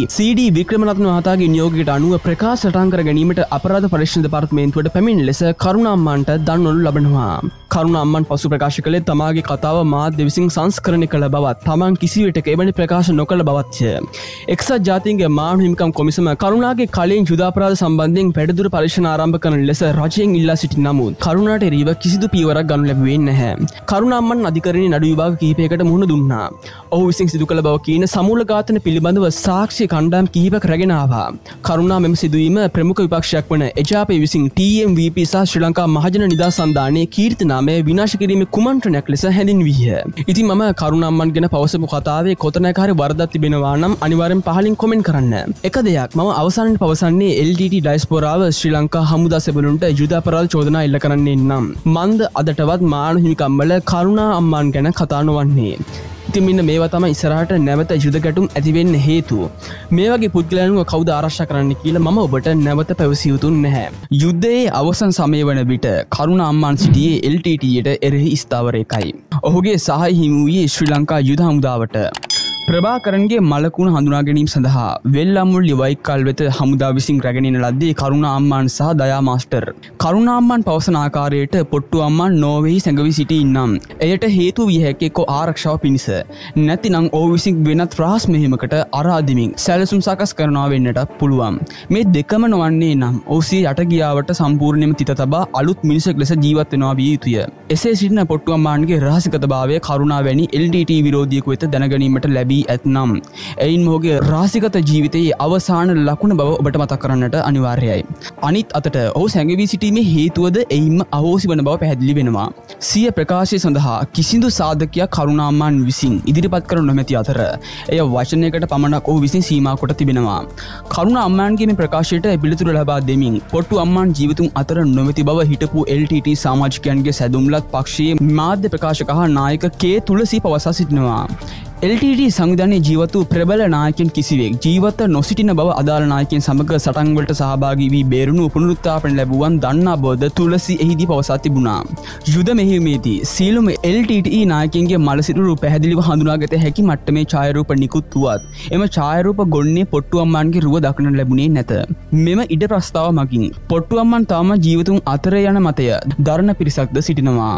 C D Wickramaratne මහතාගේ නියෝගයට අනුව ප්‍රකාශ සටහන් කර ගැනීමට අපරාධ පරීක්ෂණ දෙපාර්තමේන්තුවට පැමිණි ලෙස කරුණාම්මන්ට දන්වනු ලබනවා. කරුණාම්මන් පසු ප්‍රකාශ කළේ තමාගේ කතාව මාධ්‍ය විසින් සංස්කරණය කළ බවත් තමන් කිසිවිටක එවැනි ප්‍රකාශ නොකළ බවත්ය. එක්සත් ජාතීන්ගේ මානව හිමිකම් කොමිසම කරුණාගේ කලින් යුදාපරාධ සම්බන්ධයෙන් වැඩිදුර පරීක්ෂණ ආරම්භ කරන ලෙස රජයෙන් ඉල්ලා සිටි නමුත් කරුණාට එරෙහිව කිසිදු පියවරක් ගනු ලැබුවේ නැහැ. කරුණාම්මන් අධිකරණයේ නඩු විභාග කිහිපයකට මුහුණ දුන්නා. ඔහු විසින් සිදු කළ බව කීන සමූල ඝාතන පිළිබඳව සාක්ෂි කණ්ඩායම් කිහිපයක් රැගෙන ආවා. කරුණා මෙම සිදුවීම ප්‍රමුඛ විපක්ෂයක් වන එජාපේ විසින් ටී එම් වී පී සහ ශ්‍රී ලංකා මහජන නිදහස් සන්ධානයේ කීර්ති නාමය විනාශ කිරීමේ කුමන්ත්‍රණයක් ලෙස හැඳින්වීය. ඉතින් මම කරුණාම්මන් ගැන පවසපු කතාවේ කොතැනක හරි වරදක් තිබෙනවා නම් අනිවාර්යෙන් පහලින් කොමෙන්ට් කරන්න. එක දෙයක් මම අවසානයේ පවසන්නේ එල් ටී ටී ඩයස්පෝරාව ශ්‍රී ලංකා හමුදා සෙබළුන්ට යුද අපරාධ චෝදනා එල්ල කරන්නේ නම් මන්ද අදටවත් මානව හිමිකම් වල කරුණා අම්මන් ගැන කතා නොවන්නේ. ඉතින් මෙන්න මේවා තමයි ඉස්සරහට නැවත යුද ගැටුම් ඇති වෙන්න හේතුව. මේ වගේ පුද්ගලයන්ව කවුද ආරක්ෂා කරන්න කියලා මම ඔබට නැවත පැවසිය යුතු නැහැ. යුද්ධයේ අවසන් සමය වන විට කරුණා අම්මන් සිටියේ එල් ටී ටීයට එරෙහි ස්ථාවරයකයි. ඔහුගේ සහාය හිමි වූයේ ශ්‍රී ලංකා යුද හමුදාවට. ප්‍රභාකරන්ගේ මලකුණ හඳුනා ගැනීම සඳහා වෙල්ලම්මුල්ලි වයිකල් වෙත හමුදා විසින් රැගෙන එන ලද්දේ කරුණා අම්මන් සහ දයා මාස්ටර්. කරුණා අම්මන් පවසන ආකාරයට පොට්ටු අම්මන් නෝර්වේහි සැඟවී සිටි නම් එයට හේතු විය හැකි එක්ක ආරක්ෂාව පිණිස නැතිනම් ඔහු විසින් වෙනත් රහස් මෙහෙමකට අරාදිමින් සැලසුම් සකස් කරනවා වෙන්නට පුළුවන්. මේ දෙකම නොවන්නේ නම් ඔහු සිය යට ගියාවට සම්පූර්ණයෙන්ම තිත තබා අලුත් මිනිසෙක් ලෙස ජීවත් වෙනවා විය යුතුය. එසේ සිටින පොට්ටු අම්මන්ගේ රහසිගතභාවය කරුණා වැනි එල් ටී ටී විරෝධියෙකු වෙත දැනගැනීමට ලැබී ඇත්නම් එයින් මොහුගේ රහසිගත ජීවිතයේ අවසාන ලකුණ බව ඔබට මතක් කරන්නට අනිවාර්යයි. අනිත් අතට ඔහු සැඟවී සිටීමේ හේතුවද එයින්ම අහෝසි වන බව පැහැදිලි වෙනවා. සිය ප්‍රකාශය සඳහා කිසිදු සාධකයක් කරුණා අම්මන් විසින් ඉදිරිපත් කර නොමැති අතර එය වචනයකට පමණක් ඔහු විසින් සීමා කොට තිබෙනවා. කරුණා අම්මන්ගේ මේ ප්‍රකාශයට පිළිතුරු ලබා දෙමින් පොට්ටු අම්මන් ජීවිතුන් අතර නොමැති බව හිටපු එල් ටී ටී සමාජිකයන්ගේ සැදුම්ලත් පක්ෂයේ මාධ්‍ය ප්‍රකාශක හා නායක කේ තුලසී පවසා සිටිනවා. එල් ටී ටී සංවිධානයේ ජීවත් වූ ප්‍රබල නායකයන් කිසිවෙක් ජීවත්ව නොසිටින බව අදාළ නායකයන් සමග සටන් වලට සහභාගී වී බේරුණු පුනරුත්ථාපන ලැබුවන් දන්නා බවද තුලසී එහිදී පවසා තිබුණා. යුද මෙහෙයුමේදී සියලුම එල් ටී ටී නායකයන්ගේ මලසිරුරු පැහැදිලිව හඳුනාගත හැකි මට්ටමේ ඡායාරූප නිකුත් වුවත් එම ඡායාරූප ගොන්නේ පොට්ටු අම්මන්ගේ රුව දක්නට ලැබුණේ නැත. මෙම ඉඩ ප්‍රස්තාව මගින් පොට්ටු අම්මන් තාම ජීවතුන් අතර යන මතය දරණ පිරිසක්ද සිටිනවා.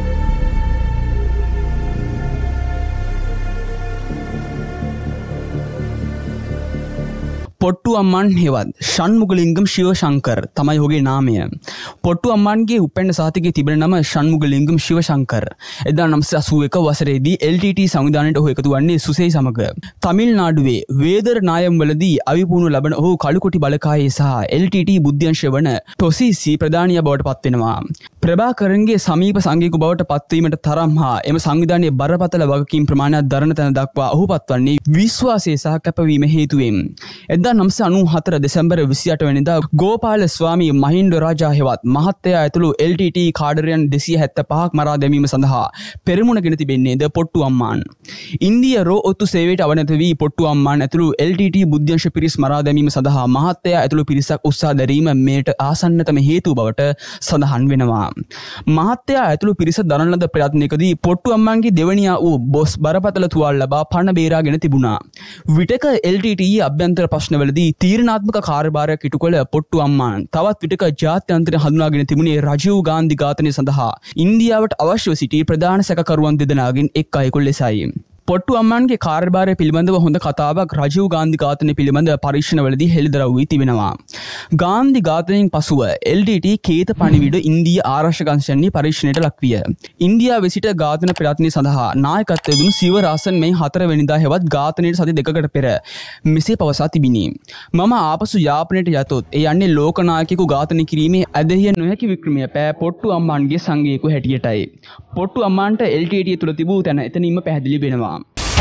පොට්ටු අම්මන් හෙවත් ෂන්මුගලිංගම් ශිවශංකර් තමයි ඔහුගේ නාමය. පොට්ටු අම්මන්ගේ උපැන්න සහතිකයේ තිබෙන නම ෂන්මුගලිංගම් ශිවශංකර්. එදා නවසිය අසූ එක වසරේදී එල් ටී ටී සංවිධානයට ඔහු එකතු වන්නේ සුසේයි සමග. තමිල්නාඩුවේ වේදර නායම් වලදී අවිපුණු ලබන ඔහු කළුකොටි බලකායේ සහ එල් ටී ටී බුද්ධ්‍යංශ වන ටොසීසි ප්‍රධානියා බවට පත් වෙනවා. ප්‍රභාකරන්ගේ සමීප සංගීකු බවට පත්වීමට තරම් හා එම සංවිධානයේ බරපතල වගකීම් ප්‍රමාණයක් දරන තැන දක්වා ඔහු පත්වන්නේ විශ්වාසය සහ කැපවීම හේතුවෙන්. එදා නවසිය අනූ හතර දෙසැම්බර් විසි අට වෙනිදා ගෝපාල ස්වාමී මහින්ද රාජා හෙවත් මහත්තයා ඇතුළු එල් ටී ටී කාඩරයන් දෙසිය හැත්තෑ පහක් මරා දැමීම සඳහා පෙරමුණගෙන තිබෙන්නේද පොට්ටු අම්මන්. ඉන්දිය රෝ ඔත්තු සේවයට අවනත වී පොට්ටු අම්මන් ඇතුළු එල් ටී ටී බුද්ධ්‍යංශ පිරිස් මරා දැමීම සඳහා මහත්තයා ඇතුළු පිරිසක් උත්සාහ දැරීම මෙයට ආසන්නතම හේතුව බවට සඳහන් වෙනවා. මහත්තයා ඇතුළු පිරිස දරන ලද ප්‍රයත්නයකදී පොට්ටු අම්මන්ගේ දෙවනියා වූ බොස් බරපතල තුවාල ලබා පණ බේරාගෙන තිබුණා. විටක එල් ටී ටී අභ්‍යන්තර ප්‍රශ්න වලදී තීරණාත්මක කාර්යභාරයක් ඉටු කළ පොට්ටු අම්මන් තවත් විටක ජාත්‍යන්තරය හඳුනාගෙන තිබුණේ රජීව් ගාන්ධි ඝාතනය සඳහා ඉන්දියාවට අවශ්‍යව සිටි ප්‍රධාන සැකකරුවන් දෙදෙනාගෙන් එක් අයෙකු ලෙසයි. පොට්ටු අම්මන්ගේ කාර්යභාරය පිළිබඳව හොඳ කතාවක් රජීව් ගාන්ධි ඝාතනය පිළිබඳ පරීක්ෂණවලදී හෙළිදරව් වී තිබෙනවා. ගාන්ධි ඝාතනයෙන් පසුව එල් ටී ටී කේත පණිවිඩ ඉන්දීය ආරක්ෂක අංශයන්හි පරීක්ෂණයට ලක්විය. ඉන්දියාවේ සිට ඝාතන ප්‍රයත්නය සඳහා නායකත්වය දුන් සිවරාසන් මේ හතර වෙනිදා හෙවත් ඝාතනයට සති දෙකකට පෙර මෙසේ පවසා තිබිණි. මම ආපසු යාපනයට යතොත් ඒ යන්නේ ලෝකනායකයෙකු ඝාතනය කිරීමේ ඇදහිය නොහැකි වික්‍රමය පෑ පොට්ටු අම්මන්ගේ සංගයකු හැටියටයි. පොට්ටු අම්මන්ට එල් ටී ටී තුළ තිබූ තැන එතනින්ම පැහැදිලි වෙනවා.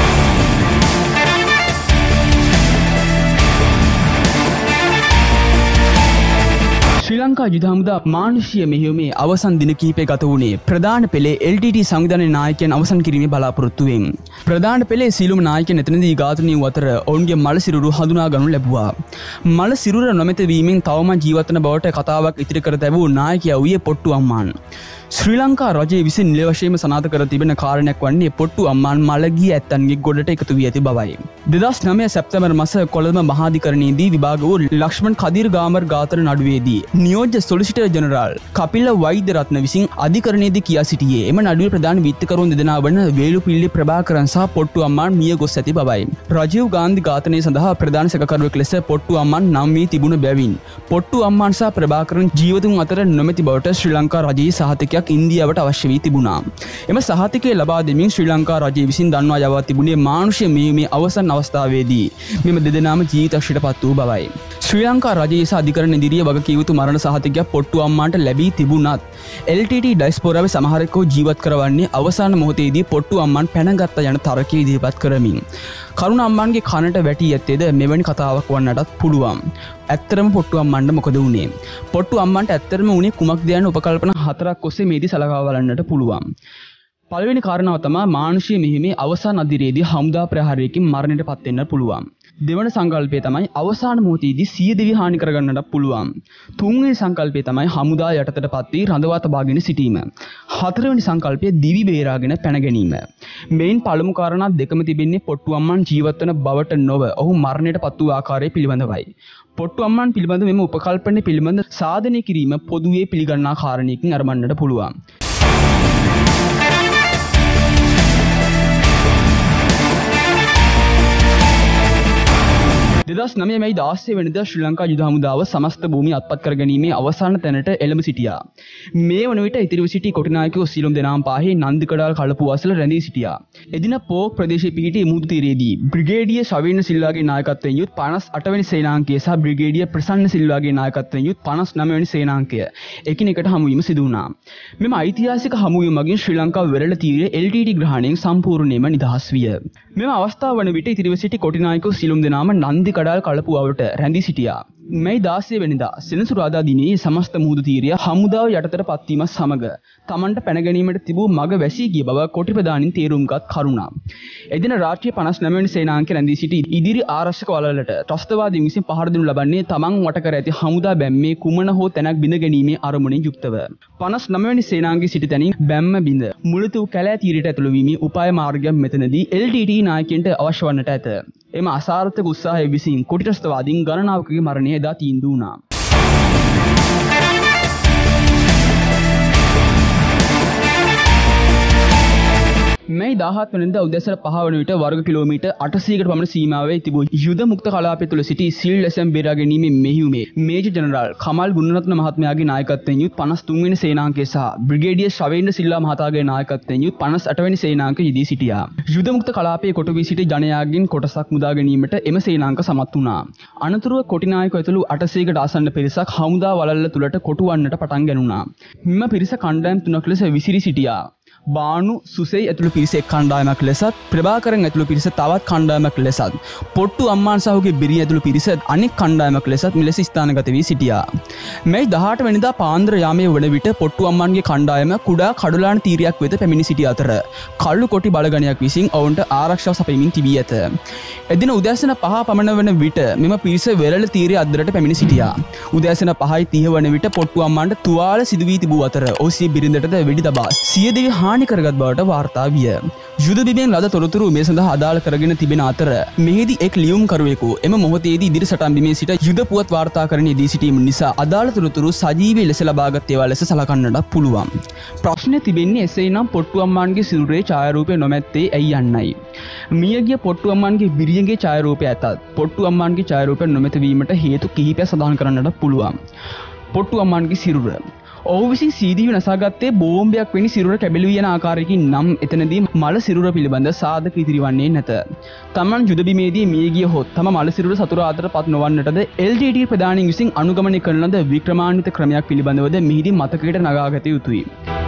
ශ්‍රී ලංකා යුද හමුදා මානුෂීය මෙහෙයුමේ අවසන් දින කිහිපය ගත වුණේ ප්‍රධාන පෙළේ එල් ටී ටී සංවිධානයේ නායකයන් අවසන් කිරීමේ බලාපොරොත්තුවෙන්. ප්‍රධාන පෙළේ සියලුම නායකයන් එතනදී ඝාතනය වූ අතර ඔවුන්ගේ මල සිරුරු හඳුනා ගනු ලැබුවා. මල සිරුර නොමැති වීමෙන් තවම ජීවත් වන බවට කතාවක් ඉදිරි කර තිබූ නායකයා වූයේ පොට්ටු අම්මන්. ශ්‍රී ලංකා රජයේ විසින් නිල වශයෙන්ම සනාථ කර තිබෙන කාරණයක් වන්නේ පොට්ටු අම්මාන් මළගිය ඇත්තන්ගේ ගොඩට එකතු වී ඇති බවයි. දෙදහස් නවය සැප්තැම්බර් මාස කොළඹ මහාධිකරණයේදී විභාග වූ ලක්ෂ්මන් කදීර් ගාමර් ඝාතන නඩුවේදී නියෝජ්‍ය සොලිසිටර් ජෙනරාල් කපිල වෛද්‍යරත්න විසින් අධිකරණයේදී කියා සිටියේ එම නඩුවේ ප්‍රධාන විත්තිකරුවන් දෙදෙනා වන වේලුපිල්ලි ප්‍රභාකරන් සහ පොට්ටු අම්මාන් මිය ගොස් ඇති බවයි. රජීව් ගාන්ධි ඝාතනය සඳහා ප්‍රධාන සැකකරුවෙක් ලෙස පොට්ටු අම්මාන් නම් වී තිබුණ බැවින් පොට්ටු අම්මාන් සහ ප්‍රභාකරන් ජීවතුන් අතර නොමැති බවට ශ්‍රී ලංකා රජයේ සහතිකයක් ඉන්දියාවට අවශ්‍ය වී තිබුණා. එම සහතිකය ලබා දෙමින් ශ්‍රී ලංකා රජය විසින් දන්වා යවා තිබුණේ මානුෂ්‍ය මෙහෙයුමේ අවසන් අවස්ථාවේදී මෙම දෙදෙනාම ජීවිතක්ෂයට පත් වූ බවයි. ශ්‍රී ලංකා රජයේ සහ අධිකරණ ඉදිරියේ වගකිව යුතු මරණ සහතිකයක් පොට්ටු අම්මාන්ට ලැබී තිබුණත් එල් ටී ටී ඩයස්පෝරාවේ සමහරෙකෝ ජීවත් කරවන්නේ අවසාන මොහොතේදී පොට්ටු අම්මාන් පැනගත්ත යන තර්කය ඉදිරිපත් කරමින් කරුණ අම්මාන්ගේ කනට වැටි ඇත්තේද මෙවැනි කතාවක් වන්නටත් පුළුවන්. ඇත්තරම පොට්ටු අම්මන්ට මොකද වුණේ? පොට්ටු අම්මන්ට ඇත්තරම වුණේ කුමක්ද යන උපකල්පන හතරක් ඔස්සේ මේදී සලකා බලන්නට පුළුවන්. පළවෙනි කාරණාව තමයි මානුෂීය මෙහෙයුමේ අවසාන අදිරේදී හමුදා ප්‍රහාරයකින් මරණයට පත් වෙන්න පුළුවන්. දෙවන සංකල්පය තමයි අවසාන මොහොතේදී සිය දිවි හානි කරගන්නට පුළුවන්. තුන්වෙනි සංකල්පය තමයි හමුදා යටතටපත් වී රඳවා තබාගෙන සිටීම. හතරවෙනි සංකල්පය දිවි බේරාගෙන පැන ගැනීම. මේන් පළමු කාරණා දෙකම තිබෙන්නේ පොට්ටු අම්මන් ජීවත් වන බවට නොව ඔහු මරණයට පත් වූ ආකාරය පිළිබඳවයි. පොට්ටු අම්මන් පිළිබඳ මෙම උපකල්පන පිළිබඳ සාධනය කිරීම පොදුවේ පිළිගන්නා කාරණයකින් අරඹන්නට පුළුවන්. දෙදහස් නවය මැයි දාසය වෙනිදා ශ්‍රී ලංකා යුද හමුදාව සමස්ත භූමිය අත්පත් කර ගැනීමේ අවසාන තැනට එළඹ සිටියා. මේ වන විට ඉතිරිව සිටි කොටිනායකයෝ සියලුම දෙනාම පාහේ නන්දිකඩාල් කලපුව අසල රැඳී සිටියා. එදින පෝක් ප්‍රදේශයේ පිහිටි මුහුදු තීරයේදී බ්‍රිගේඩියර් ශවීන සිල්වාගේ නායකත්වයෙන් යුත් පනස් අට වෙනි සේනාංකය සහ බ්‍රිගේඩියර් ප්‍රසන්න සිල්වාගේ නායකත්වයෙන් යුත් පනස් නවය වෙනි සේනාංකය එකිනෙකට හමුවීම සිදු වුණා. මෙම ඓතිහාසික හමුවීම මගින් ශ්‍රී ලංකාව වෙරළ තීරයේ එල් ටී ටී ග්‍රහණයෙන් සම්පූර්ණයෙන්ම නිදහස් විය. මෙම අවස්ථාව වන විට ඉතිරිව සිටි කොටිනායකයෝ සියලුම දෙනාම නන්දි කඩාල් කලපුවට රැඳී සිටියා. මැයි දාසය වෙනිදා සෙනසුරාදා දිනේ සමස්ත මුහුදු තීරය හමුදාව යටතට පත්වීම සමග තමන්ට පැන ගැනීමට තිබූ මග වැසී ගිය බව කොටි ප්‍රධානින් තේරුම්ගත් කරුණා. එදින රාත්‍රියේ පනස් නවය වෙනි සේනාංකය රැඳී සිටි ඉදිරි ආරක්ෂක වළලට ත්‍රස්තවාදීන් විසින් පහර දෙනු ලබන්නේ තමන් වට කර ඇති හමුදා බැම්මේ කුමන හෝ තැනක් බිඳ ගැනීමේ අරමුණින් යුක්තව. පනස් නවය වෙනි සේනාංගයේ සිටි තැනින් බැම්ම බිඳ මුළු කැලෑ තීරයට ඇතුළු වීමේ උපාය මාර්ගයක් මෙතනදී එල් ටී ටී නායකයන්ට අවශ්‍ය වන්නට ඇත. එම අසාර්ථක උත්සාහය විසින් කොටි ත්‍රස්තවාදීන් ගණනාවකගේ මරණය එදා තීන්දුව වුණා. මැයි දාහත් වෙනිදා උදැසන පහ වන විට වර්ග කිලෝමීටර් අටසීයකට පමණ සීමාවේ තිබූ යුද මුක්ත කලාපය තුළ සිටි සිල් ලැසම් බේරා ගැනීමේ මෙහෙයුමේ මේජර් ජෙනරාල් කමල් ගුණරත්න මහත්මයාගේ නායකත්වයෙන් යුත් පනස් තුන් වෙනි සේනාංකය සහ බ්‍රිගේඩියර් ශවේන්ද්‍ර සිල්වා මහතාගේ නායකත්වයෙන් යුත් පනස් අට වෙනි සේනාංකය යෙදී සිටියා. යුද මුක්ත කලාපයේ කොටු වී සිටි ජනයාගෙන් කොටසක් මුදා ගැනීමට එම සේනාංක සමත් වුණා. අනතුරුව කොටිනායක ඇතුළු අටසීයකට ආසන්න පිරිසක් හමුදා වළල්ල තුළට කොටු වන්නට පටන් ගැනුණා. මෙම පිරිස කණ්ඩායම් තුනක් ලෙස විසිරී සිටියා. බානු සුසෙයි ඇතුළු පිරිස එක් කණ්ඩායමක් ලෙසත් ප්‍රභාකරන් ඇතුළු පිරිස තවත් කණ්ඩායමක් ලෙසත් පොට්ටු අම්මාන් සහෝගේ බිරිය ඇතුළු පිරිස අනෙක් කණ්ඩායමක් ලෙසත් මෙලෙස ස්ථානගත වී සිටියා. මැයි දහඅට වෙනිදා පාන්දර යාමයේ වන විට පොට්ටු අම්මාන්ගේ කණ්ඩායම කුඩා කඩුලාන තීරයක් වෙත පැමිණි සිටි අතර කල්ලු කොටි බලගණයක් විසින් ඔවුන්ට ආරක්ෂාව සපයමින් තිබී ඇත. එදින උදෑසන පහ පමණ වන විට මෙම පිරිස වෙරළ තීරය අද්දරට පැමිණි සිටියා. උදෑසන පහයි තිහ වන විට පොට්ටු අම්මාන්ට තුවාල සිදු වී තිබූ අතර ඔහු සිය බිරිඳටද වෙඩි තබා සිය දෙවි හානි කරගත් බවට වාර්තා විය. යුද බිමෙන් ලද තොරතුරු මේ සඳහා අදාළ කරගෙන තිබෙන අතර මෙහිදී එක් ලියුම්කරුවෙකු එම මොහොතේදී ඉදිරි සටන් බිමේ සිට යුද පුවත් වාර්තාකරණයේදී සිටීම නිසා අදාළ තොරතුරු සජීවී ලෙස ලබාගත් ඒවා ලෙස සලකන්නට පුළුවන්. ප්‍රශ්නේ තිබෙන්නේ එසේනම් පොට්ටු අම්මාන්ගේ සිරුරේ ඡායාරූපය නොමැත්තේ ඇයි යන්නයි. මියගිය පොට්ටු අම්මාන්ගේ බිරියගේ ඡායාරූපය ඇතත් පොට්ටු අම්මාන්ගේ ඡායාරූපය නොමැත වීමට හේතු කිහිපයක් සඳහන් කරන්නට පුළුවන්. පොට්ටු අම්මාන්ගේ සිරුර ඔහු විසින් සීදීව නසාගත්තේ බෝම්බයක් වැනි සිරුර කැබලි යන ආකාරයකින් නම් එතනදී මල සිරුර පිළිබඳ සාධක ඉදිරි වන්නේ නැත. තමන් යුද බිමේදී මිය ගිය හොත් තම මල සිරුර සතුරා අතරපත් නොවන්නටද එල් ටී ටී ප්‍රධානීන් විසින් අනුගමනය කරන ලද වික්‍රමාන්විත ක්‍රමයක් පිළිබඳවද මෙහිදී මතකයට නගාගත යුතුයි.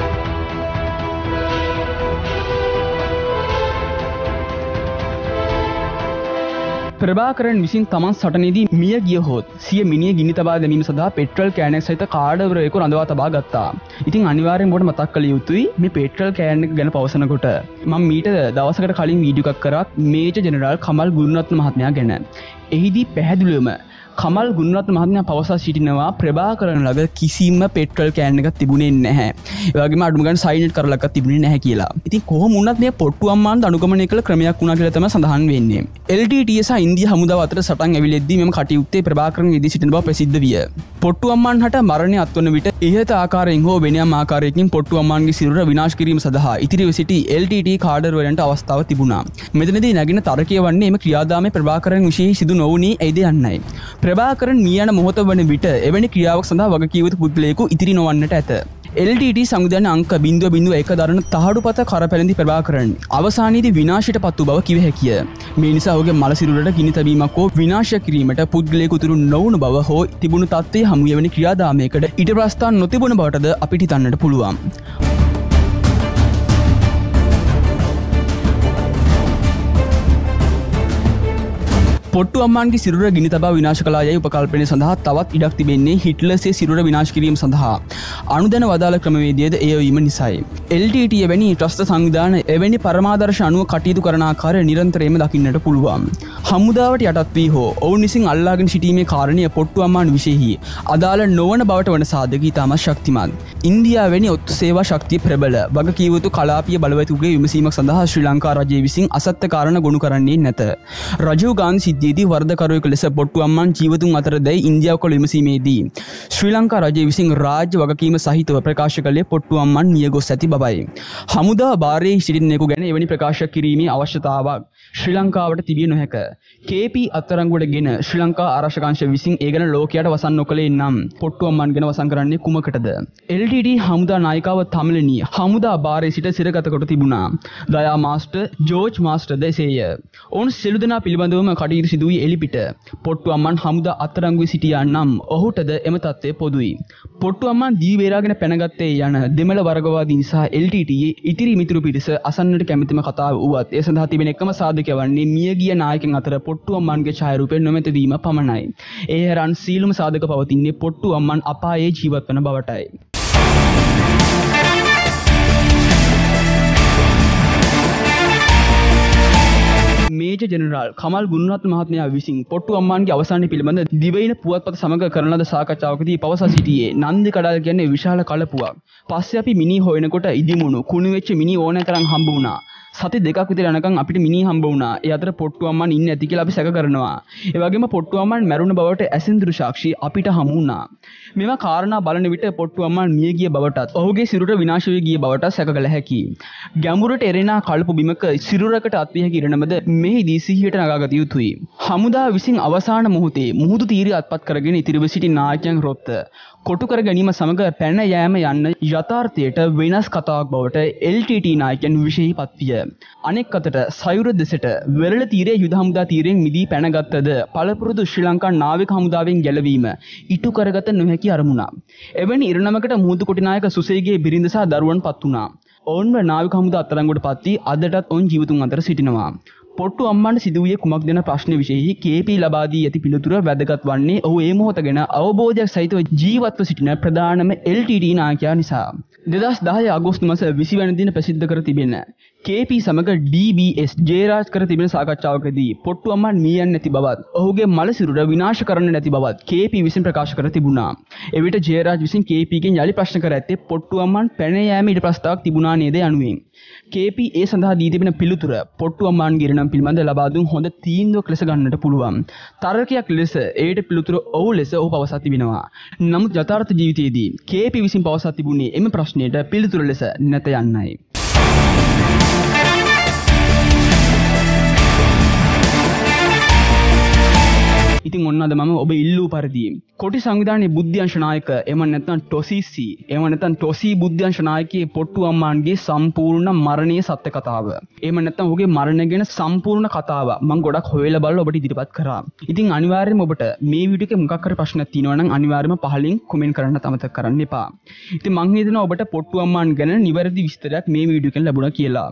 ප්‍රභාකරන් විසින් තමන් සටනේදී මිය ගිය හොත් සිය මිනිය ගිනි තබා දැමීම සඳහා පෙට්‍රල් කෑනක් සහිත කාඩවරයෙකු රඳවා තබා ගත්තා. ඉතින් අනිවාර්යෙන් ඔබට මතක් කළ යුතුයි මේ පෙට්‍රල් කෑන් එක ගැන පවසනකොට මම මීට දවසකට කලින් වීඩියෝ එකක් කරා මේජර් ජෙනරාල් කමල් ගුණරත්න මහත්මයා ගැන. එහිදී පැහැදිලිවම කමල් ගුණරත්න මහත්මයා පවසා සිටිනවා ප්‍රභාකරන් ළඟ කිසිම පෙට්‍රල් කෑන් එකක් තිබුණේ නැහැ. ඒ වගේම අඩුම ගන්න සයිලන්ට් කරලක්වත් තිබුණේ නැහැ කියලා. ඉතින් කොහොම වුණත් මේ පොට්ටු අම්මාන්ට අනුගමනය කළ ක්‍රමයක් වුණා කියලා තමයි සඳහන් වෙන්නේ. එල් ටී ටී සහ ඉන්දියා හමුදාව අතර සටන් ඇවිලෙද්දී මෙම කටයුත්තේ ප්‍රභාකරන් යෙදී සිටින බව ප්‍රසිද්ධ විය. පොට්ටු අම්මාන් හට මරණය අත්වන විට ඉහත ආකාරයෙන් හෝ වෙනම ආකාරයකින් පොට්ටු අම්මාන්ගේ සිරුර විනාශ කිරීම සඳහා ඉතිරිව සිටි එල් ටී ටී කාඩර්වලන්ට අවස්ථාව තිබුණා. මෙතනදී නැගින තර්කය වන්නේ එම ක්‍රියාදාමයේ ප්‍රභාකරන් විශේෂ සිදු නොවුණේ ඇයිද යන්නයි. ප්‍රභාකරන් මිය යන මොහොත වන විට එවැනි ක්‍රියාවක් සඳහා වගකීම් යුතු පුද්ගලයෙකු ඉතිරි නොවන්නට ඇත. එල් ටී ටී සංවිධාන අංක zero point zero one දරන තහඩුපත කරපැළඳි ප්‍රභාකරන් අවසානයේදී විනාශයට පත් වූ බව කිව හැකිය. මේ නිසා ඔහුගේ මල සිරුරට ගිනි තැබීමක් හෝ විනාශ කිරීමට පුද්ගලයෙකු තුරු නොවුණු බව හෝ තිබුණු තත්ත්වයේ හමු වෙන ක්‍රියාදාමයකට ඊට ප්‍රස්ථාන නොතිබුණ බවටද අපිට හිතන්නට පුළුවන්. පොට්ටු අම්මාන්ගේ සිරුර ගිනි තබා විනාශ කළා යයි උපකල්පනය සඳහා තවත් ඉඩක් තිබෙන්නේ හිට්ලර්ගේ සිරුර විනාශ කිරීම සඳහා අනුදැන වදාළ ක්‍රමවේදයද එය වීම නිසායි. එල් ටී ටී වැනි ට්‍රස්ට් සංවිධාන එවැනි පරමාදර්ශ අනුව කටයුතු කරන ආකාරය නිරන්තරයෙන්ම දකින්නට පුළුවන්. හමුදාවට යටත් වී හෝ ඔවුන් විසින් අල්ලාගෙන සිටීමේ කාරණය පොට්ටු අම්මාන් විශේෂයි අදාළ නොවන බවට වන සාධක ඉතාමත් ශක්තිමත්. ඉන්දියාවෙනි ඔත්තු සේවා ශක්තිය ප්‍රබල වගකීම් යුතු කලාපීය බලවේතුගේ විමසීමක් සඳහා ශ්‍රී ලංකා රජය විසින් අසත්‍ය කාරණා ගොනු කරන්නේ නැත. රජීව් ගාන්ධි දී වර්ධකරුවෙකු ලෙස පොට්ටු අම්මාන් ජීවතුන් අතර දැයි ඉන්දියාව කළ විමසීමේදී ශ්‍රී ලංකා රජය විසින් රාජ්‍ය වගකීම සහිතව ප්‍රකාශ කළේ පොට්ටු අම්මාන් මිය ගොස් ඇති බවයි. හමුදා භාරයේ සිටින්නෙකු ගැන එවැනි ප්‍රකාශ කිරීමේ අවශ්‍යතාවක් ශ්‍රී ලංකාවට තිබිය නොහැක. කේ පී අත්අඩංගුවට ගෙන ශ්‍රී ලංකා ආරක්ෂක අංශ විසින් ඒ ගැන ලෝකයට වසන් නොකළේ නම් පොට්ටු අම්මාන් ගැන වසන් කරන්නේ කුමකටද? එල් ටී ටී හමුදා නායිකාව තමිලනි හමුදා භාරයේ සිට සිරගත කොට තිබුණා. දයා මාස්ටර් ජෝර්ජ් මාස්ටර් දෙසේය. ඔවුන් සියලු දෙනා පිළිබඳවම කටයුතු සිදුවී එලිපිට පොට්ටු අම්මාන් හමුදා අත්අඩංගුවේ සිටියා නම් ඔහුටද එම තත්ත්වය පොදුයි. පොට්ටු අම්මාන් දී වේරාගෙන පැනගත්තේ යන දෙමළ වර්ගවාදී නිසා එල් ටී ටී ඉතිරි මිතුරු පිරිස අසන්නට කැමැතිම කතාව වුවත් ඒ සඳහා තිබෙන එකම සාධකය වන්නේ මියගිය නායකයන් අතර පොට්ටු අම්මාන්ගේ ඡායාරූපය නොමැති වීම පමණයි. ඒ හැරන් සීලම සාධක පවතින්නේ පොට්ටු අම්මාන් අපායේ ජීවත් වන බවටයි. මේජර් ජෙනරාල් කමල් ගුණරත්න මහත්මයා විසින් පොට්ටු අම්මාන්ගේ අවසානය පිළිබඳ දිවයින පුවත්පත සමග කරන ලද සාකච්ඡාවකදී පවසා සිටියේ නන්දි කඩාල් කියන්නේ විශාල කලපුවක්. පස්සේ අපි මිනි හොයනකොට ඉදිමුණු කුණු වෙච්ච මිනි ඕනෑ තරම් හම්බ වුණා. සති දෙකක් විතර යනකම් අපිට මිනි හම්බ වුණා. ඒ අතර පොට්ටු අම්මාන් ඉන්නේ නැති කියලා අපි සැක කරනවා. ඒ වගේම පොට්ටු අම්මාන් මැරුණ බවට ඇසින්දුරු සාක්ෂි අපිට හමු වුණා. මේවා කාරණා බලන විට පොට්ටු අම්මාන් මිය ගිය බවටත් ඔහුගේ සිරුර විනාශ වී ගිය බවටත් සැක කළ හැකියි. ගැඹුරට එරෙන කල්ප බිමක සිරුරකට අත්විය හැකි ඉරණමද මෙහිදී සිහියට නගාගත යුතුයි. හමුදා විසින් අවසාන මොහොතේ මුහුදු තීරය අත්පත් කරගෙන ඉතිරිව සිටි නායකයන් රොත්ත කොටු කර ගැනීම සමග පැන යෑම යන්න යථාර්ථයට වෙනස් කතාවක් බවට එල් ටී ටී නායකයන් විශේෂපත් විය. අනෙක් අතට සයුර දෙසට වෙරළ තීරයේ යුද හමුදා තීරයෙන් මිදී පැනගත්තද පළපුරුදු ශ්‍රී ලංකා නාවික හමුදාවෙන් ගැලවීම ඉටු කරගත නොහැකි අරමුණක්. එවැනි ඉරණමකට මුහුදු කොටි නායක සුසේගේ බිරිඳ සහ දරුවන් පත් වුණා. ඔවුන්ව නාවික හමුදා අත්අඩංගුවට පත් වී අදටත් ඔවුන් ජීවතුන් අතර සිටිනවා. පොට්ටු අම්මාන්ට සිදුවූයේ කුමක් දෙන ප්‍රශ්න විශේෂයි කේ පී ලබා දී ඇති පිළිතුර වැදගත් වන්නේ ඔහු ඒ මොහොත ගැන අවබෝධයක් සහිතව ජීවත්ව සිටින ප්‍රධානම එල් ටී ටී නායකයා නිසා. දෙදහස් දහය අගෝස්තු මාස විසි වෙනි දින ප්‍රසිද්ධ කර තිබෙන කේ පී සමග ඩී බී එස් ජයරාජ් කර තිබෙන සාකච්ඡාවකදී පොට්ටු අම්මාන් මිය යන්නේ නැති බවත් ඔහුගේ මල සිරුර විනාශ කරන්න නැති බවත් කේ පී විසින් ප්‍රකාශ කර තිබුණා. එවිට ජයරාජ් විසින් කේ පී ගෙන් යලි ප්‍රශ්න කර ඇත්තේ පොට්ටු අම්මාන් පැන යෑමේ ඉඩ ප්‍රස්තාවක් තිබුණා නේද යනුවෙන්. කේ පී ඒ සඳහා දී තිබෙන පිළිතුර පොට්ටු අම්මාන්ගේ ඉරණම් පිළිබඳ ලබා දුන් හොඳ තීන්දුවක් ලෙස ගන්නට පුළුවන්. තර්කයක් ලෙස ඒට පිළිතුර ඔව් ලෙස ඔහු පවසා තිබෙනවා. නමුත් යථාර්ථ ජීවිතයේදී කේ පී විසින් පවසා තිබුණේ එම ප්‍රශ්නයට පිළිතුර ලෙස නැත යන්නයි. ඉතින් ඔන්න අද මම ඔබ ඉල්ලූ පරිදි කොටි සංවිධානයේ බුද්ධ්‍යංශ නායක එම නැත්නම් ටොසිසි එම නැත්නම් ටොසි බුද්ධ්‍යංශ නායකයේ පොට්ටු අම්මාන්ගේ සම්පූර්ණ මරණීය සත්‍ය කතාව. එහෙම නැත්නම් ඔහුගේ මරණය ගැන සම්පූර්ණ කතාව මම ගොඩක් හොයලා බලලා ඔබට ඉදිරිපත් කරා. ඉතින් අනිවාර්යයෙන්ම ඔබට මේ වීඩියෝ එකේ මොකක් හරි ප්‍රශ්නක් තියෙනවා නම් අනිවාර්යයෙන්ම පහලින් කමෙන්ට් කරන්න අමතක කරන්න එපා. ඉතින් මම හිතනවා ඔබට පොට්ටු අම්මාන් ගැන නිවැරදි විස්තරයක් මේ වීඩියෝ එකෙන් ලැබුණා කියලා.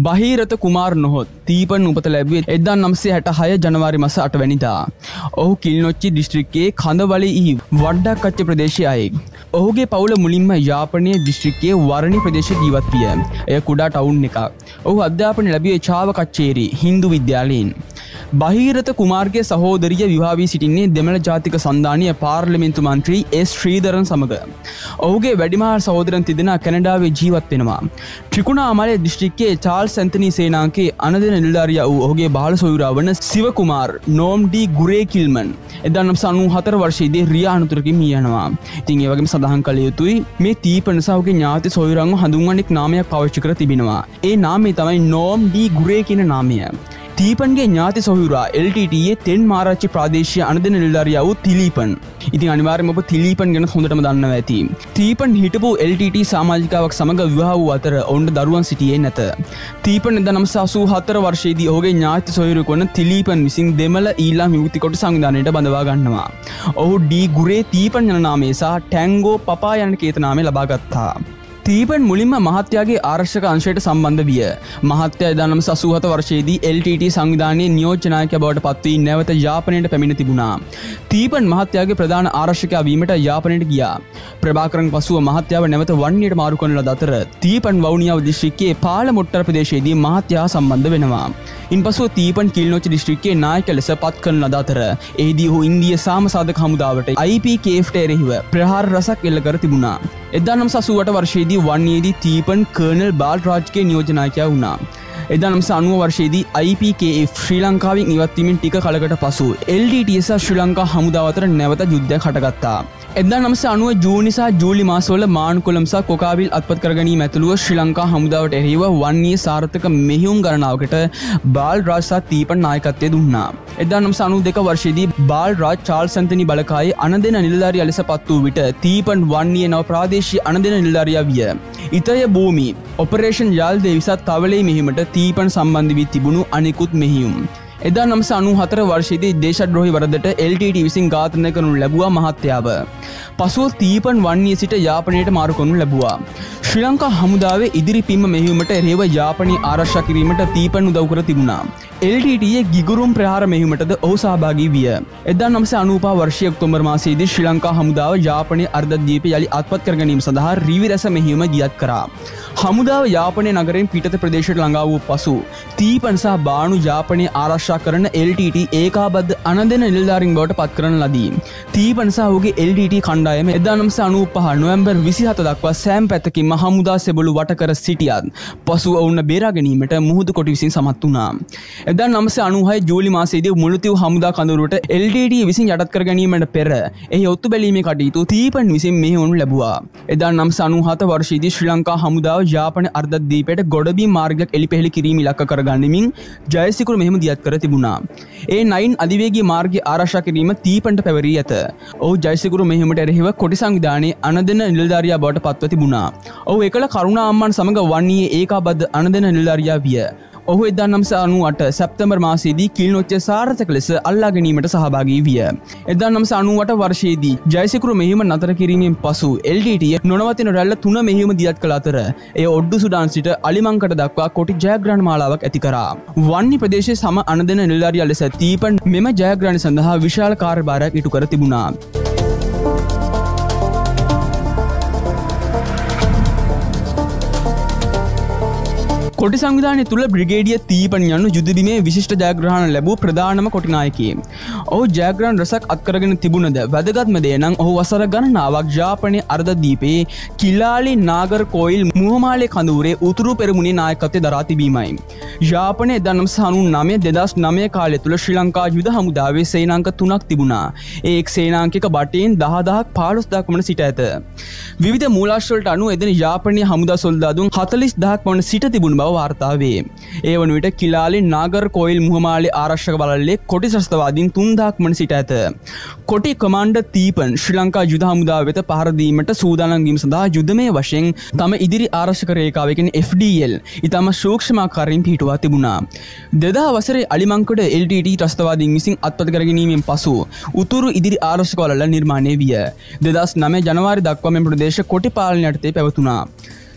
බහීරත කුමාර් නොහොත් තීපන් උපත ලැබුවේ එක්දාස් නවසිය හැටහය ජනවාරි මාස අට වැනිදා. ඔහු කිල්නොච්චි දිස්ත්‍රික්කයේ කඳවලෙහි වඩ්ඩක්කච්ච ප්‍රදේශයේ අයෙක්. ඔහුගේ පවුල මුලින්ම යාපනයේ දිස්ත්‍රික්කයේ වරණි ප්‍රදේශයේ ජීවත් විය. එය කුඩා ටවුන් එකක්. ඔහු අධ්‍යාපනය ලැබුවේ චාව කච්චේරි හින්දු විද්‍යාලයෙන්. බහීරත කුමාර්ගේ සහෝදරිය විවාහ වී සිටින්නේ දෙමළ ජාතික සන්ධානීය පාර්ලිමේන්තු මන්ත්‍රී එස් ශ්‍රීධරන් සමග. ඔහුගේ වැඩිමහල් සහෝදරන් තිදෙනා කැනඩාවේ ජීවත් වෙනවා. ත්‍රිකුණාමලය දිස්ත්‍රික්කයේ චාල්ස් ඇන්තනි සේනාංකේ අනදෙන නිලධාරියා වූ ඔහුගේ බාල සොයුරා වන සිව කුමාර් නෝම් ඩී ගුරේ කිල්මන් එක්දාස් නවසිය අනූහතර වර්ෂයේදී රියා අනතුරකින් මිය යනවා. ඉතින් ඒ වගේම සඳහන් කළ යුතුයි මේ තීපන් සහ ඔහුගේ ඥාති සොයුරන්ව හඳුන්වන එක් නාමයක් පාවිච්චි කර තිබෙනවා. ඒ නාමය තමයි නෝම් ඩී ගුරේ කියන නාමය. තීපන්ගේ ඥාති සොහුරා එල් ටී ටී ඒ තෙන් මාරච්චි ප්‍රාදේශීය අනදෙන නිලධාරියා වූ තිලීපන්. ඉතින් අනිවාර්යයෙන්ම ඔබ තිලීපන් ගැන හොඳටම දන්නවා ඇති. තීපන් හිටපු එල් ටී ටී සමාජිකාවක් සමග විවාහ වූ අතර ඔවුන්ට දරුවන් සිටියේ නැත. තීපන් එක්දාස් නවසිය අසූහතර වර්ෂයේදී ඔහුගේ ඥාති සොහුරෙකු වන තිලීපන් විසින් දෙමළ ඊළාම් විමුක්ති කොට සංවිධානයට බඳවා ගන්නවා. ඔහු ඩී ගුරේ තීපන් යන නාමය සහ ටැංගෝ පපා යන කේත නාමය ලබා ගත්තා. තීපන් මුලින්ම මහත්යාගේ ආරක්ෂක අංශයට සම්බන්ධ විය. මහත්යා එක්දාස් නවසිය අසූහත වර්ෂයේදී එල් ටී ටී සංවිධානයේ නියෝජ්‍ය නායකයා බවට පත් වී නැවත යාපනයට පැමිණ තිබුණා. තීපන් මහත්යාගේ ප්‍රධාන ආරක්ෂකයා වීමට යාපනයට ගියා. ප්‍රභාකරන් පසුව මහත්යාව නැවත වන්නියට මාරු කරන ලද අතර තීපන් වවුනියාව දිස්ත්‍රික්කයේ පාලමොට්ටර ප්‍රදේශයේදී මහත්යා සම්බන්ධ වෙනවා. ඉන්පසුව තීපන් කිල්නොච්චි දිස්ත්‍රික්කයේ නායක ලෙස පත් කරන ලද අතර එහිදී ඔහු ඉන්දිය සාමසාධක හමුදාවට අයි පී කේ එෆ් ට එරෙහිව ප්‍රහාර රසක් එල්ල කර තිබුණා. එක්දාස් නවසිය අසූඅට වර්ෂයේදී වන්නේදී තීපන් කර්නල් බාල්රාජ්ගේ නියෝජ්‍ය නායකයා වුණා. එක්දාස් නවසිය අනූ වර්ෂයේදී අයි පී කේ එෆ් ශ්‍රී ලංකාවෙන් ඉවත් වීමෙන් ටික කලකට පසු එල් ඩී ටී සහ ශ්‍රී ලංකා හමුදාව අතර නැවත යුද්ධයක් හටගත්තා. එක්දාස් නවසිය අනූ ජූනි සහ ජූලි මාසවල මාන්කොළම් සහ කොකාවිල් අත්පත් කර ගැනීම ඇතුළුව ශ්‍රී ලංකා හමුදාවට එරෙහිව වන්නේ සාර්ථක මෙහෙයුම් ගණනාවකට බාල්රාජ් සහ තීපන් නායකත්වය දුන්නා. එක්දාස් නවසිය අනූ දෙක වර්ෂයේදී බාල්රාජ් චාල්ස් ඇන්තනි බලකායේ අනදෙන නිලධාරියා ලෙස පත් වූ විට තීපන් වන්නේ නව ප්‍රාදේශීය අනදෙන නිලධාරියා විය. ඉතය භූමි ඔපරේෂන් යාල්දේ විසත් තවලේ මෙහිමට තීපන් සම්බන්ධ වී තිබුණු අනෙකුත් මෙහියුම්. එක්දාස් නවසිය අනූහතර වර්ෂයේදී දේශද්‍රෝහී වරදට එල් ටී ටී විසින් ඝාතනය කරනු ලැබුවා මහත්යාව. පසුව තීපන් වන්නේ සිට යාපනයට මාරු කරනු ලැබුවා. ශ්‍රී ලංකා හමුදාවේ ඉදිරි පින්ම මෙහෙයුමට එරෙහිව යාපනයේ ආරක්ෂා කිරීමට තීපන් උදව් කර තිබුණා. එල් ටී ටී ගිගුරුම් ප්‍රහාර මෙහෙයුමටද ඔහු සහභාගී විය. එක්දාස් නවසිය අනූපහ වර්ෂයේ ඔක්තෝබර් මාසයේදී ශ්‍රී ලංකා හමුදාව යාපනයේ අර්ධද්වීපය යලි අත්පත් කර ගැනීම සඳහා රිවිරැස මෙහෙයුම දියත් කරා. හමුදාව යාපනයේ නගරයෙන් පිටත ප්‍රදේශයට ළඟා වූ පසු තීපන් සහ බානු යාපනයේ ආරක්ෂා කරන එල් ටී ටී ඒකාබද්ධ අනදෙන නිලධාරීන් බවට පත් කරන ලදී. තීපන් සහ ඔහුගේ එල් ටී ටී කණ්ඩායම එක්දාස් නවසිය අනූපහ නොවැම්බර් විසිහත දක්වා සෑම පැත්තකින්ම හමුදා සෙබළු වට කර සිටියත් පසුව ඔවුන් බේරා ගැනීමට මුහුදු කොටි විසින් සමත් වුණා. එක්දාස් නවසිය අනූහය ජූලි මාසයේදී මුළුතිව් හමුදා කඳවුරට එල් ටී ටී විසින් යටත් කර ගැනීමට පෙර එහි ඔත්තු බැලීමේ කටයුතු තීපන් විසින් මෙහෙයවනු ලැබුවා. එක්දාස් නවසිය අනූහත වර්ෂයේදී ශ්‍රී ලංකා හමුදාව යාපන අර්ධද්වීපයට ගොඩබිම් මාර්ගයක් එළිපෙහෙළි කිරීම ඉලක්ක කර ගනිමින් ජයසිකුරු මෙහෙයුම දියත් කර තිබුණා. ඒ නයින් අධිවේගී මාර්ගය ආරක්ෂා කිරීම තීපන්ට පැවරී ඇත. ඔහු ජයසිකුරු මෙහෙයුමට එරෙහිව කොටි සංවිධානයේ අනදෙන නිලධාරියා බවට පත්ව තිබුණා. ඔහු එකල කරුණා අම්මන් සමග වන්නේ ඒකාබද්ධ අනදෙන නිලධාරියා විය. ඔහු එක්දාස් නවසිය අනූඅට සැප්තැම්බර් මාසයේදී කිල්නොච්චිය සාර්ථක ලෙස අල්ලා ගැනීමට සහභාගී විය. එක්දාස් නවසිය අනූඅට වර්ෂයේදී ජයසිකුරු මෙහෙයුම නතර කිරීමෙන් පසු එල් ටී ටී නොනවතින රැල්ල තුන මෙහෙයුම දියත් කළ අතර එය ඔඩ්ඩු සුඩාන් සිට අලිමංකඩ දක්වා කොටි ජයග්‍රහණ මාලාවක් ඇති කරා. වන්නි ප්‍රදේශයේ සම අනදෙන නිලධාරියා ලෙස තීපන් මෙම ජයග්‍රහණ සඳහා විශාල කාර්යභාරයක් ඉටු කර තිබුණා. කොටි සංවිධානය තුළ බ්‍රිගේඩිය තීපන් යනු යුදබිමේ විශිෂ්ට ජයග්‍රහණ ලැබූ ප්‍රධානම කොටිනායකයෙක්. ඔහු ජයග්‍රහණ රැසක් අත්කරගෙන තිබුණද වැදගත්ම දේ නම් ඔහු වසර ගණනාවක් යාපනයේ අර්ධද්වීපයේ කිලාලි නාගර් කෝයිල් මුහමාලේ කඳවුරේ උතුරු පෙරමුණේ නායකත්වය දරා තිබීමයි. යාපනයේ එක්දාස් නවසිය අනූනවය දෙදහස් නවය කාලය තුළ ශ්‍රී ලංකා යුද හමුදාවේ සේනාංක තුනක් තිබුණා. ඒ එක් සේනාංකික බටයෙන් දහදහක් පහළොස් දහක් වන සිට ඇත. විවිධ මූලාශ්‍රවලට අනුව එදින යාපනයේ හමුදා සොල්දාදුන් හතළිස් දහක් වන සිට තිබුණ බව වාර්තා වේ. ඒ වන විට කිලාලි නාගර් කෝයිල් මුහමාලේ ආරක්ෂක බලල්ලේ කොටි ත්‍රස්තවාදීන් තුන්දහක් වන සිට ඇත. කොටි කමාන්ඩර් තීපන් ශ්‍රී ලංකා යුද හමුදාව වෙත පහර දීමට සූදානම් වීම සඳහා යුදමය වශයෙන් තම ඉදිරි ආරක්ෂක රේඛාව කියන එෆ් ඩී එල් ඊටම සූක්ෂම ආකාරයෙන් පිහිටුවා තිබුණා. දෙදහස් වසරේ අලිමංකඩ එල් ටී ටී ත්‍රස්තවාදීන් විසින් අත්පත් කර ගැනීමෙන් පසු උතුරු ඉදිරි ආරක්ෂක වලල්ල නිර්මාණය විය. දෙදහස් නවය ජනවාරි දක්වා මෙම ප්‍රදේශ කොටි පාලනය යටතේ පැවතුණා.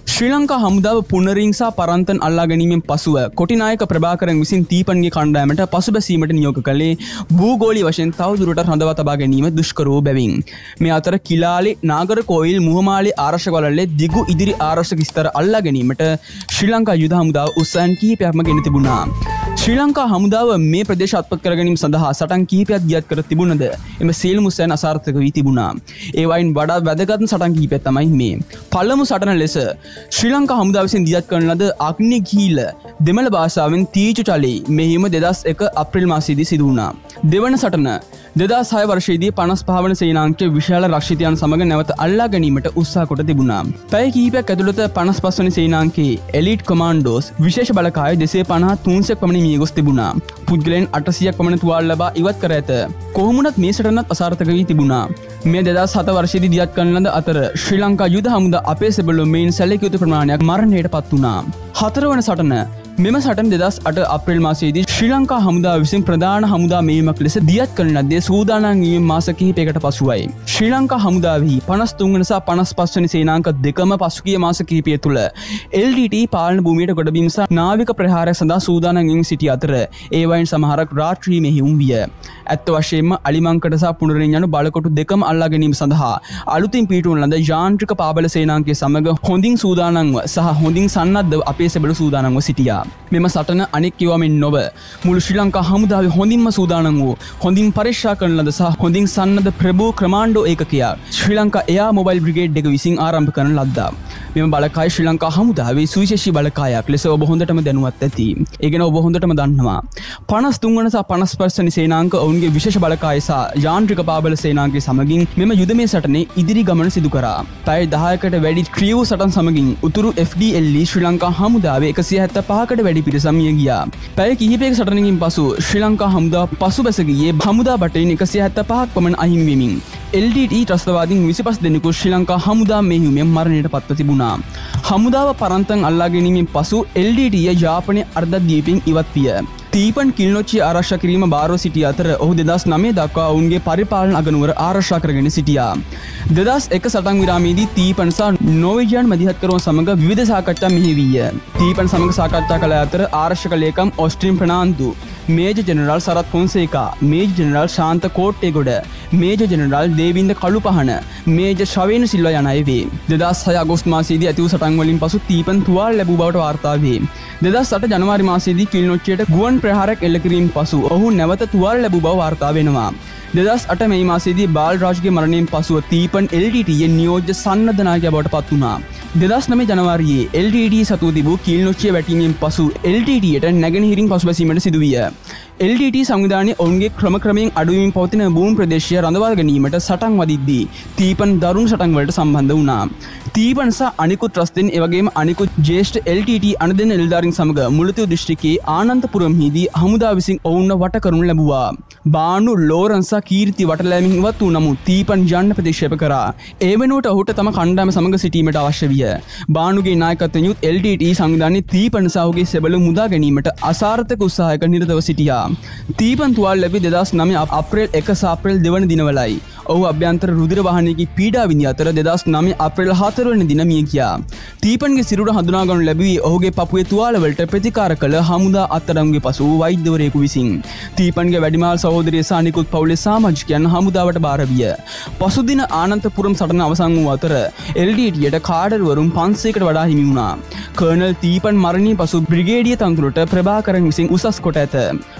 ශ්‍රී ලංකා හමුදාව පුනරින්සා පරන්තන් අල්ලා ගැනීමෙන් පසුව කොටිනායක ප්‍රභාකරන් විසින් තීපන්ගේ කණ්ඩායමට පසුබැසීමට නියෝග කළේ භූගෝලීය වශයෙන් තවදුරටත් රඳවා තබා ගැනීම දුෂ්කර වූ බැවින්. මේ අතර කිලාලේ නාගරකෝවිල් මුහමාලේ ආරක්ෂක වලල්ලේ දිගු ඉදිරි ආරක්ෂක ස්තර අල්ලා ගැනීමට ශ්‍රී ලංකා යුද හමුදාව උත්සාහන් කිහිපයක්ම ගෙන තිබුණා. ශ්‍රී ලංකා හමුදාව මේ ප්‍රදේශ අත්පත් කර ගැනීම සඳහා සටන් කිහිපයක් ගියත් කර තිබුණද එම සියලුම උත්සාහයන් අසාර්ථක වී තිබුණා. ඒ වයින් වඩා වැදගත් සටන් කිහිපයක් තමයි මේ. පළමු සටන ලෙස ශ්‍රී ලංකා හමුදාව විසින් දියත් කරන ලද අග්නිගීල දෙමළ භාෂාවෙන් තීචු චලී මෙහිම දෙදස් එක අප්‍රේල් මාසයේදී සිදු වුණා. දෙවන සටන දෙදස් හය වර්ෂයේදී පනස් පහ වන සේනාංකයේ විශාල රක්ෂිතයන් සමග නැවත අල්ලා ගැනීමට උත්සාහ කොට තිබුණා. පැය කිහිපයක් ඇතුළත පනස් පහ වන සේනාංකයේ එලිට් කොමාන්ඩෝස් විශේෂ බලකාය දෙසිය පනහ තුන්සියක් පමණ මිය ගොස් තිබුණා. පුද්ගලයන් අටසියක් පමණ තුවාල ලබා ඉවත් කර ඇත. කොහොමුණත් මේ සටනත් අසාර්ථක වී තිබුණා. මේ දෙදස් හත වර්ෂයේදී දියත් කරන ලද අතර ශ්‍රී ලංකා යුද හමුදා අපේ සෙබළු මෙයින් සැලකිය යුතු ප්‍රමාණයක් මරණයට පත් වුණා. හතරවන සටන මෙම සටන දෙදස් අට අප්‍රේල් මාසයේදී ශ්‍රී ලංකා හමුදාව විසින් ප්‍රධාන හමුදා මෙහෙයුමක් ලෙස දියත් කරන ලද්දේ සූදානම් වීම මාස කිහිපයකට පසුවයි. ශ්‍රී ලංකා හමුදාවෙහි පනස් තුන් වන සහ පනස් පහ වන සේනාංක දෙකම පසුගිය මාස කිහිපය තුළ එල් ඩී ටී පාලන භූමියට ගොඩබීම සහ නාවික ප්‍රහාරය සඳහා සූදානම් වීම සිටි අතර ඒ වයින් සමහරක් රාත්‍රී මෙහෙයුම් විය. ඇත්ත වශයෙන්ම අලිමංකඩ සහ පුනරින් යනු බලකොටු දෙකම අල්ලා ගැනීම සඳහා අලුතින් පිහිටුවන ලද යාන්ත්‍රික පාබල සේනාංකය සමග හොඳින් සූදානම්ව සහ හොඳින් සන්නද්ධව අපේ සෙබළු සූදානම්ව සිටියා. මෙම සටන අනෙක් කිව්වමින් නොව මුළු ශ්‍රී ලංකා හමුදාවේ හොඳින්ම සූදානම් වූ හොඳින් පරීක්ෂා කරන ලද සහ හොඳින් සන්නද්ධ ප්‍රභූ ක්‍රමාණ්ඩෝ ඒකකයක් ශ්‍රී ලංකා එයා මොබයිල් බ්‍රිගේඩ් එක විසින් ආරම්භ කරන ලද්දා. මෙම බලකාය ශ්‍රී ලංකා හමුදාවේ සුවිශේෂී බලකායක් ලෙස ඔබ හොඳටම දැනුවත් ඇති. ඒ ගැන ඔබ හොඳටම දන්නවා. පනස් තුන් වන සහ පනස් පහ වන සේනාංක ඔවුන්ගේ විශේෂ බලකාය සහ යාන්ත්‍රික පාබල සේනාංකය සමගින් මෙම යුදමය සටනේ ඉදිරි ගමන සිදු කරා. පැය දහයකට වැඩි ක්‍රියව් සටන් සමගින් උතුරු F D L E Sri Lanka හමුදාවේ එකසිය හැත්තෑ පහකට වැඩි පිරිසක් මිය ගියා. පැය කිහිපයක සටනකින් පසු ශ්‍රී ලංකා හමුදාව පසුබැස ගියේ හමුදා බටහින් එකසිය හැත්තෑ පහක් පමණ අහිමි වෙමින් එල් ඩී ටී ත්‍රස්තවාදීන් විසිපස් දෙනෙකු ශ්‍රී ලංකා හමුදා මෙහෙයුමෙන් මරණයට පත්ව තිබුණා. හමුදාව පරන්තන් අල්ලා ගැනීමෙන් පසු එල් ඩී ටී යාපනයේ අර්ධද්වීපයෙන් ඉවත් විය. තීපන් කිල්නොච්චි ආරක්ෂා කිරීම බාරව සිටිය අතර ඔහු දෙදස් නවය දක්වා ඔවුන්ගේ පරිපාලන අගනුවර ආරක්ෂා කරගෙන සිටියා. දෙදස් එක සටන් විරාමයේදී තීපන් සහ නෝර්වේජියානු මැදිහත්කරුවන් සමග විවිධ සාකච්ඡා මෙහෙයවිය. තීපන් සමග සාකච්ඡා කළ අතර ආරක්ෂක ලේකම් Austin Fernando, major general Sarath Fonseka, major general Shantha Kottegoda, major general Devinda Kalupahana, major Shavendra Silva යන අය වේ. දෙදස් හය අගෝස්තු මාසයේදී ඇති වූ සටන් වලින් පසු තීපන් තුවාල ලැබූ බවට වාර්තා වේ. දෙදස් අට ජනවාරි මාසයේදී කිල්නොච්චියට ගුවන් ප්‍රහාරයක් එල්ල කිරීම පසු ඔහු නැවත තුවාල ලැබූ බව වාර්තා වෙනවා. දෙදස් අට මැයි මාසයේදී බාල්රාජ්ගේ මරණයෙන් පසුව තීපන් එල් ඩී ටී නියෝජ්‍ය සන්නද්ධ නායකයා බවට පත් වුණා. දෙදස් නවය ජනවාරියේ එල් ඩී ටී සතුව තිබූ කිල්නොච්චිය වැටීමෙන් පසු එල් ඩී ටීයට නැගෙනහිරින් පසුබැසීමට සිදුවිය. එල් ඩී ටී සංවිධානයේ ඔවුන්ගේ ක්‍රම ක්‍රමයෙන් අඩුවීමින් පවතින භූමි ප්‍රදේශය රඳවා ගැනීමට සටන් වදිද්දී තීපන් දරුණු සටන් වලට සම්බන්ධ වුණා. තීපන් සහ අනිකුත් ත්‍රස්තෙන් එවැගේම අනිකුත් ජ්‍යෙෂ්ඨ එල් ටී ටී අනදෙන නිලධාරීන් සමග මුලතිව් දිස්ත්‍රික්කයේ ආනන්තපුරම්හිදී හමුදාව විසින් ඔවුන්ව වට කරනු ලැබුවා. බානු ලෝරන්ස් සහ කීර්ති වටලෑමින් ඉවත් වූ නමුත් තීපන් යන්න ප්‍රතික්ෂේප කරා. ඒ වෙනුවට ඔහුට තම කණ්ඩායම සමග සිටීමට අවශ්‍ය විය. බානුගේ නායකත්වයෙන් යුත් එල් ටී ටී සංවිධානයේ තීපන් සහ ඔහුගේ සෙබළු මුදා ගැනීමට අසාර්ථක උත්සාහයක නිරතව සිටියා. තීපන් තුවාල ලැබි දෙදස් නවය අප්‍රේල් එක සහ අප්‍රේල් දෙක වන දිනවලයි. ඔහු අභ්‍යන්තර රුධිර වාහනයකින් පීඩා විඳි අතර දෙදස් නවය අප්‍රේල් හතර වන දින මිය ගියා. තීපන්ගේ සිරුර හඳුනා ගනු ලැබුවේ ඔහුගේ පපුවේ තුවාල වලට ප්‍රතිකාර කළ හමුදා අත්අඩංගුවේ පසු වෛද්‍යවරයෙකු විසින්. තීපන්ගේ වැඩිමහල් සහෝදරිය සහ අනිකුත් පවුලේ සමාජිකයන් හමුදාවට බාර විය. පසුදින ආනන්තපුරම් සටන අවසන් වූ අතර එල් ඩී ටීයට කාඩර්වරුන් පන්සීයකට වඩා හිමි වුණා. කර්නල් තීපන් මරණින් පසු බ්‍රිගේඩිය තනතුරට ප්‍රභාකරන් විසින් උසස් කොට ඇත.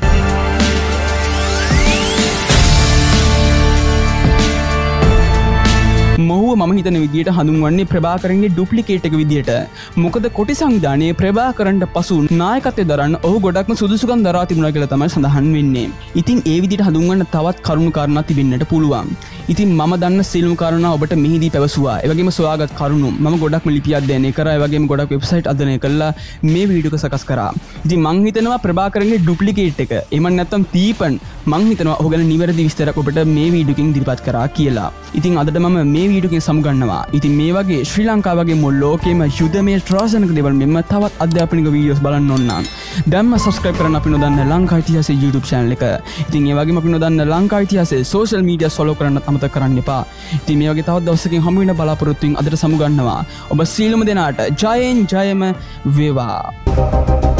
මොහුව මම හිතන විදියට හඳුන්වන්නේ ප්‍රභාකරන්ගේ ඩුප්ලිකේට් එක විදියට. මොකද කොටි සංවිධානයේ ප්‍රභාකරන්ට පසු නායකත්වය දරන්න ඔහු ගොඩක්ම සුදුසුකම් දරා තිබුණා කියලා තමයි සඳහන් වෙන්නේ. ඉතින් ඒ විදියට හඳුන්වන්න තවත් කරුණු කාරණා තිබෙන්නට පුළුවන්. ඉතින් මම දන්න සියලුම කාරණා ඔබට මෙහිදී පැවසුවා. ඒ වගේම සොයාගත් කරුණු මම ගොඩක්ම ලිපි අධ්‍යයනය කරා. ඒ වගේම ගොඩක් වෙබ්සයිට් අධ්‍යයනය කළා මේ වීඩියෝ එක සකස් කරා. ඉතින් මං හිතනවා ප්‍රභාකරන්ගේ ඩුප්ලිකේට් එක එහෙම නැත්නම් තීපන් මං හිතනවා ඔහු ගැන නිවැරදි විස්තරයක් ඔබට මේ වීඩියෝ එකෙන් ඉදිරිපත් කරා කියලා. ඉතින් අදට මම මේ වීඩියෝ එකෙන් සමුගන්නවා. ඉතින් මේ වගේ ශ්‍රී ලංකාව වගේ මුළු ලෝකෙම යුදමය ත්‍රාසනික දේවල් මෙන්න තවත් අධ්‍යාපනික වීඩියෝස් බලන්න ඕන නම් දැන්ම subscribe කරන්න අපි නොදන්න ලංකා ඉතිහාසයේ YouTube channel එක. ඉතින් ඒ වගේම අපි නොදන්න ලංකා ඉතිහාසයේ social media follow කරන්න අමතක කරන්න එපා. ඉතින් මේ වගේ තවත් දවසකින් හමු වෙන බලාපොරොත්තු වෙමින් අදට සමුගන්නවා. ඔබ සීලුම දෙනාට ජයෙන් ජයම වේවා.